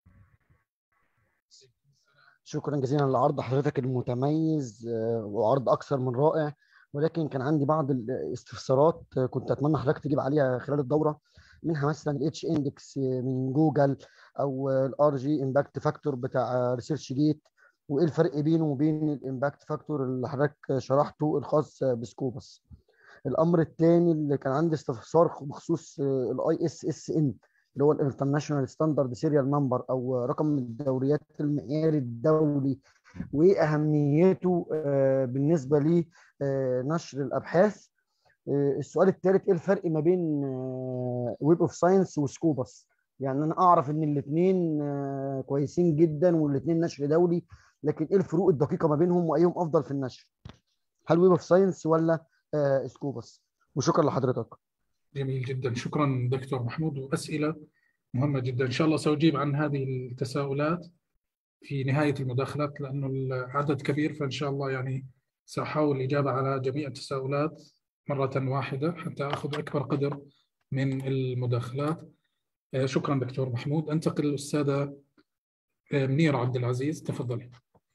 شكرا جزيلا لعرض حضرتك المتميز وعرض أكثر من رائع، ولكن كان عندي بعض الاستفسارات كنت أتمنى حضرتك تجيب عليها خلال الدورة، منها مثلا الاتش اندكس من جوجل أو الار جي امباكت فاكتور بتاع ريسيرش جيت، وإيه الفرق بينه وبين الامباكت فاكتور اللي حضرتك شرحته الخاص بسكوبس. الأمر الثاني اللي كان عندي استفسار بخصوص الاي اس اس ان اللي هو الانترناشونال ستاندرد سيريال نمبر او رقم الدوريات المعياري الدولي، وايه اهميته بالنسبه لنشر الابحاث. السؤال الثالث، ايه الفرق ما بين ويب اوف ساينس وسكوبس؟ يعني انا اعرف ان الاثنين كويسين جدا والاثنين نشر دولي، لكن ايه الفروق الدقيقه ما بينهم وايهم افضل في النشر؟ هل ويب اوف ساينس ولا سكوبس؟ وشكرا لحضرتك. جميل جدا، شكرا دكتور محمود، وأسئلة مهمة جدا. إن شاء الله سأجيب عن هذه التساؤلات في نهاية المداخلات، لأنه العدد كبير، فإن شاء الله يعني سأحاول الإجابة على جميع التساؤلات مرة واحدة حتى أخذ أكبر قدر من المداخلات. شكرا دكتور محمود. أنتقل للأستاذة منيرة عبد العزيز، تفضلي.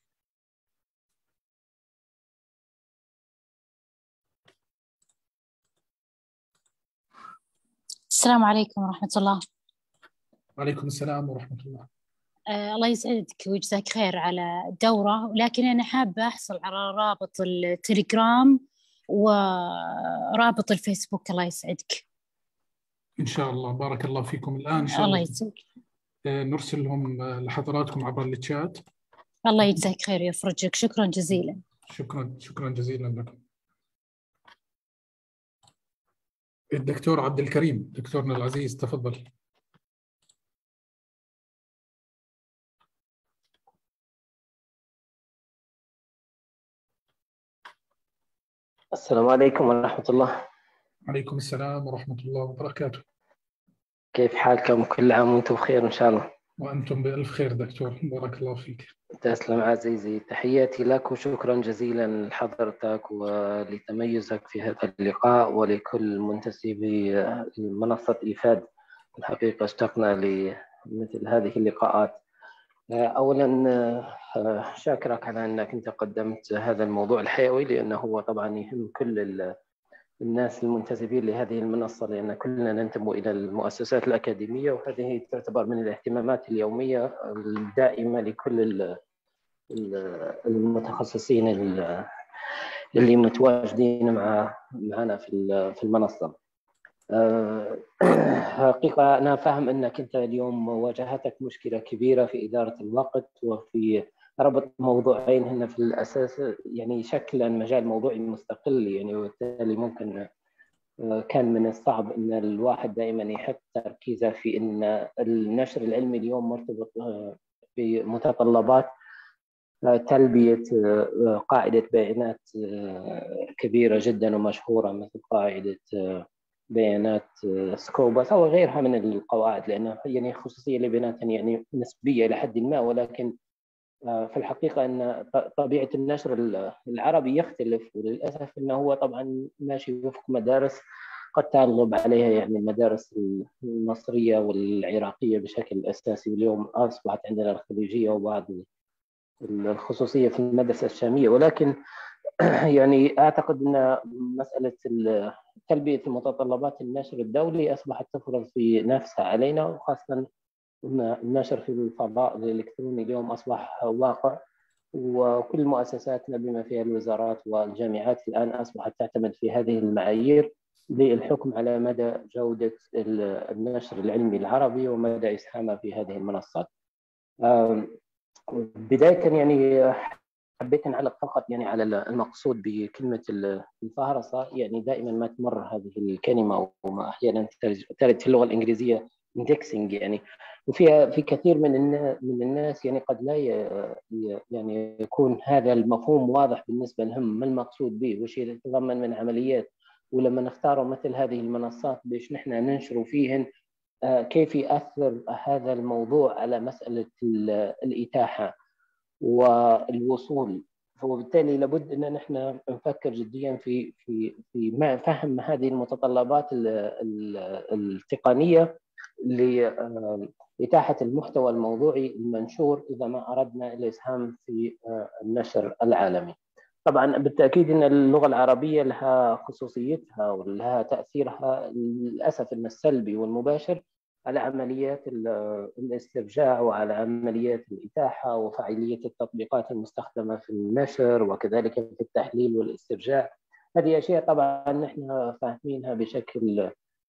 السلام عليكم ورحمة الله. وعليكم السلام ورحمة الله. آه الله يسعدك ويجزاك خير على الدورة، ولكن أنا حابة أحصل على رابط التليجرام ورابط الفيسبوك. الله يسعدك. إن شاء الله، بارك الله فيكم. الآن إن شاء الله الله يسعدك. نرسلهم لحضراتكم عبر الشات. الله يجزاك خير ويفرجك. شكرا جزيلا. شكرا شكرا جزيلا لكم. الدكتور عبد الكريم، دكتورنا العزيز، تفضل. السلام عليكم ورحمة الله. عليكم السلام ورحمة الله وبركاته. كيف حالكم؟ كل عام وانتم بخير إن شاء الله. وأنتم بألف خير دكتور، بارك الله فيك. تسلم عزيزي، تحياتي لك وشكرا جزيلا لحضرتك ولتميزك في هذا اللقاء، ولكل منتسبي منصة إيفاد. الحقيقة اشتقنا لمثل هذه اللقاءات. أولا شاكرك على أنك أنت قدمت هذا الموضوع الحيوي، لأنه هو طبعا يهم كل الناس المنتسبين لهذه المنصة، لأن كلنا ننتمي إلى المؤسسات الأكاديمية، وهذه تعتبر من الاهتمامات اليومية الدائمة لكل المتخصصين اللي متواجدين مع معنا في في المنصة. حقيقة أنا فاهم أنك أنت اليوم واجهتك مشكلة كبيرة في إدارة الوقت وفي ربط موضوعين هنا في الأساس يعني شكلا مجال موضوعي مستقل، يعني وبالتالي ممكن كان من الصعب أن الواحد دائما يحط تركيزه في أن النشر العلمي اليوم مرتبط بمتطلبات تلبية قاعدة بيانات كبيرة جدا ومشهورة مثل قاعدة بيانات سكوبس أو غيرها من القواعد، لأنها يعني خصوصية لبيانات يعني نسبية إلى حد ما، ولكن في الحقيقة أن طبيعة النشر العربي يختلف، وللأسف أنه هو طبعا ماشي وفق مدارس قد تغلب عليها يعني المدارس المصرية والعراقية بشكل أساسي، واليوم أصبحت عندنا الخليجية وبعض الخصوصية في المدرسة الشامية. ولكن يعني أعتقد أن مسألة تلبية متطلبات النشر الدولي أصبحت تفرض في نفسها علينا، وخاصة النشر في الفضاء الإلكتروني اليوم أصبح واقع، وكل مؤسساتنا بما فيها الوزارات والجامعات الآن أصبحت تعتمد في هذه المعايير للحكم على مدى جودة النشر العلمي العربي ومدى إسهامه في هذه المنصات. بداية يعني حبيت نعلق فقط يعني على المقصود بكلمة الفهرسة. يعني دائما ما تمر هذه الكلمة وما أحيانا ترد في اللغة الإنجليزية اندكسنج يعني. وفيها في كثير من من الناس يعني قد لا يعني يكون هذا المفهوم واضح بالنسبه لهم ما المقصود به وش يتضمن من عمليات. ولما نختاروا مثل هذه المنصات باش نحن ننشروا فيهن كيف يأثر هذا الموضوع على مسألة الإتاحة والوصول. وبالتالي لابد ان نحن نفكر جديا في في في فهم هذه المتطلبات التقنيه لإتاحة المحتوى الموضوعي المنشور إذا ما أردنا الإسهام في النشر العالمي. طبعا بالتأكيد أن اللغة العربية لها خصوصيتها ولها تأثيرها للأسف أن السلبي والمباشر على عمليات الاسترجاع وعلى عمليات الإتاحة وفعالية التطبيقات المستخدمة في النشر وكذلك في التحليل والاسترجاع. هذه أشياء طبعا نحن فاهمينها بشكل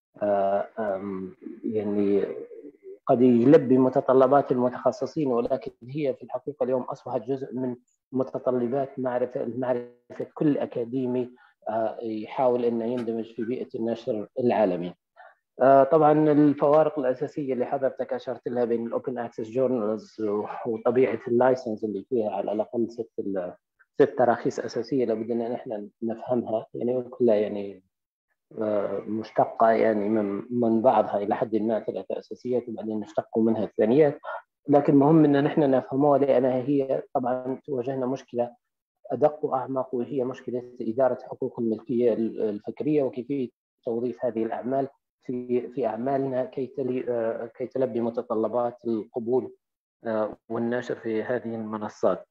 يعني قد يلبي متطلبات المتخصصين، ولكن هي في الحقيقة اليوم أصبحت جزء من متطلبات معرفة معرفة كل أكاديمي يحاول أن يندمج في بيئة النشر العالمي. طبعا الفوارق الأساسية اللي حضرتك أشرت لها بين الأوبن أكسس جورنالز وطبيعة اللايسنس اللي فيها على الأقل ست ست تراخيص أساسية لابد أن نحن نفهمها يعني كلها يعني مشتقة يعني من من بعضها إلى حد ما ثلاثة أساسيات وبعدين نشتق منها الثانيات، لكن مهم أن نحن نفهمها لأنها هي طبعا تواجهنا مشكلة أدق وأعمق وهي مشكلة إدارة حقوق الملكية الفكرية وكيفية توظيف هذه الأعمال في في أعمالنا كي تلي كي تلبي متطلبات القبول والنشر في هذه المنصات.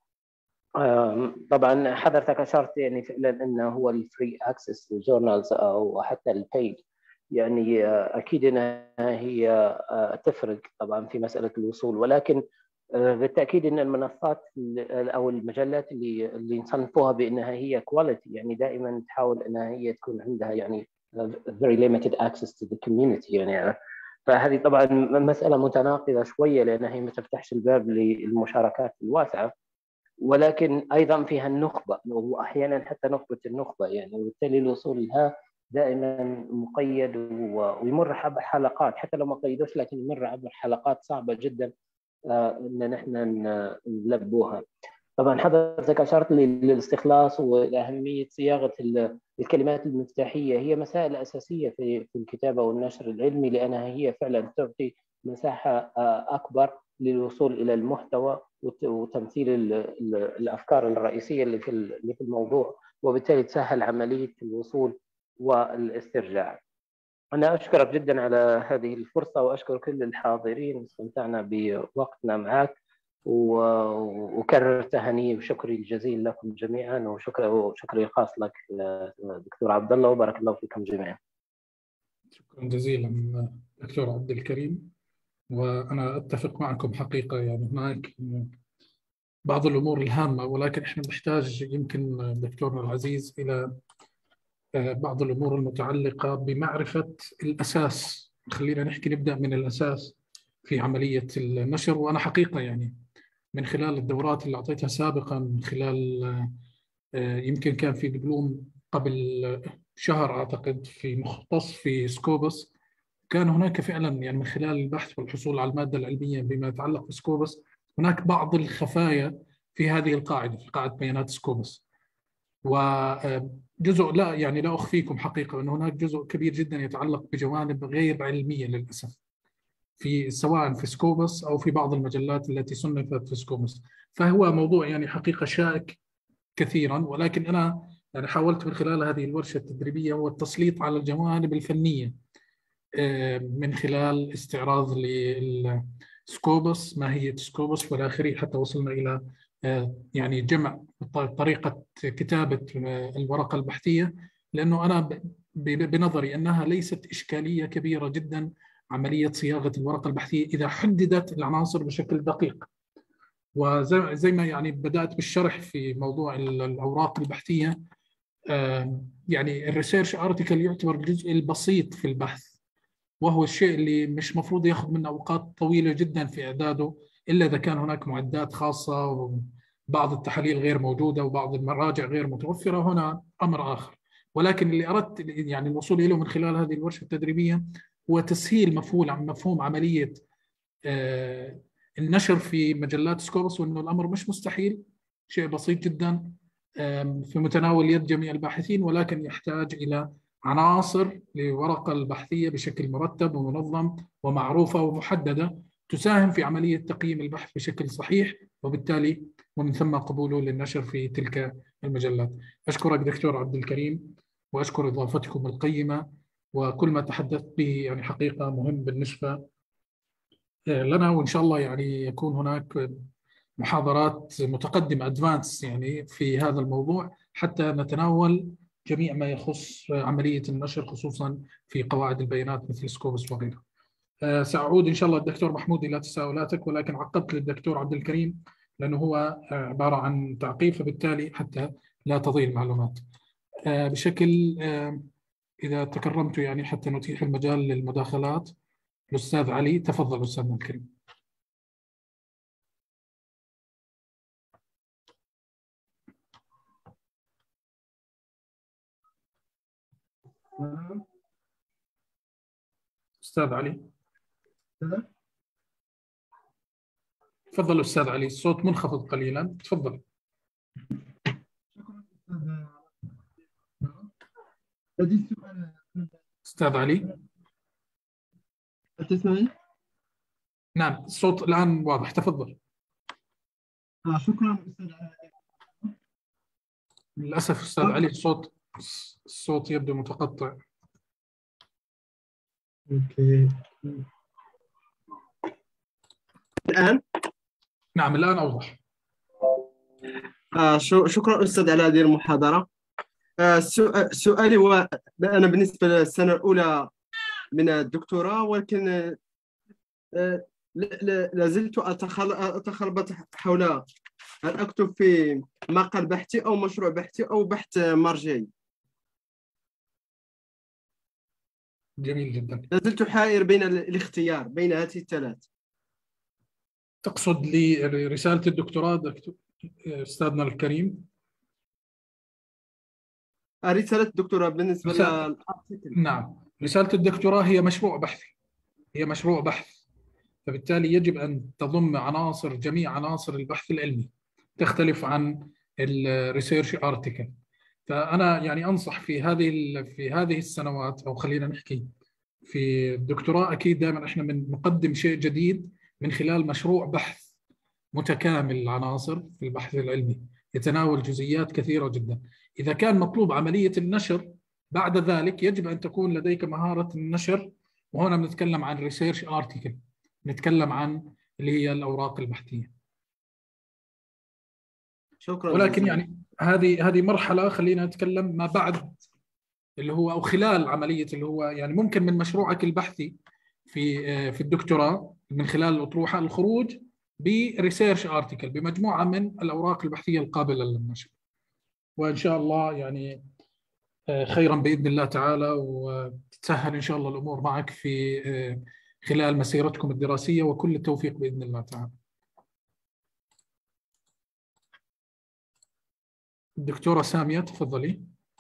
طبعا حضرتك أشرت يعني فعلا أنه هو الفري أكسس جورنالز أو حتى البيد يعني أكيد أنها هي تفرق طبعا في مسألة الوصول، ولكن بالتأكيد أن المنصات أو المجلات اللي اللي نصنفوها بأنها هي كواليتي يعني دائما تحاول أنها هي تكون عندها يعني very limited access to the community يعني. فهذه طبعا مسألة متناقضة شوية لأنها هي ما تفتحش الباب للمشاركات الواسعة، ولكن أيضا فيها النخبة وأحيانا حتى نخبة النخبة يعني، وبالتالي الوصول لها دائما مقيد ويمر عبر حلقات حتى لو ما قيدوش لكن يمر عبر حلقات صعبة جدا ان نحن نلبوها. طبعا حضرتك اشرت للاستخلاص واهميه صياغه الكلمات المفتاحيه، هي مسائل اساسيه في في الكتابه والنشر العلمي لانها هي فعلا تعطي مساحه اكبر للوصول الى المحتوى وتمثيل الافكار الرئيسيه اللي في اللي في الموضوع، وبالتالي تسهل عمليه الوصول والاسترجاع. أنا أشكرك جدا على هذه الفرصة وأشكر كل الحاضرين، استمتعنا بوقتنا معك وأكرر تهاني وشكري الجزيل لكم جميعا وشكري الخاص لك دكتور عبد الله وبارك الله فيكم جميعا. شكرا جزيلا دكتور عبد الكريم، وأنا أتفق معكم حقيقة يعني هناك بعض الأمور الهامة ولكن إحنا نحتاج يمكن دكتورنا العزيز إلى بعض الأمور المتعلقة بمعرفة الأساس. خلينا نحكي نبدأ من الأساس في عملية النشر. وأنا حقيقة يعني من خلال الدورات اللي أعطيتها سابقا، من خلال يمكن كان في دبلوم قبل شهر أعتقد في مختص في سكوبس، كان هناك فعلا يعني من خلال البحث والحصول على المادة العلمية بما يتعلق بسكوبس هناك بعض الخفايا في هذه القاعدة، في قاعدة بيانات سكوبس. وجزء لا يعني لا أخفيكم حقيقة أن هناك جزء كبير جدا يتعلق بجوانب غير علمية للأسف في سواء في سكوبس أو في بعض المجلات التي صنفت في سكوبس. فهو موضوع يعني حقيقة شائك كثيرا، ولكن أنا يعني حاولت من خلال هذه الورشة التدريبية هو التسليط على الجوانب الفنية من خلال استعراض للسكوبس، ماهية سكوبس والآخرين، حتى وصلنا إلى يعني جمع طريقة كتابة الورقة البحثية، لأنه أنا بنظري أنها ليست إشكالية كبيرة جدا عملية صياغة الورقة البحثية إذا حددت العناصر بشكل دقيق. وزي ما يعني بدأت بالشرح في موضوع الأوراق البحثية، يعني الريسيرش أرتيكل يعتبر الجزء البسيط في البحث، وهو الشيء اللي مش مفروض يأخذ منا أوقات طويلة جدا في إعداده إلا إذا كان هناك معدات خاصة وبعض التحاليل غير موجودة وبعض المراجع غير متوفرة، هنا أمر آخر. ولكن اللي أردت يعني الوصول إليه من خلال هذه الورشة التدريبية هو تسهيل مفهوم مفهوم عملية النشر في مجلات سكوبس، وأنه الأمر مش مستحيل، شيء بسيط جدا في متناول يد جميع الباحثين، ولكن يحتاج إلى عناصر لورقة البحثية بشكل مرتب ومنظم ومعروفة ومحددة تساهم في عملية تقييم البحث بشكل صحيح، وبالتالي ومن ثم قبوله للنشر في تلك المجلات. أشكرك دكتور عبد الكريم، وأشكر إضافتكم القيمة، وكل ما تحدثت به يعني حقيقة مهم بالنسبة لنا، وإن شاء الله يعني يكون هناك محاضرات متقدمة أدفانس يعني في هذا الموضوع، حتى نتناول جميع ما يخص عملية النشر، خصوصا في قواعد البيانات مثل سكوبس وغيرها. سأعود إن شاء الله الدكتور محمود إلى تساؤلاتك، ولكن عقبت للدكتور عبد الكريم لأنه هو عبارة عن تعقيب، فبالتالي حتى لا تضيع المعلومات بشكل، إذا تكرمت يعني حتى نتيح المجال للمداخلات. الأستاذ علي، تفضل أستاذنا الكريم. أستاذ علي، تفضل أستاذ علي، الصوت منخفض قليلا، تفضل. أستاذ علي، تسمعني؟ نعم الصوت الآن واضح، تفضل. آه شكرا أستاذ علي. للأسف أستاذ علي الصوت الصوت يبدو متقطع. أوكي. الآن؟ نعم الآن أوضح. آه شكرا أستاذ على هذه المحاضرة. آه سؤالي هو، أنا بالنسبة للسنة الأولى من الدكتوراه، ولكن آه لا زلت أتخربط حول هل أكتب في مقال بحثي أو مشروع بحثي أو بحث مرجعي. جميل جدا. لا زلت حائر بين الاختيار بين هذه الثلاث. تقصد لي رسالة الدكتوراه دكتور أستاذنا الكريم؟ رسالة الدكتوراه بالنسبة رسالة... نعم، رسالة الدكتوراه هي مشروع بحثي، هي مشروع بحث، فبالتالي يجب أن تضم عناصر، جميع عناصر البحث العلمي، تختلف عن الريسيرش ارتكل. فأنا يعني أنصح في هذه في هذه السنوات، أو خلينا نحكي في الدكتوراه، أكيد دائما إحنا من نقدم شيء جديد من خلال مشروع بحث متكامل العناصر في البحث العلمي، يتناول جزئيات كثيرة جدا. إذا كان مطلوب عملية النشر بعد ذلك، يجب أن تكون لديك مهارة النشر، وهنا بنتكلم عن ريسيرش ارتكل، نتكلم عن اللي هي الأوراق البحثية. شكرا. ولكن جزيلا. يعني هذه هذه مرحلة، خلينا نتكلم ما بعد اللي هو أو خلال عملية اللي هو يعني ممكن من مشروعك البحثي في في الدكتوراه من خلال الأطروحة الخروج بريسيرش ارتكل بمجموعة من الأوراق البحثية القابلة للنشر، وإن شاء الله يعني خيرا بإذن الله تعالى، وتسهل إن شاء الله الأمور معك في خلال مسيرتكم الدراسية، وكل التوفيق بإذن الله تعالى. الدكتورة سامية تفضلي.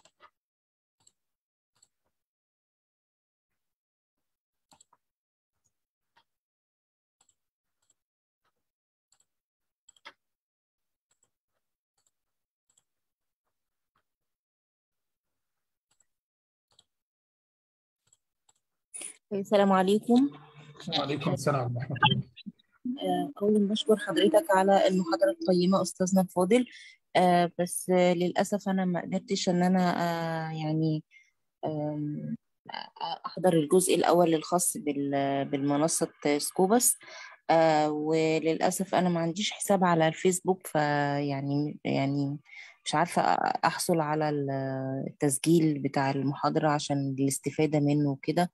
السلام عليكم. وعليكم السلام ورحمة الله. أولا بشكر حضرتك على المحاضرة القيمة أستاذنا الفاضل، بس للأسف أنا ما قدرتش إن أنا يعني أحضر الجزء الأول الخاص بالمنصة سكوبس، وللأسف أنا ما عنديش حساب على الفيسبوك، فيعني يعني مش عارفة أحصل على التسجيل بتاع المحاضرة عشان الاستفادة منه وكده.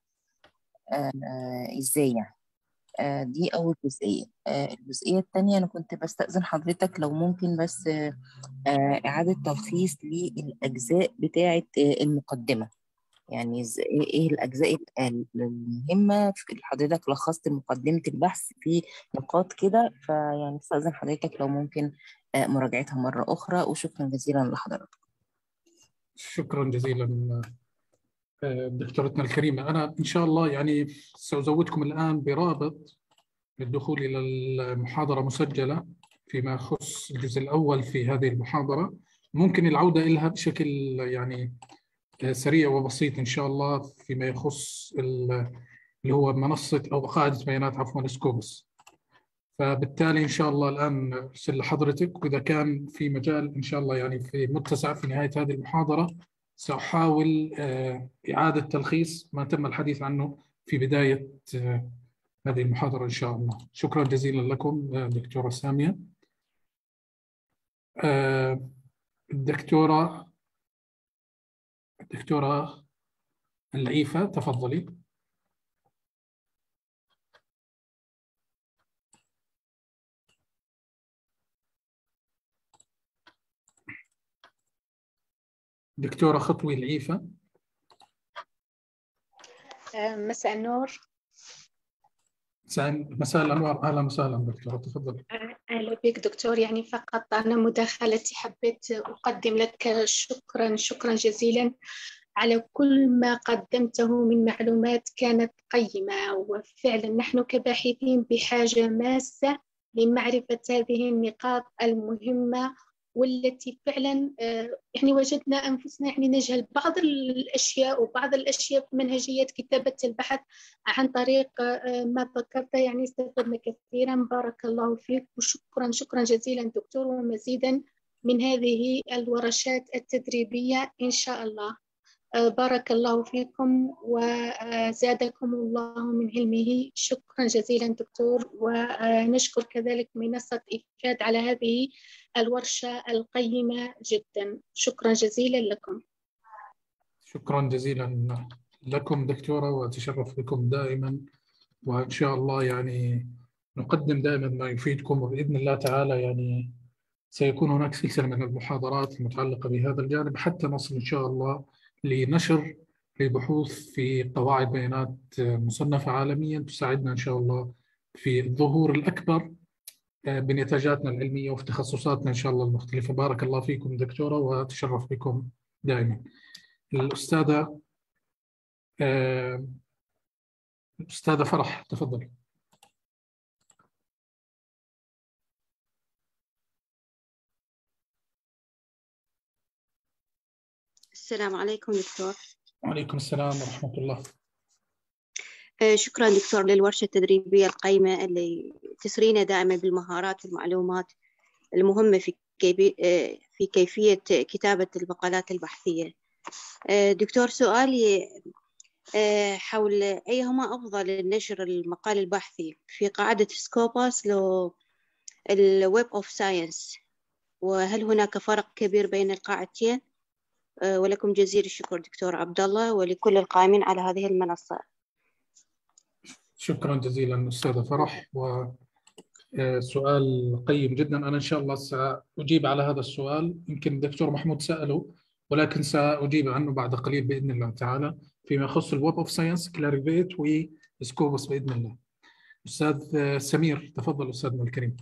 إزاي يعني؟ آه دي أول جزئية. آه الجزئية الثانية، أنا كنت بستأذن حضرتك لو ممكن بس آه إعادة تلخيص للأجزاء بتاعة آه المقدمة، يعني إيه الأجزاء المهمة. حضرتك لخصت مقدمة البحث في نقاط كده، فيعني استأذن حضرتك لو ممكن آه مراجعتها مرة أخرى، وشكرا جزيلا لحضرتك. شكرا جزيلا دكتورتنا الكريمة، أنا إن شاء الله يعني سأزودكم الآن برابط للدخول إلى المحاضرة مسجلة فيما يخص الجزء الأول في هذه المحاضرة. ممكن العودة إليها بشكل يعني سريع وبسيط إن شاء الله فيما يخص اللي هو منصة أو قاعدة بيانات عفوا سكوبس. فبالتالي إن شاء الله الآن أرسل لحضرتك، وإذا كان في مجال إن شاء الله يعني في متسع في نهاية هذه المحاضرة سأحاول إعادة تلخيص ما تم الحديث عنه في بداية هذه المحاضرة إن شاء الله. شكرا جزيلا لكم دكتورة سامية. الدكتورة الدكتورة العيفة تفضلي. دكتورة خطوي العيفة. مساء النور. مساء الأنوار، أهلا وسهلا دكتورة، تفضلي. أهلا بك دكتور. يعني فقط أنا مداخلتي حبيت أقدم لك شكرا شكرا جزيلا على كل ما قدمته من معلومات كانت قيمة، وفعلا نحن كباحثين بحاجة ماسة لمعرفة هذه النقاط المهمة، والتي فعلا يعني وجدنا أنفسنا يعني نجهل بعض الأشياء وبعض الأشياء في منهجية كتابة البحث. عن طريق ما ذكرت يعني استفدنا كثيرا. بارك الله فيك وشكرا شكرا جزيلا دكتور، ومزيدا من هذه الورشات التدريبية إن شاء الله. بارك الله فيكم وزادكم الله من علمه. شكرا جزيلا دكتور، ونشكر كذلك منصة إفاد على هذه الورشة القيمة جدا. شكرا جزيلا لكم. شكرا جزيلا لكم دكتورة، وأتشرف بكم دائما، وإن شاء الله يعني نقدم دائما ما يفيدكم، وبإذن الله تعالى يعني سيكون هناك سلسلة من المحاضرات المتعلقة بهذا الجانب حتى نصل إن شاء الله لنشر لبحوث في قواعد بيانات مصنفة عالميا تساعدنا إن شاء الله في الظهور الأكبر بنتاجاتنا العلمية وفي تخصصاتنا إن شاء الله المختلفة. بارك الله فيكم دكتورة، وأتشرف بكم دائما. الأستاذة الأستاذة فرح تفضل. السلام عليكم دكتور. وعليكم السلام ورحمة الله. شكرا دكتور للورشة التدريبية القيمة اللي تسرينا دائما بالمهارات والمعلومات المهمة في في كيفية كتابة المقالات البحثية. دكتور سؤالي حول أيهما أفضل لنشر المقال البحثي في قاعدة سكوبس لو الويب أوف ساينس، وهل هناك فرق كبير بين القاعدتين؟ ولكم جزيل الشكر دكتور عبد الله ولكل القائمين على هذه المنصة. شكرا جزيلا أستاذة فرح، وسؤال قيم جدا. أنا إن شاء الله سأجيب على هذا السؤال، يمكن الدكتور محمود سأله ولكن سأجيب عنه بعد قليل بإذن الله تعالى فيما يخص الويب أوف ساينس كلاريفيت وسكوبس بإذن الله. أستاذ سمير تفضل أستاذنا الكريم.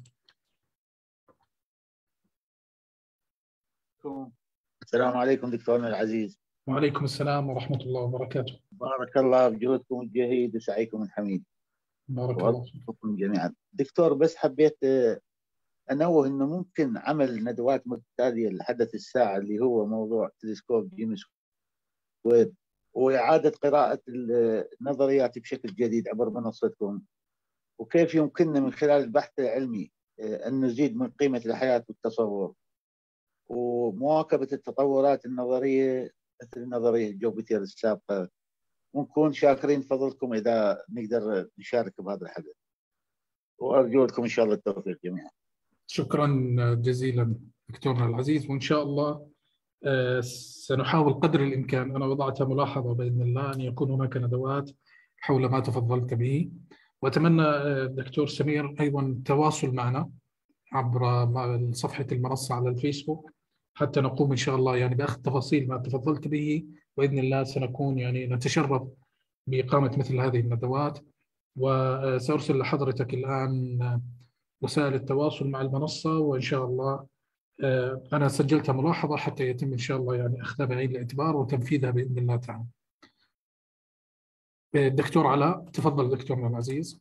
السلام عليكم دكتورنا العزيز. وعليكم السلام ورحمة الله وبركاته. بارك الله بجهودكم الجهيد وسعيكم الحميد. بارك الله فيكم جميعا. دكتور بس حبيت أنوه أنه ممكن عمل ندوات متتالية لحدث الساعة اللي هو موضوع تلسكوب جيمس ويب، وإعادة قراءة النظريات بشكل جديد عبر منصتكم، وكيف يمكننا من خلال البحث العلمي أن نزيد من قيمة الحياة والتصور ومواكبة التطورات النظرية مثل النظرية الجوبيتير السابقة. ونكون شاكرين فضلكم إذا نقدر نشارك بهذا الحدث، وأرجو لكم إن شاء الله التوفيق جميعا. شكرا جزيلا دكتورنا العزيز، وإن شاء الله سنحاول قدر الإمكان، أنا وضعتها ملاحظة بإذن الله أن يكون هناك ندوات حول ما تفضلت به. وأتمنى دكتور سمير أيضا التواصل معنا عبر صفحة المنصة على الفيسبوك حتى نقوم إن شاء الله يعني بأخذ تفاصيل ما تفضلت به، وإذن الله سنكون يعني نتشرف بإقامة مثل هذه الندوات. وسأرسل لحضرتك الآن وسائل التواصل مع المنصة، وإن شاء الله أنا سجلتها ملاحظة حتى يتم إن شاء الله يعني أخذها بعين الاعتبار وتنفيذها بإذن الله تعالى. الدكتور علاء، تفضل دكتورنا العزيز.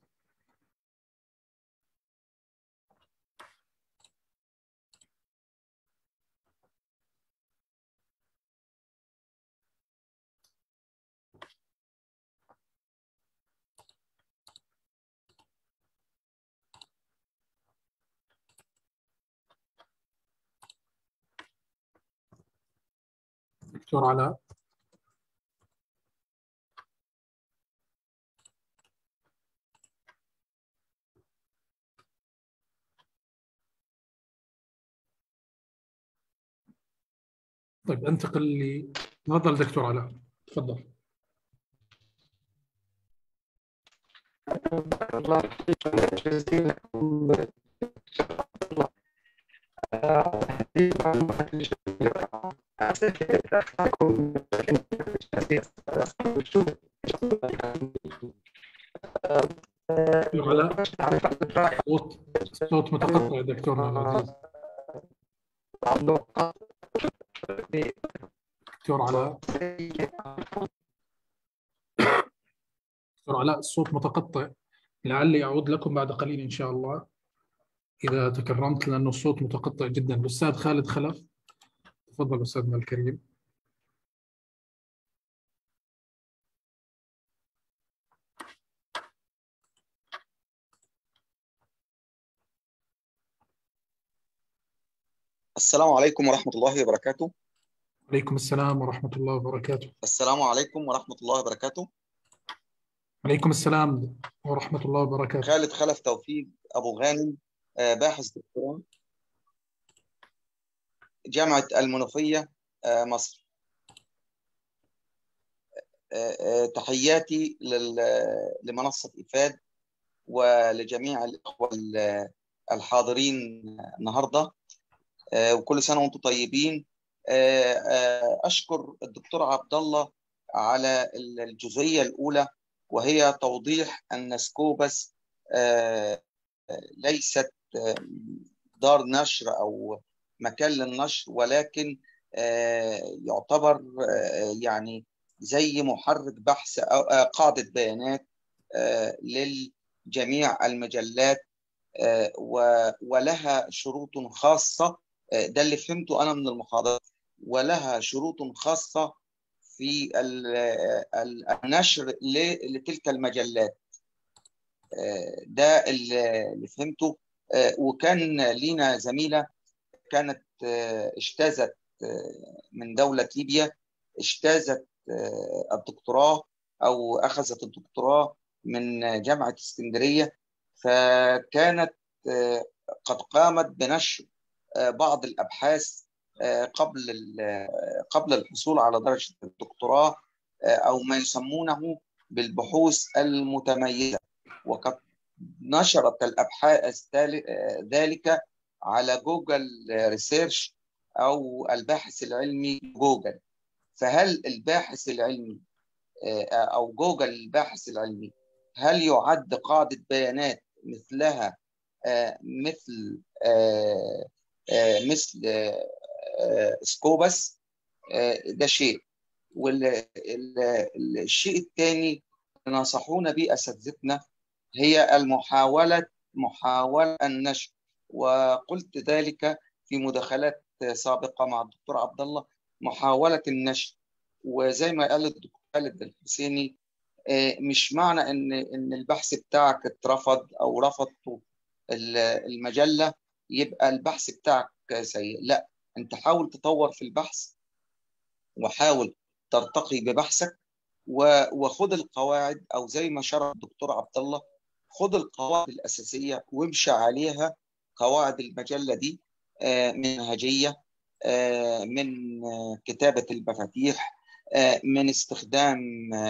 دكتور علاء. طيب انتقل لي، تفضل دكتور علاء، تفضل. الله يحييكم جزيلا الله هذه المعلومات الجميلة. أعتقد أخاكم صوت صوت متقطع دكتورنا العزيز. دكتور علاء دكتور علاء الصوت متقطع، لعلي أعود لكم بعد قليل إن شاء الله إذا تكرمت، لأنه الصوت متقطع جدا. الأستاذ خالد خلف، تفضل أستاذنا الكريم. السلام عليكم ورحمة الله وبركاته. عليكم السلام ورحمة الله وبركاته. السلام عليكم ورحمة الله وبركاته. عليكم السلام ورحمة الله وبركاته. خالد خلف توفيق أبو غانم، باحث دكتوراه جامعة المنوفية مصر. تحياتي لمنصة إفاد ولجميع الإخوة الحاضرين النهاردة، وكل سنة وأنتم طيبين. أشكر الدكتور عبد الله على الجزئية الأولى، وهي توضيح أن سكوبس ليست دار نشر أو مكان للنشر، ولكن يعتبر يعني زي محرك بحث أو قاعدة بيانات للجميع المجلات، ولها شروط خاصة. ده اللي فهمته أنا من المحاضرة، ولها شروط خاصة في النشر لتلك المجلات. ده اللي فهمته. وكان لينا زميلة كانت اجتازت من دولة ليبيا، اجتازت الدكتوراه أو أخذت الدكتوراه من جامعة اسكندرية، فكانت قد قامت بنشر بعض الأبحاث قبل قبل الحصول على درجة الدكتوراه، أو ما يسمونه بالبحوث المتميزة، وقد نشرت الأبحاث ذلك على جوجل ريسيرش أو الباحث العلمي جوجل. فهل الباحث العلمي أو جوجل الباحث العلمي هل يعد قاعدة بيانات مثلها مثل مثل سكوبس؟ ده شيء. والشيء الثاني نصحونا به أساتذتنا هي المحاولة محاولة النشر، وقلت ذلك في مداخلات سابقة مع الدكتور عبد الله، محاولة النشر. وزي ما قال الدكتور خالد الحسيني، مش معنى ان ان البحث بتاعك اترفض او رفضته المجلة يبقى البحث بتاعك سيء. لا، انت حاول تطور في البحث، وحاول ترتقي ببحثك، وخد القواعد، او زي ما شرح الدكتور عبد الله، خد القواعد الاساسيه وامشي عليها. قواعد المجله دي منهجيه، من كتابه المفاتيح، من استخدام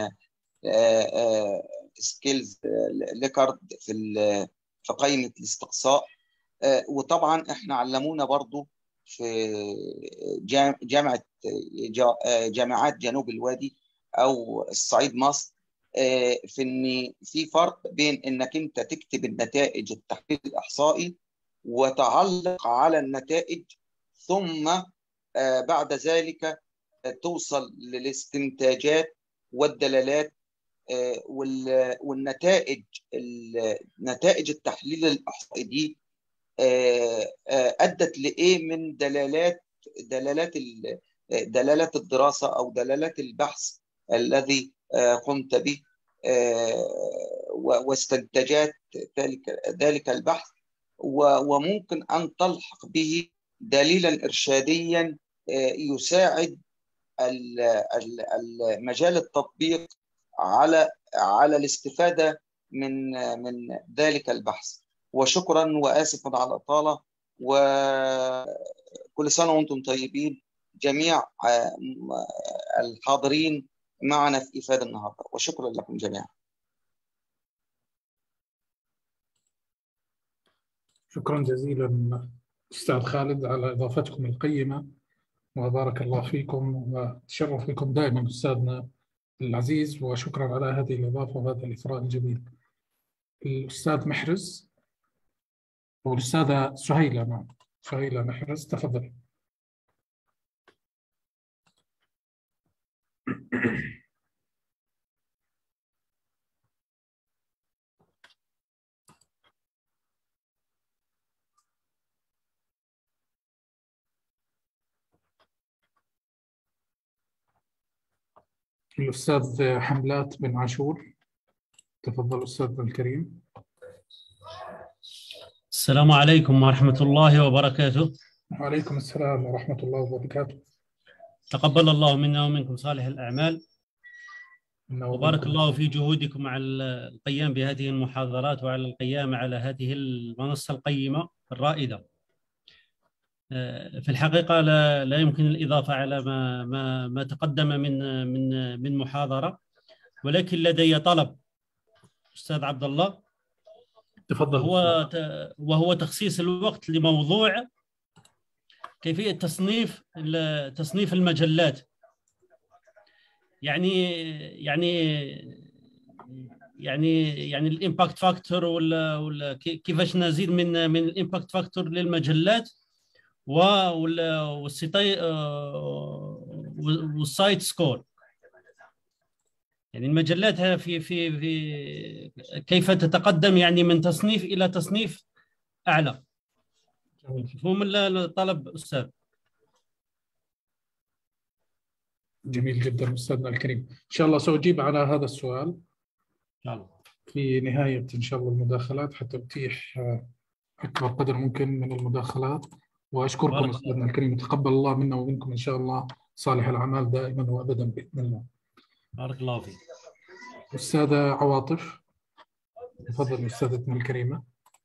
سكيلز ليكارد في في قائمه الاستقصاء. وطبعا احنا علمونا برضو في جامعه جامعات جنوب الوادي او الصعيد مصر، في ان في فرق بين انك انت تكتب النتائج التحليل الاحصائي وتعلق على النتائج، ثم بعد ذلك توصل للاستنتاجات والدلالات والنتائج نتائج التحليل الإحصائي دي أدت لإيه من دلالات دلالات دلالات الدراسة أو دلالات البحث الذي قمت به واستنتاجات ذلك ذلك البحث، وممكن أن تلحق به دليلا إرشاديا يساعد مجال التطبيق على على الاستفادة من من ذلك البحث. وشكرا وآسف على الإطالة، وكل سنة وأنتم طيبين جميع الحاضرين معنا في إفادة النهارده، وشكرا لكم جميعا. شكرا جزيلا أستاذ خالد على إضافتكم القيمة، وبارك الله فيكم وتشرف بكم دائما أستاذنا العزيز، وشكرا على هذه الإضافة وهذا الإثراء الجميل. الأستاذ محرز والأستاذة سهيلة، نعم سهيلة محرز، تفضل. الأستاذ حملات بن عاشور، تفضل أستاذنا الكريم. السلام عليكم ورحمة الله وبركاته. وعليكم السلام ورحمة الله وبركاته. تقبل الله منا ومنكم صالح الأعمال، وبارك الله في جهودكم على القيام بهذه المحاضرات وعلى القيام على هذه المنصة القيمة الرائدة. في الحقيقة لا, لا يمكن الإضافة على ما, ما, ما تقدم من من من محاضرة، ولكن لدي طلب أستاذ عبد الله، تفضل. هو وهو تخصيص الوقت لموضوع كيفية تصنيف تصنيف المجلات. يعني يعني يعني يعني الامباكت فاكتور ولا ولا كيفاش نزيد من من الامباكت فاكتور للمجلات والسيتي والسايت سكور. يعني المجلات في في في كيف تتقدم يعني من تصنيف الى تصنيف اعلى. مفهوم الطلب استاذ؟ جميل جدا أستاذنا الكريم، إن شاء الله سأجيب على هذا السؤال إن شاء الله في نهاية إن شاء الله المداخلات حتى أتيح أكبر قدر ممكن من المداخلات. وأشكركم أستاذنا الكريم، تقبل الله منا ومنكم إن شاء الله صالح الأعمال دائما وأبدا بإذن الله. بارك الله فيك. أستاذة عواطف، تفضل أستاذتنا الكريمة.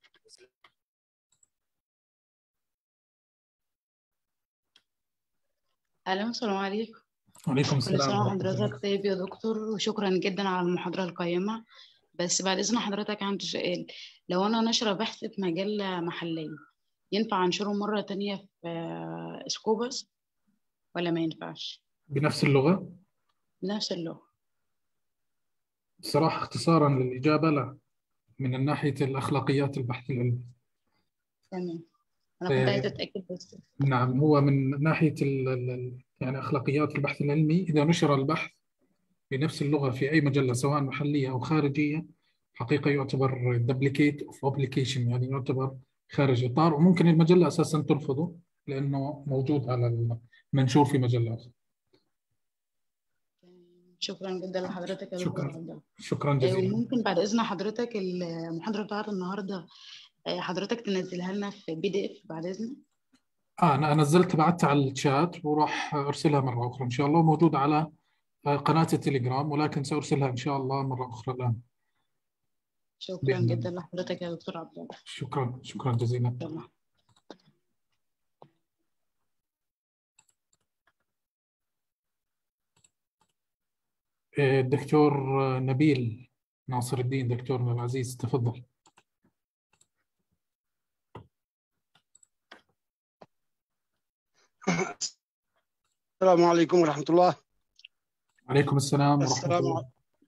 أهلا والسلام عليكم. وعليكم السلام. كل سنة وحضرتك طيب يا دكتور، وشكرا جدا على المحاضرة القيمة. بس بعد إذن حضرتك عندي سؤال، لو أنا نشرة بحث في مجلة محلية ينفع أنشره مرة تانية في سكوبس ولا ما ينفعش؟ بنفس اللغة؟ بنفس اللغة. بصراحة اختصارا للإجابة لا، من ناحية الأخلاقيات البحث العلمي. تمام، أنا كنت عايزة أتأكد بس. نعم، هو من ناحية ال يعني أخلاقيات البحث العلمي، إذا نشر البحث بنفس اللغة في أي مجلة سواء محلية أو خارجية حقيقة يعتبر duplicate of publication، يعني يعتبر خارج إطار، وممكن المجلة أساساً ترفضه لأنه موجود على المنشور في مجلات. شكرا جدا لحضرتك يا دكتور عبد الله. شكرا جزيلا. وممكن بعد إذن حضرتك المحاضرة بتاعت النهاردة حضرتك تنزلها لنا في بي دي إف بعد إذنك؟ آه أنا نزلت بعدت على الشات وراح أرسلها مرة أخرى إن شاء الله، موجود على قناة التليجرام، ولكن سأرسلها إن شاء الله مرة أخرى الآن. شكرا جدا لحضرتك يا دكتور عبد الله. شكرا شكرا جزيلا. الدكتور نبيل ناصر الدين، دكتورنا العزيز، تفضل. السلام عليكم ورحمة الله. عليكم السلام ورحمة السلام الله.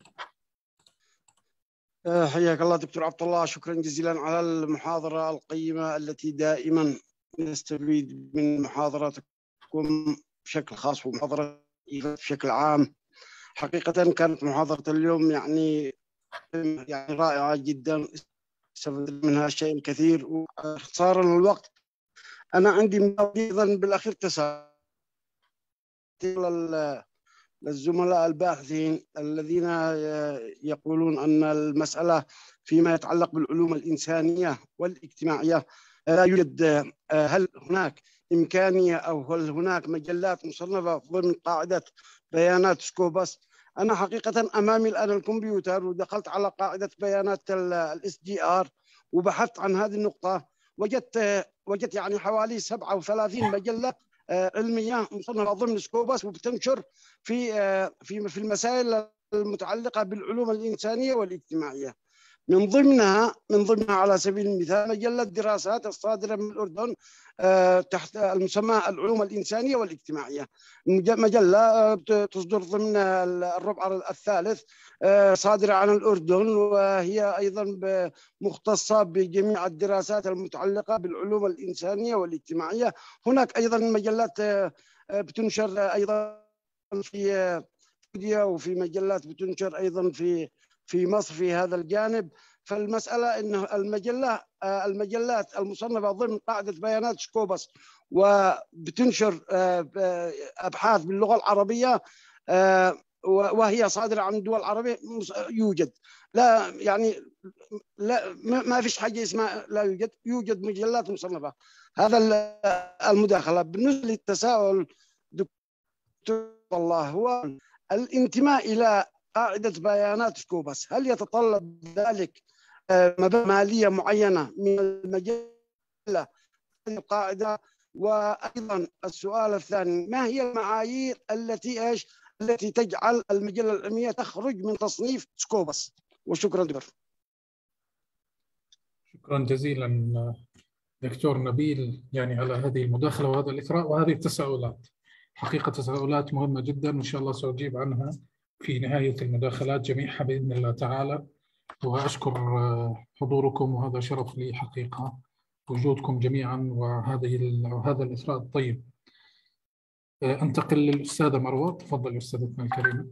حياك الله دكتور عبد الله، شكرا جزيلا على المحاضرة القيمة التي دائما نستفيد من محاضراتكم بشكل خاص ومحاضرة بشكل عام. حقيقة كانت محاضرة اليوم يعني يعني رائعة جدا، استفدت منها شيء كثير. واختصارا للوقت أنا عندي أيضا بالأخير تساؤل للزملاء الباحثين الذين يقولون أن المسألة فيما يتعلق بالعلوم الإنسانية والاجتماعية لا يوجد، هل هناك إمكانية أو هل هناك مجلات مصنفة ضمن قاعدة بيانات سكوبس؟ أنا حقيقة أمامي الآن الكمبيوتر ودخلت على قاعدة بيانات الاس دي ار وبحثت عن هذه النقطة، وجدت وجدت يعني حوالي سبعة وثلاثين مجلة علمية مصنفة ضمن سكوبس وبتنشر في في في المسائل المتعلقة بالعلوم الإنسانية والاجتماعية. من ضمنها من ضمنها على سبيل المثال مجلة دراسات الصادرة من الأردن تحت المسمى العلوم الإنسانية والاجتماعية، مجلة تصدر ضمن الربع الثالث صادرة عن الأردن، وهي أيضا مختصة بجميع الدراسات المتعلقة بالعلوم الإنسانية والاجتماعية. هناك أيضا مجلات بتنشر أيضا في سوريا وفي مجلات بتنشر أيضا في في مصر في هذا الجانب. فالمسألة أنه المجلة المجلات المصنفة ضمن قاعدة بيانات سكوبس وبتنشر أبحاث باللغة العربية وهي صادرة عن الدول العربية يوجد، لا يعني لا ما فيش حاجة اسمها لا يوجد، يوجد مجلات مصنفة. هذا المداخلة. بالنسبة للتساؤل دكتور الله، هو الانتماء إلى قاعدة بيانات سكوبس هل يتطلب ذلك مبالغ مالية معينة من المجلة القاعدة؟ وأيضا السؤال الثاني، ما هي المعايير التي إيش التي تجعل المجلة العلمية تخرج من تصنيف سكوبس؟ وشكرا دكتور. شكرا جزيلا دكتور نبيل يعني على هذه المداخلة وهذا الإثراء وهذه التساؤلات. حقيقة تساؤلات مهمة جدا وإن شاء الله سأجيب عنها في نهاية المداخلات جميعها بإذن الله تعالى. وأشكر حضوركم وهذا شرف لي حقيقة وجودكم جميعا وهذه وهذا الإثراء الطيب. أنتقل للأستاذة مروة، تفضل أستاذتنا الكريمة.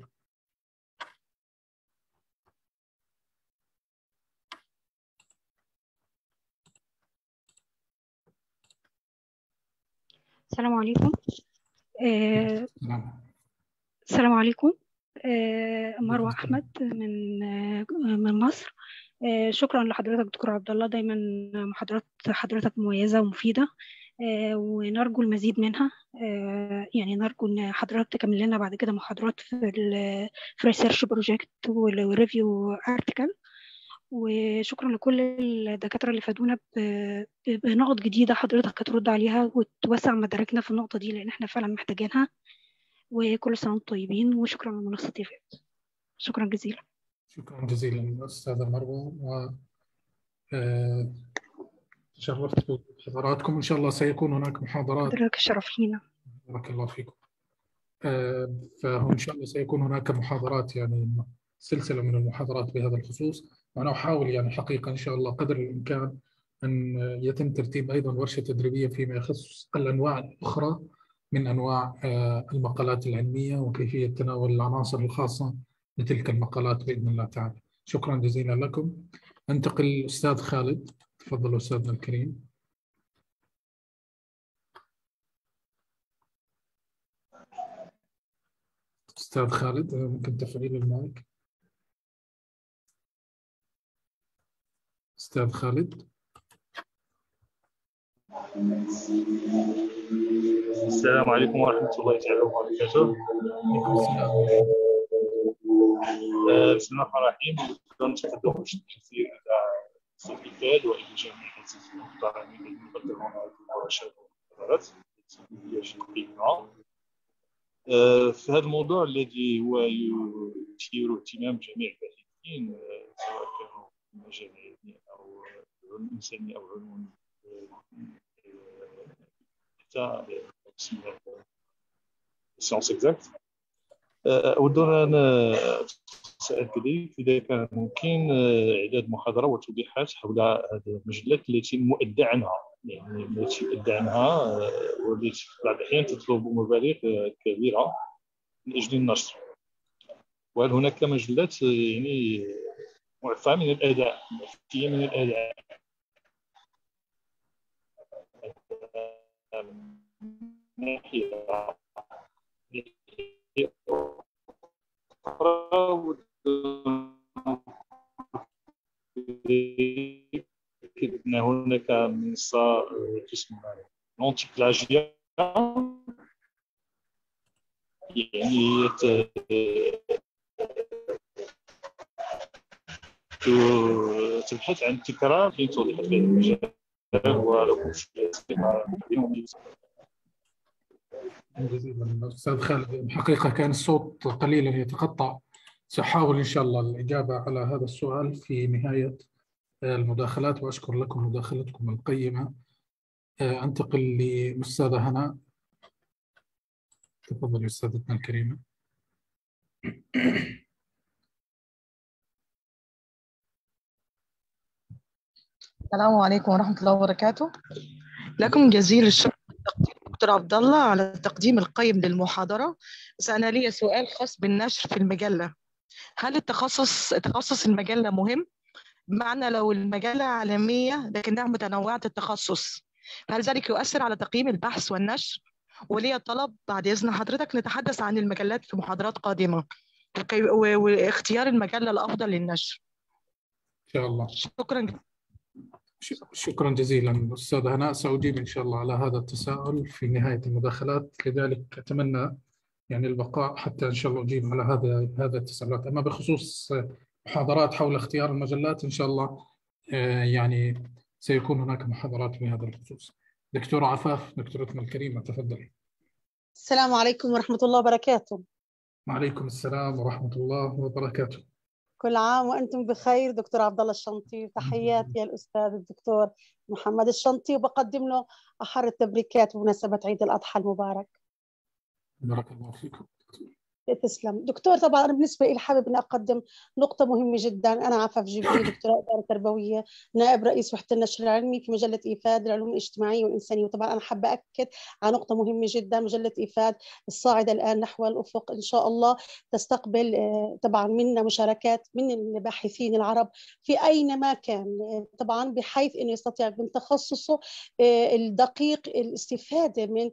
السلام عليكم. آه السلام عليكم. آه مروة أحمد من آه من مصر. آه شكرا لحضرتك دكتور عبد الله، دايما محاضرات حضرتك مميزة ومفيدة، آه ونرجو المزيد منها. آه يعني نرجو ان حضرتك تكمل لنا بعد كده محاضرات في في الريسيرش بروجكت والريفيو ارتكل. وشكرا لكل الدكاترة اللي فادونا بنقط جديدة حضرتك هترد عليها وتوسع مداركنا في النقطة دي لأن احنا فعلا محتاجينها. وكل سنة وانتم طيبين وشكرا على المنصة تيفيت. شكرا جزيلا. شكرا جزيلا أستاذة مروة، و تشرفت بحضراتكم. إن شاء الله سيكون هناك محاضرات. حضرتك الشرف لينا. بارك الله فيكم. فإن شاء الله سيكون هناك محاضرات يعني سلسلة من المحاضرات بهذا الخصوص، وأنا أحاول يعني حقيقة إن شاء الله قدر الإمكان أن يتم ترتيب أيضا ورشة تدريبية فيما يخص الأنواع الأخرى من أنواع المقالات العلمية وكيفية تناول العناصر الخاصة بتلك المقالات بإذن الله تعالى. شكرا جزيلا لكم. أنتقل للأستاذ خالد، تفضل أستاذنا الكريم. أستاذ خالد ممكن تفعيل المايك؟ أستاذ خالد. السلام عليكم ورحمة الله تعالى وبركاته. بسم الله الرحمن الرحيم. نتقدم بالتحية على السيد ولجميع المحترمين المقدمون على الورشة والمحاضرات التي في هذا الموضوع الذي هو يثير اهتمام جميع الباحثين سواء كانوا في المجال العلمي أو العلوم الإنسانية أو علوم حتى اسمها سيونس اكزاكت. أود أن أسأل كذلك إذا كان ممكن إعداد محاضرة وتوضيحات حول هذه المجلات التي مؤدى عنها، يعني التي مؤدى عنها والتي بعض الأحيان تطلب مبالغ كبيرة من أجل النشر. وهل هناك مجلات يعني معفاة من الأداء مفتية من الأداء ناحية أخرى أن هناك منصة اسمها لونتي بلاجيا يعني تبحث عن التكرار في توضيح في المجال ولو جزيلا أستاذ خالد. حقيقة كان الصوت قليلا يتقطع. سأحاول إن شاء الله الإجابة على هذا السؤال في نهاية المداخلات، وأشكر لكم مداخلتكم القيمة. أنتقل للأستاذة هناء. تفضلي أستاذتنا الكريمة. السلام عليكم ورحمة الله وبركاته. لكم جزيل الشكر دكتور عبد الله على التقديم القيم للمحاضرة. بس أنا لي سؤال خاص بالنشر في المجلة. هل التخصص تخصص المجلة مهم؟ بمعنى لو المجلة عالمية لكنها متنوعة التخصص، هل ذلك يؤثر على تقييم البحث والنشر؟ ولي طلب بعد إذن حضرتك نتحدث عن المجلات في محاضرات قادمة واختيار المجلة الأفضل للنشر. إن شاء الله. شكرا. شكرا جزيلا أستاذة هناء. سأجيب إن شاء الله على هذا التساؤل في نهاية المداخلات، لذلك أتمنى يعني البقاء حتى إن شاء الله أجيب على هذا هذا التساؤلات. أما بخصوص محاضرات حول اختيار المجلات إن شاء الله يعني سيكون هناك محاضرات في هذا الخصوص. دكتورة عفاف، دكتورتنا الكريمة، تفضلي. السلام عليكم ورحمة الله وبركاته. وعليكم السلام ورحمة الله وبركاته. كل عام وأنتم بخير. دكتور عبد الله الشنطي، تحياتي الأستاذ الدكتور محمد الشنطي، وبقدم له أحر التبريكات بمناسبة عيد الأضحى المبارك. بارك الله فيكم. تسلم دكتور. طبعا أنا بالنسبة لي حابب أن أقدم نقطة مهمة جدا. أنا عفاف جبري، دكتوراه إدارة تربوية، نائب رئيس وحدة النشر العلمي في مجلة إيفاد للعلوم الاجتماعية والإنسانية. وطبعا أنا حابة أكد على نقطة مهمة جدا. مجلة إيفاد الصاعدة الآن نحو الأفق إن شاء الله تستقبل طبعا منا مشاركات من الباحثين العرب في أينما كان، طبعا بحيث أنه يستطيع من تخصصه الدقيق الاستفادة من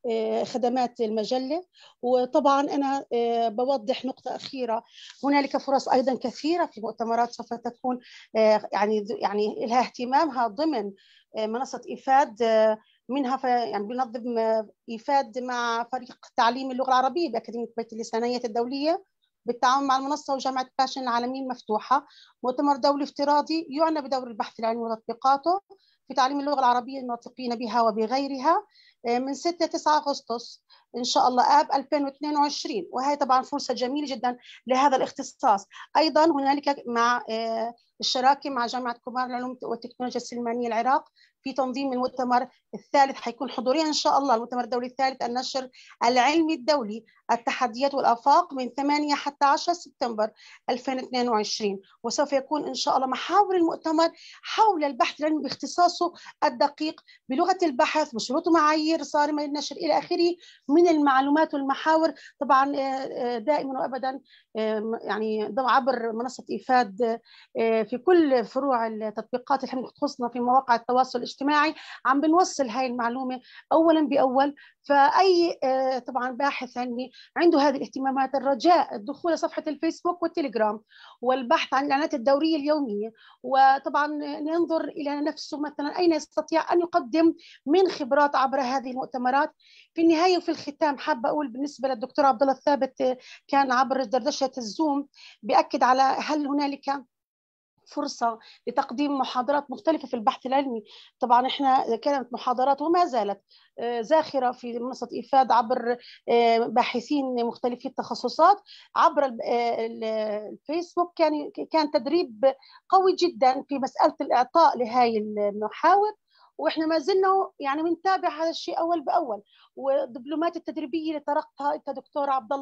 خدمات المجلة. وطبعا أنا بوضح نقطة أخيرة. هنالك فرص أيضا كثيرة في مؤتمرات سوف تكون يعني يعني لها اهتمامها ضمن منصة إيفاد. منها يعني بنظم إيفاد مع فريق تعليم اللغة العربية بأكاديمية بيت اللسانيات الدولية بالتعاون مع المنصة وجامعة باشن العالمية المفتوحة، مؤتمر دولي افتراضي يعنى بدور البحث العلمي وتطبيقاته في تعليم اللغة العربية للناطقين بها وبغيرها من ستة تسعة أغسطس إن شاء الله آب ألفين واثنين وعشرين. وهي طبعا فرصة جميلة جدا لهذا الاختصاص. أيضا هنالك مع الشراكة مع جامعة كبار العلوم والتكنولوجيا السلمانية العراق في تنظيم المؤتمر الثالث، حيكون حضوريا إن شاء الله المؤتمر الدولي الثالث النشر العلمي الدولي التحديات والآفاق من ثمانية حتى عشرة سبتمبر ألفين واثنين وعشرين. وسوف يكون إن شاء الله محاور المؤتمر حول البحث العلمي باختصاصه الدقيق بلغة البحث بشروط ومعايير صارمة للنشر إلى آخره من المعلومات والمحاور. طبعا دائما وأبدا يعني عبر منصة إيفاد في كل فروع التطبيقات اللي تخصنا في مواقع التواصل الاجتماعي عم بنوصل هاي المعلومة أولا بأول. فأي طبعا باحث علمي عنده هذه الاهتمامات الرجاء الدخول لصفحة الفيسبوك والتليجرام والبحث عن الإعلانات الدورية اليومية، وطبعا ننظر إلى نفسه مثلا أين يستطيع أن يقدم من خبرات عبر هذه المؤتمرات. في النهاية وفي الختام حابة أقول بالنسبة للدكتور عبد الله الثابت كان عبر دردشة الزوم بأكد على هل هنالك فرصة لتقديم محاضرات مختلفة في البحث العلمي. طبعا احنا كانت محاضرات وما زالت زاخرة في منصة إيفاد عبر باحثين مختلفي التخصصات عبر الفيسبوك. كان كان تدريب قوي جدا في مسألة الإعطاء لهاي المحاور، واحنا ما زلنا يعني بنتابع هذا الشيء اول باول. والدبلومات التدريبيه اللي طرقتها انت دكتور عبد الله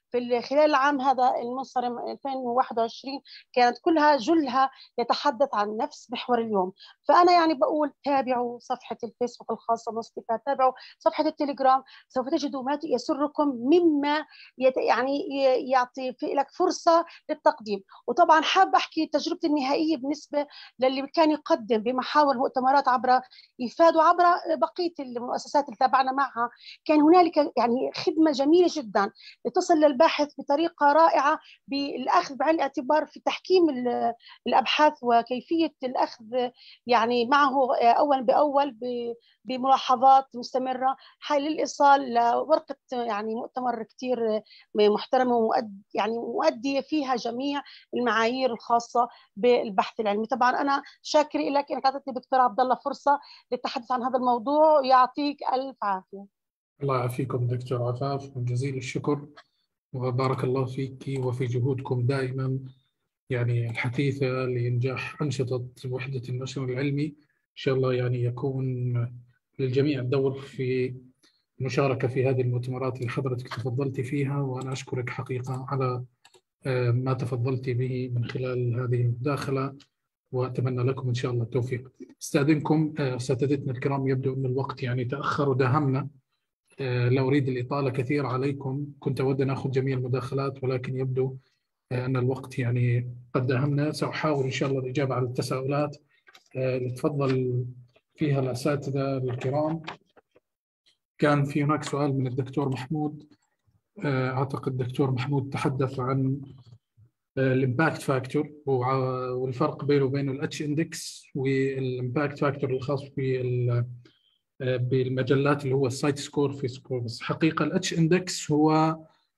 في خلال العام هذا المنصرم ألفين وواحد وعشرين كانت كلها جلها يتحدث عن نفس محور اليوم. فأنا يعني بقول تابعوا صفحة الفيسبوك الخاصة مصطفى، تابعوا صفحة التليجرام، سوف تجدوا ما يسركم مما يت يعني يعطي لك فرصة للتقديم. وطبعا حاب أحكي تجربتي النهائية بالنسبة للي كان يقدم بمحاور مؤتمرات عبر إيفاد وعبر بقية المؤسسات اللي تابعنا معها. كان هنالك يعني خدمة جميلة جدا تصل للباحث بطريقة رائعة بالأخذ بعين الاعتبار في تحكيم الأبحاث وكيفية الأخذ يعني معه أول بأول بملاحظات مستمرة حال الإيصال لورقة يعني مؤتمر كتير محترمة ومؤدي يعني مؤدية فيها جميع المعايير الخاصة بالبحث العلمي. طبعا أنا شاكرة لك إنك أعطتني دكتور عبد الله فرصة للتحدث عن هذا الموضوع، يعطيك ألف عافية. الله يعافيكم دكتور عفاف، وجزيل الشكر وبارك الله فيك وفي جهودكم دائما يعني الحثيثة لإنجاح أنشطة وحدة النشر العلمي. إن شاء الله يعني يكون للجميع الدور في المشاركة في هذه المؤتمرات اللي حضرتك تفضلت فيها، وأنا أشكرك حقيقة على ما تفضلت به من خلال هذه المداخلة، وأتمنى لكم إن شاء الله التوفيق. استأذنكم أساتذتنا الكرام، يبدو أن الوقت يعني تأخر وداهمنا، لا أريد الإطالة كثير عليكم، كنت أود أن أخذ جميع المداخلات ولكن يبدو أن الوقت يعني قد داهمنا. سأحاول إن شاء الله الإجابة على التساؤلات اللي تفضل فيها الأساتذة الكرام. كان في هناك سؤال من الدكتور محمود، أعتقد الدكتور محمود تحدث عن الإمباكت فاكتور والفرق بينه وبين الاتش اندكس والإمباكت فاكتور الخاص بال بالمجلات اللي هو السايت سكور في سكوربس. حقيقة الاتش اندكس هو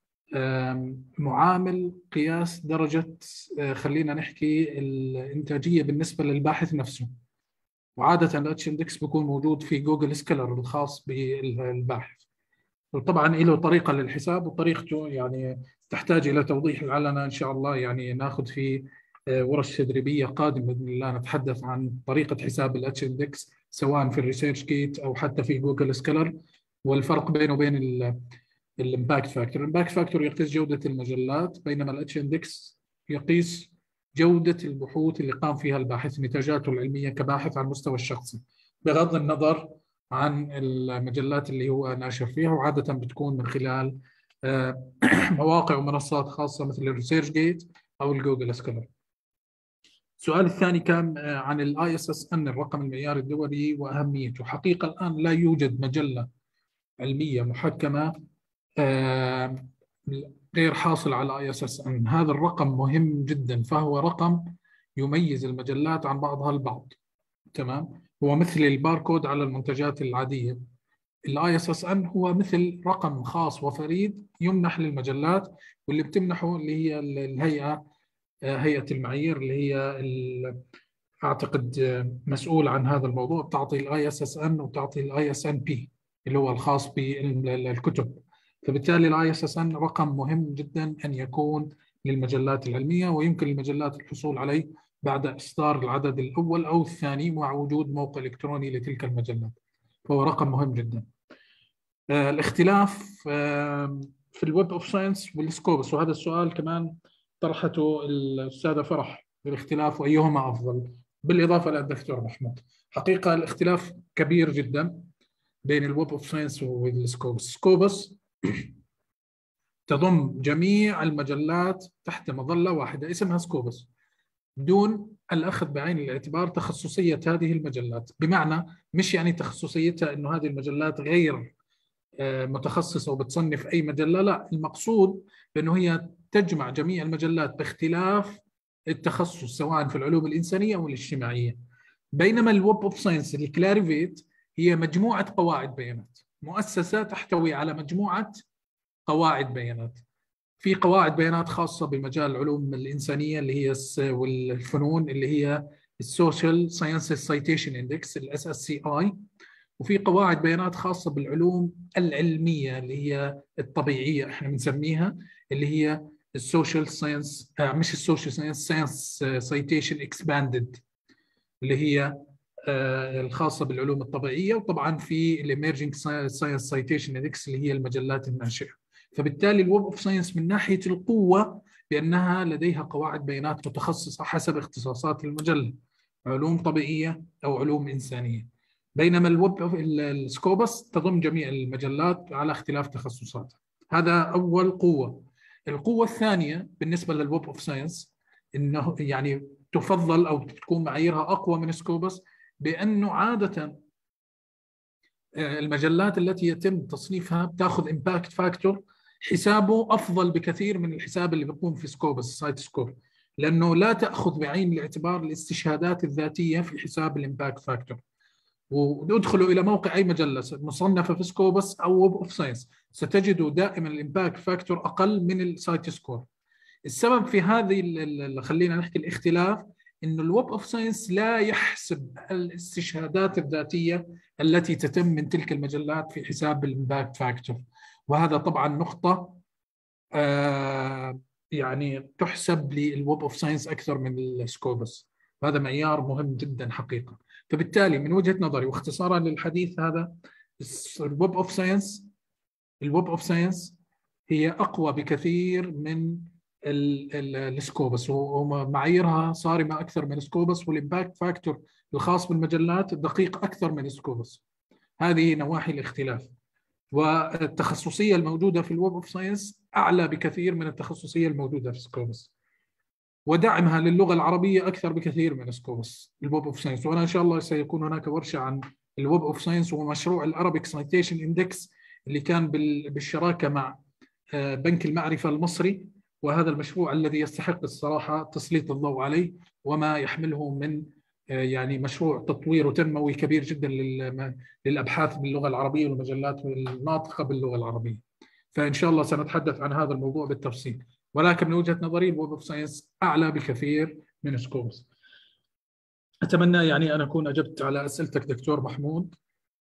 معامل قياس درجة خلينا نحكي الإنتاجية بالنسبة للباحث نفسه، وعادة الاتش اندكس بيكون موجود في جوجل سكولر الخاص بالباحث، وطبعا له طريقة للحساب وطريقته يعني تحتاج إلى توضيح لعلنا إن شاء الله يعني ناخذ في ورش تدريبية قادمة بإذن الله نتحدث عن طريقة حساب الاتش اندكس سواء في الريسيرش جيت أو حتى في جوجل سكولر، والفرق بينه وبين الامباكت فاكتور. الامباكت فاكتور يقيس جودة المجلات، بينما الاتش اندكس يقيس جودة البحوث اللي قام فيها الباحث، نتاجاته العلمية كباحث على المستوى الشخصي بغض النظر عن المجلات اللي هو ناشر فيها، وعادة بتكون من خلال مواقع ومنصات خاصة مثل الريسيرش جيت أو الجوجل سكولر. السؤال الثاني كان عن الاي اس اس ان الرقم المعياري الدولي واهميته. حقيقه الان لا يوجد مجله علميه محكمه غير حاصل على اي اس اس ان. هذا الرقم مهم جدا، فهو رقم يميز المجلات عن بعضها البعض. تمام، هو مثل الباركود على المنتجات العاديه. الاي اس اس ان هو مثل رقم خاص وفريد يمنح للمجلات، واللي بتمنحه اللي هي الهيئه هيئة المعايير اللي هي أعتقد مسؤول عن هذا الموضوع، بتعطي الاي اس اس ان وبتعطي الاي اس ان بي اللي هو الخاص بالكتب. فبالتالي الاي اس اس ان رقم مهم جدا أن يكون للمجلات العلمية، ويمكن للمجلات الحصول عليه بعد إصدار العدد الأول أو الثاني مع وجود موقع إلكتروني لتلك المجلات، فهو رقم مهم جدا. الاختلاف في الويب أوف ساينس والسكوبس، وهذا السؤال كمان طرحته الأستاذة فرح، بالاختلاف وأيهما أفضل، بالإضافة للدكتور محمود. حقيقة الاختلاف كبير جدا بين الويب أوف ساينس والسكوبس. سكوبس تضم جميع المجلات تحت مظلة واحدة اسمها سكوبس، دون الأخذ بعين الاعتبار تخصصية هذه المجلات، بمعنى مش يعني تخصصيتها إنه هذه المجلات غير متخصصة وبتصنف أي مجلة، لا، المقصود بأنه هي تجمع جميع المجلات باختلاف التخصص سواء في العلوم الإنسانية أو الاجتماعية. بينما الويب أوف ساينس الكلاريفيت هي مجموعة قواعد بيانات، مؤسسة تحتوي على مجموعة قواعد بيانات. في قواعد بيانات خاصة بمجال العلوم الإنسانية اللي هي والفنون اللي هي السوشيال ساينسز سايتيشن اندكس الاس اس سي اي، وفي قواعد بيانات خاصة بالعلوم العلمية اللي هي الطبيعية احنا بنسميها، اللي هي السوشيال ساينس آه مش السوشيال ساينس ساينس سايتيشن اكسباندد اللي هي آه الخاصة بالعلوم الطبيعية. وطبعا في الاميرجينج ساينس سايتيشن اندكس اللي هي المجلات الناشئة. فبالتالي الويب اوف ساينس من ناحيه القوه بانها لديها قواعد بيانات متخصصه حسب اختصاصات المجله، علوم طبيعيه او علوم انسانيه، بينما الويب اوف السكوبس تضم جميع المجلات على اختلاف تخصصاتها. هذا اول قوه. القوه الثانيه بالنسبه للويب اوف ساينس انه يعني تفضل او تكون معاييرها اقوى من سكوبس، بانه عاده المجلات التي يتم تصنيفها بتاخذ امباكت فاكتور حسابه افضل بكثير من الحساب اللي بيقوم في سكوبس سايت سكور، لانه لا تاخذ بعين الاعتبار الاستشهادات الذاتيه في حساب الامباكت فاكتور. وادخلوا الى موقع اي مجله مصنفه في سكوبس او ويب اوف ساينس ستجدوا دائما الامباكت فاكتور اقل من السايت سكور. السبب في هذه اللي خلينا نحكي الاختلاف انه الويب اوف ساينس لا يحسب الاستشهادات الذاتيه التي تتم من تلك المجلات في حساب الامباكت فاكتور، وهذا طبعا نقطه آه يعني تحسب للويب اوف ساينس اكثر من السكوبس، وهذا معيار مهم جدا حقيقه. فبالتالي من وجهه نظري واختصارا للحديث هذا، الويب اوف ساينس الويب اوف ساينس هي اقوى بكثير من السكوبس، ومعاييرها صارمه اكثر من السكوبس، والامباكت فاكتور الخاص بالمجلات دقيق اكثر من السكوبس. هذه نواحي الاختلاف. والتخصصيه الموجوده في الويب اوف ساينس اعلى بكثير من التخصصيه الموجوده في سكوبس، ودعمها للغه العربيه اكثر بكثير من سكوبس الويب اوف ساينس. وانا ان شاء الله سيكون هناك ورشه عن الويب اوف ساينس ومشروع الارابيك سايتيشن اندكس اللي كان بالشراكه مع بنك المعرفه المصري، وهذا المشروع الذي يستحق الصراحه تسليط الضوء عليه، وما يحمله من يعني مشروع تطوير وتنموي كبير جدا للابحاث باللغه العربيه والمجلات الناطقه باللغه العربيه. فان شاء الله سنتحدث عن هذا الموضوع بالتفصيل، ولكن من وجهه نظري الويب اوف ساينس اعلى بكثير من سكوبس. اتمنى يعني ان اكون اجبت على اسئلتك دكتور محمود،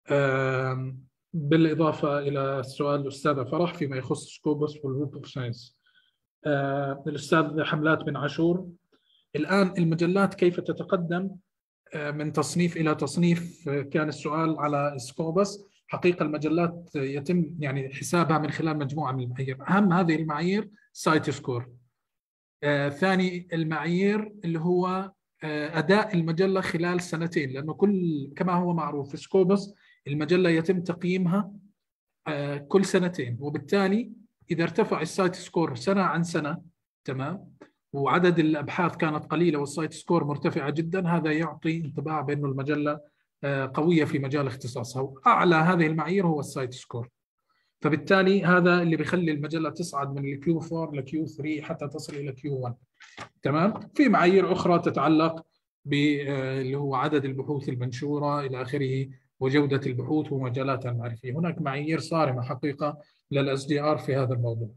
بالاضافه الى سؤال الاستاذه فرح فيما يخص سكوبس والويب اوف ساينس. الاستاذ حملات بن عاشور، الان المجلات كيف تتقدم من تصنيف الى تصنيف؟ كان السؤال على سكوبس. حقيقه المجلات يتم يعني حسابها من خلال مجموعه من المعايير، اهم هذه المعايير سايت سكور. آه، ثاني المعايير اللي هو آه، اداء المجله خلال سنتين، لانه كل كما هو معروف في سكوبس المجله يتم تقييمها آه، كل سنتين، وبالتالي اذا ارتفع السايت سكور سنه عن سنه تمام وعدد الابحاث كانت قليله والسايت سكور مرتفعه جدا، هذا يعطي انطباع بانه المجله قويه في مجال اختصاصها، واعلى هذه المعايير هو السايت سكور. فبالتالي هذا اللي بيخلي المجله تصعد من الكيو أربعة لكيو ثلاثة حتى تصل الى كيو واحد. تمام. في معايير اخرى تتعلق باللي هو عدد البحوث المنشوره الى اخره، وجوده البحوث ومجالاتها المعرفيه. هناك معايير صارمه حقيقه للاس دي ار في هذا الموضوع.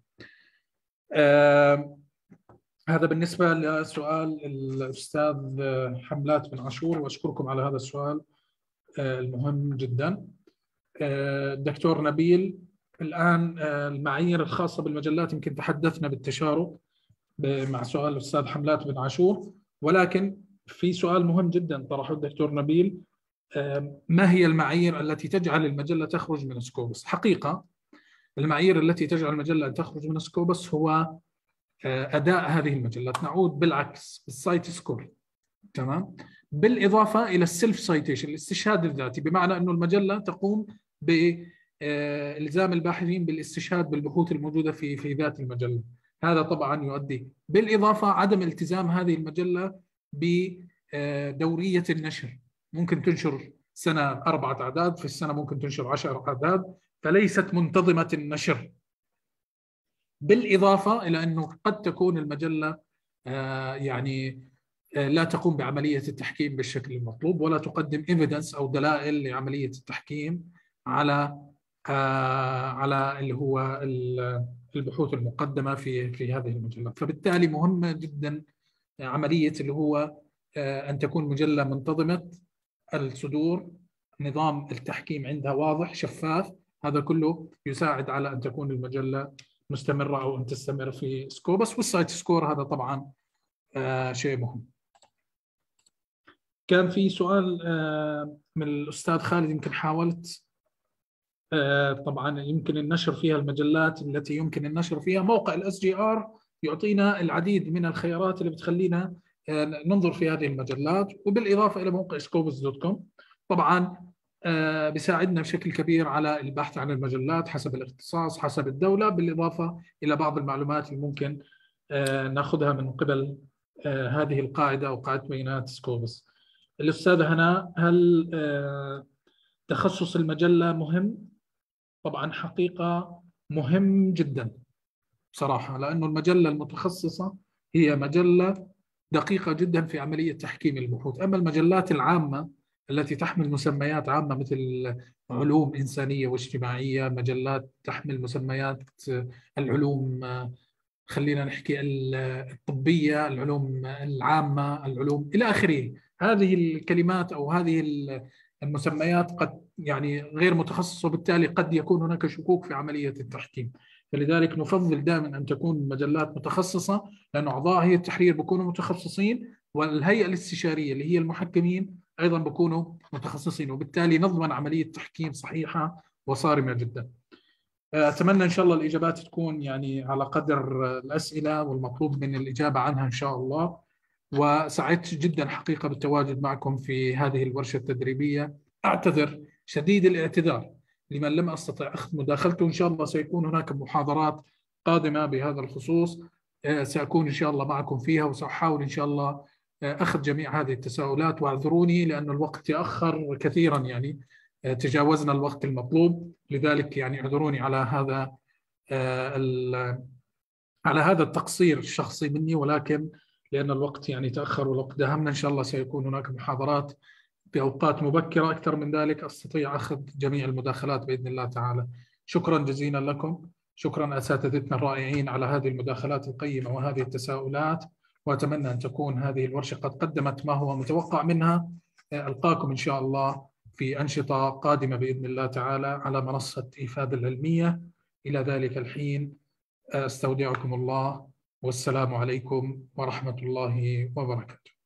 آه هذا بالنسبه لسؤال الاستاذ حملات بن عاشور، واشكركم على هذا السؤال المهم جدا. دكتور نبيل، الآن المعايير الخاصة بالمجلات يمكن تحدثنا بالتشارك مع سؤال الأستاذ حملات بن عاشور، ولكن في سؤال مهم جدا طرحه الدكتور نبيل: ما هي المعايير التي تجعل المجلة تخرج من سكوبس؟ حقيقة المعايير التي تجعل المجلة تخرج من سكوبس هو أداء هذه المجلات. نعود بالعكس السايت سكور، تمام، بالإضافة إلى السيلف سايتيشن الاستشهاد الذاتي، بمعنى أنه المجلة تقوم بإلزام الباحثين بالاستشهاد بالبحوث الموجودة في في ذات المجلة. هذا طبعا يؤدي بالإضافة عدم التزام هذه المجلة بدورية النشر، ممكن تنشر سنة أربعة أعداد، في السنة ممكن تنشر عشر أعداد، فليست منتظمة النشر. بالإضافة إلى أنه قد تكون المجلة يعني لا تقوم بعملية التحكيم بالشكل المطلوب، ولا تقدم evidence أو دلائل لعملية التحكيم على على اللي هو البحوث المقدمة في في هذه المجلات. فبالتالي مهمة جدا عملية اللي هو أن تكون مجلة منتظمة الصدور، نظام التحكيم عندها واضح شفاف، هذا كله يساعد على أن تكون المجلة مستمرة أو أن تستمر في سكوبس. والسايت سكور هذا طبعا شيء مهم. كان في سؤال من الأستاذ خالد، يمكن حاولت طبعا يمكن النشر فيها المجلات التي يمكن النشر فيها. موقع الاس جي ار يعطينا العديد من الخيارات اللي بتخلينا ننظر في هذه المجلات، وبالإضافة إلى موقع سكوبس دوت كوم طبعا بيساعدنا بشكل كبير على البحث عن المجلات حسب الاختصاص حسب الدولة، بالإضافة إلى بعض المعلومات اللي ممكن نأخذها من قبل هذه القاعدة أو قاعدة بيانات سكوبس. الأستاذة هناء، هل تخصص المجلة مهم؟ طبعا حقيقة مهم جدا بصراحة، لأنه المجلة المتخصصة هي مجلة دقيقة جدا في عملية تحكيم البحوث. أما المجلات العامة التي تحمل مسميات عامة مثل علوم إنسانية واجتماعية، مجلات تحمل مسميات العلوم خلينا نحكي الطبية، العلوم العامة، العلوم إلى آخره، هذه الكلمات أو هذه المسميات قد يعني غير متخصصة، وبالتالي قد يكون هناك شكوك في عملية التحكيم. فلذلك نفضل دائما أن تكون مجلات متخصصة، لأن أعضاء هيئة التحرير بيكونوا متخصصين، والهيئة الاستشارية اللي هي المحكمين أيضا بيكونوا متخصصين، وبالتالي نضمن عملية تحكيم صحيحة وصارمة جدا. أتمنى إن شاء الله الإجابات تكون يعني على قدر الأسئلة والمطلوب من الإجابة عنها إن شاء الله. وسعدت جدا حقيقة بالتواجد معكم في هذه الورشة التدريبية. أعتذر شديد الاعتذار لمن لم أستطع أخذ مداخلته. إن شاء الله سيكون هناك محاضرات قادمة بهذا الخصوص سأكون إن شاء الله معكم فيها، وسأحاول إن شاء الله أخذ جميع هذه التساؤلات. واعذروني لأن الوقت يأخر كثيرا، يعني تجاوزنا الوقت المطلوب، لذلك يعني اعذروني على هذا على هذا التقصير الشخصي مني، ولكن لأن الوقت يعني تأخر والوقت داهمنا. إن شاء الله سيكون هناك محاضرات بأوقات مبكرة أكثر من ذلك أستطيع أخذ جميع المداخلات بإذن الله تعالى. شكرا جزيلا لكم، شكرا أساتذتنا الرائعين على هذه المداخلات القيمة وهذه التساؤلات، وأتمنى أن تكون هذه الورشة قد قدمت ما هو متوقع منها. ألقاكم إن شاء الله في أنشطة قادمة بإذن الله تعالى على منصة إفادة العلمية. إلى ذلك الحين أستودعكم الله، والسلام عليكم ورحمة الله وبركاته.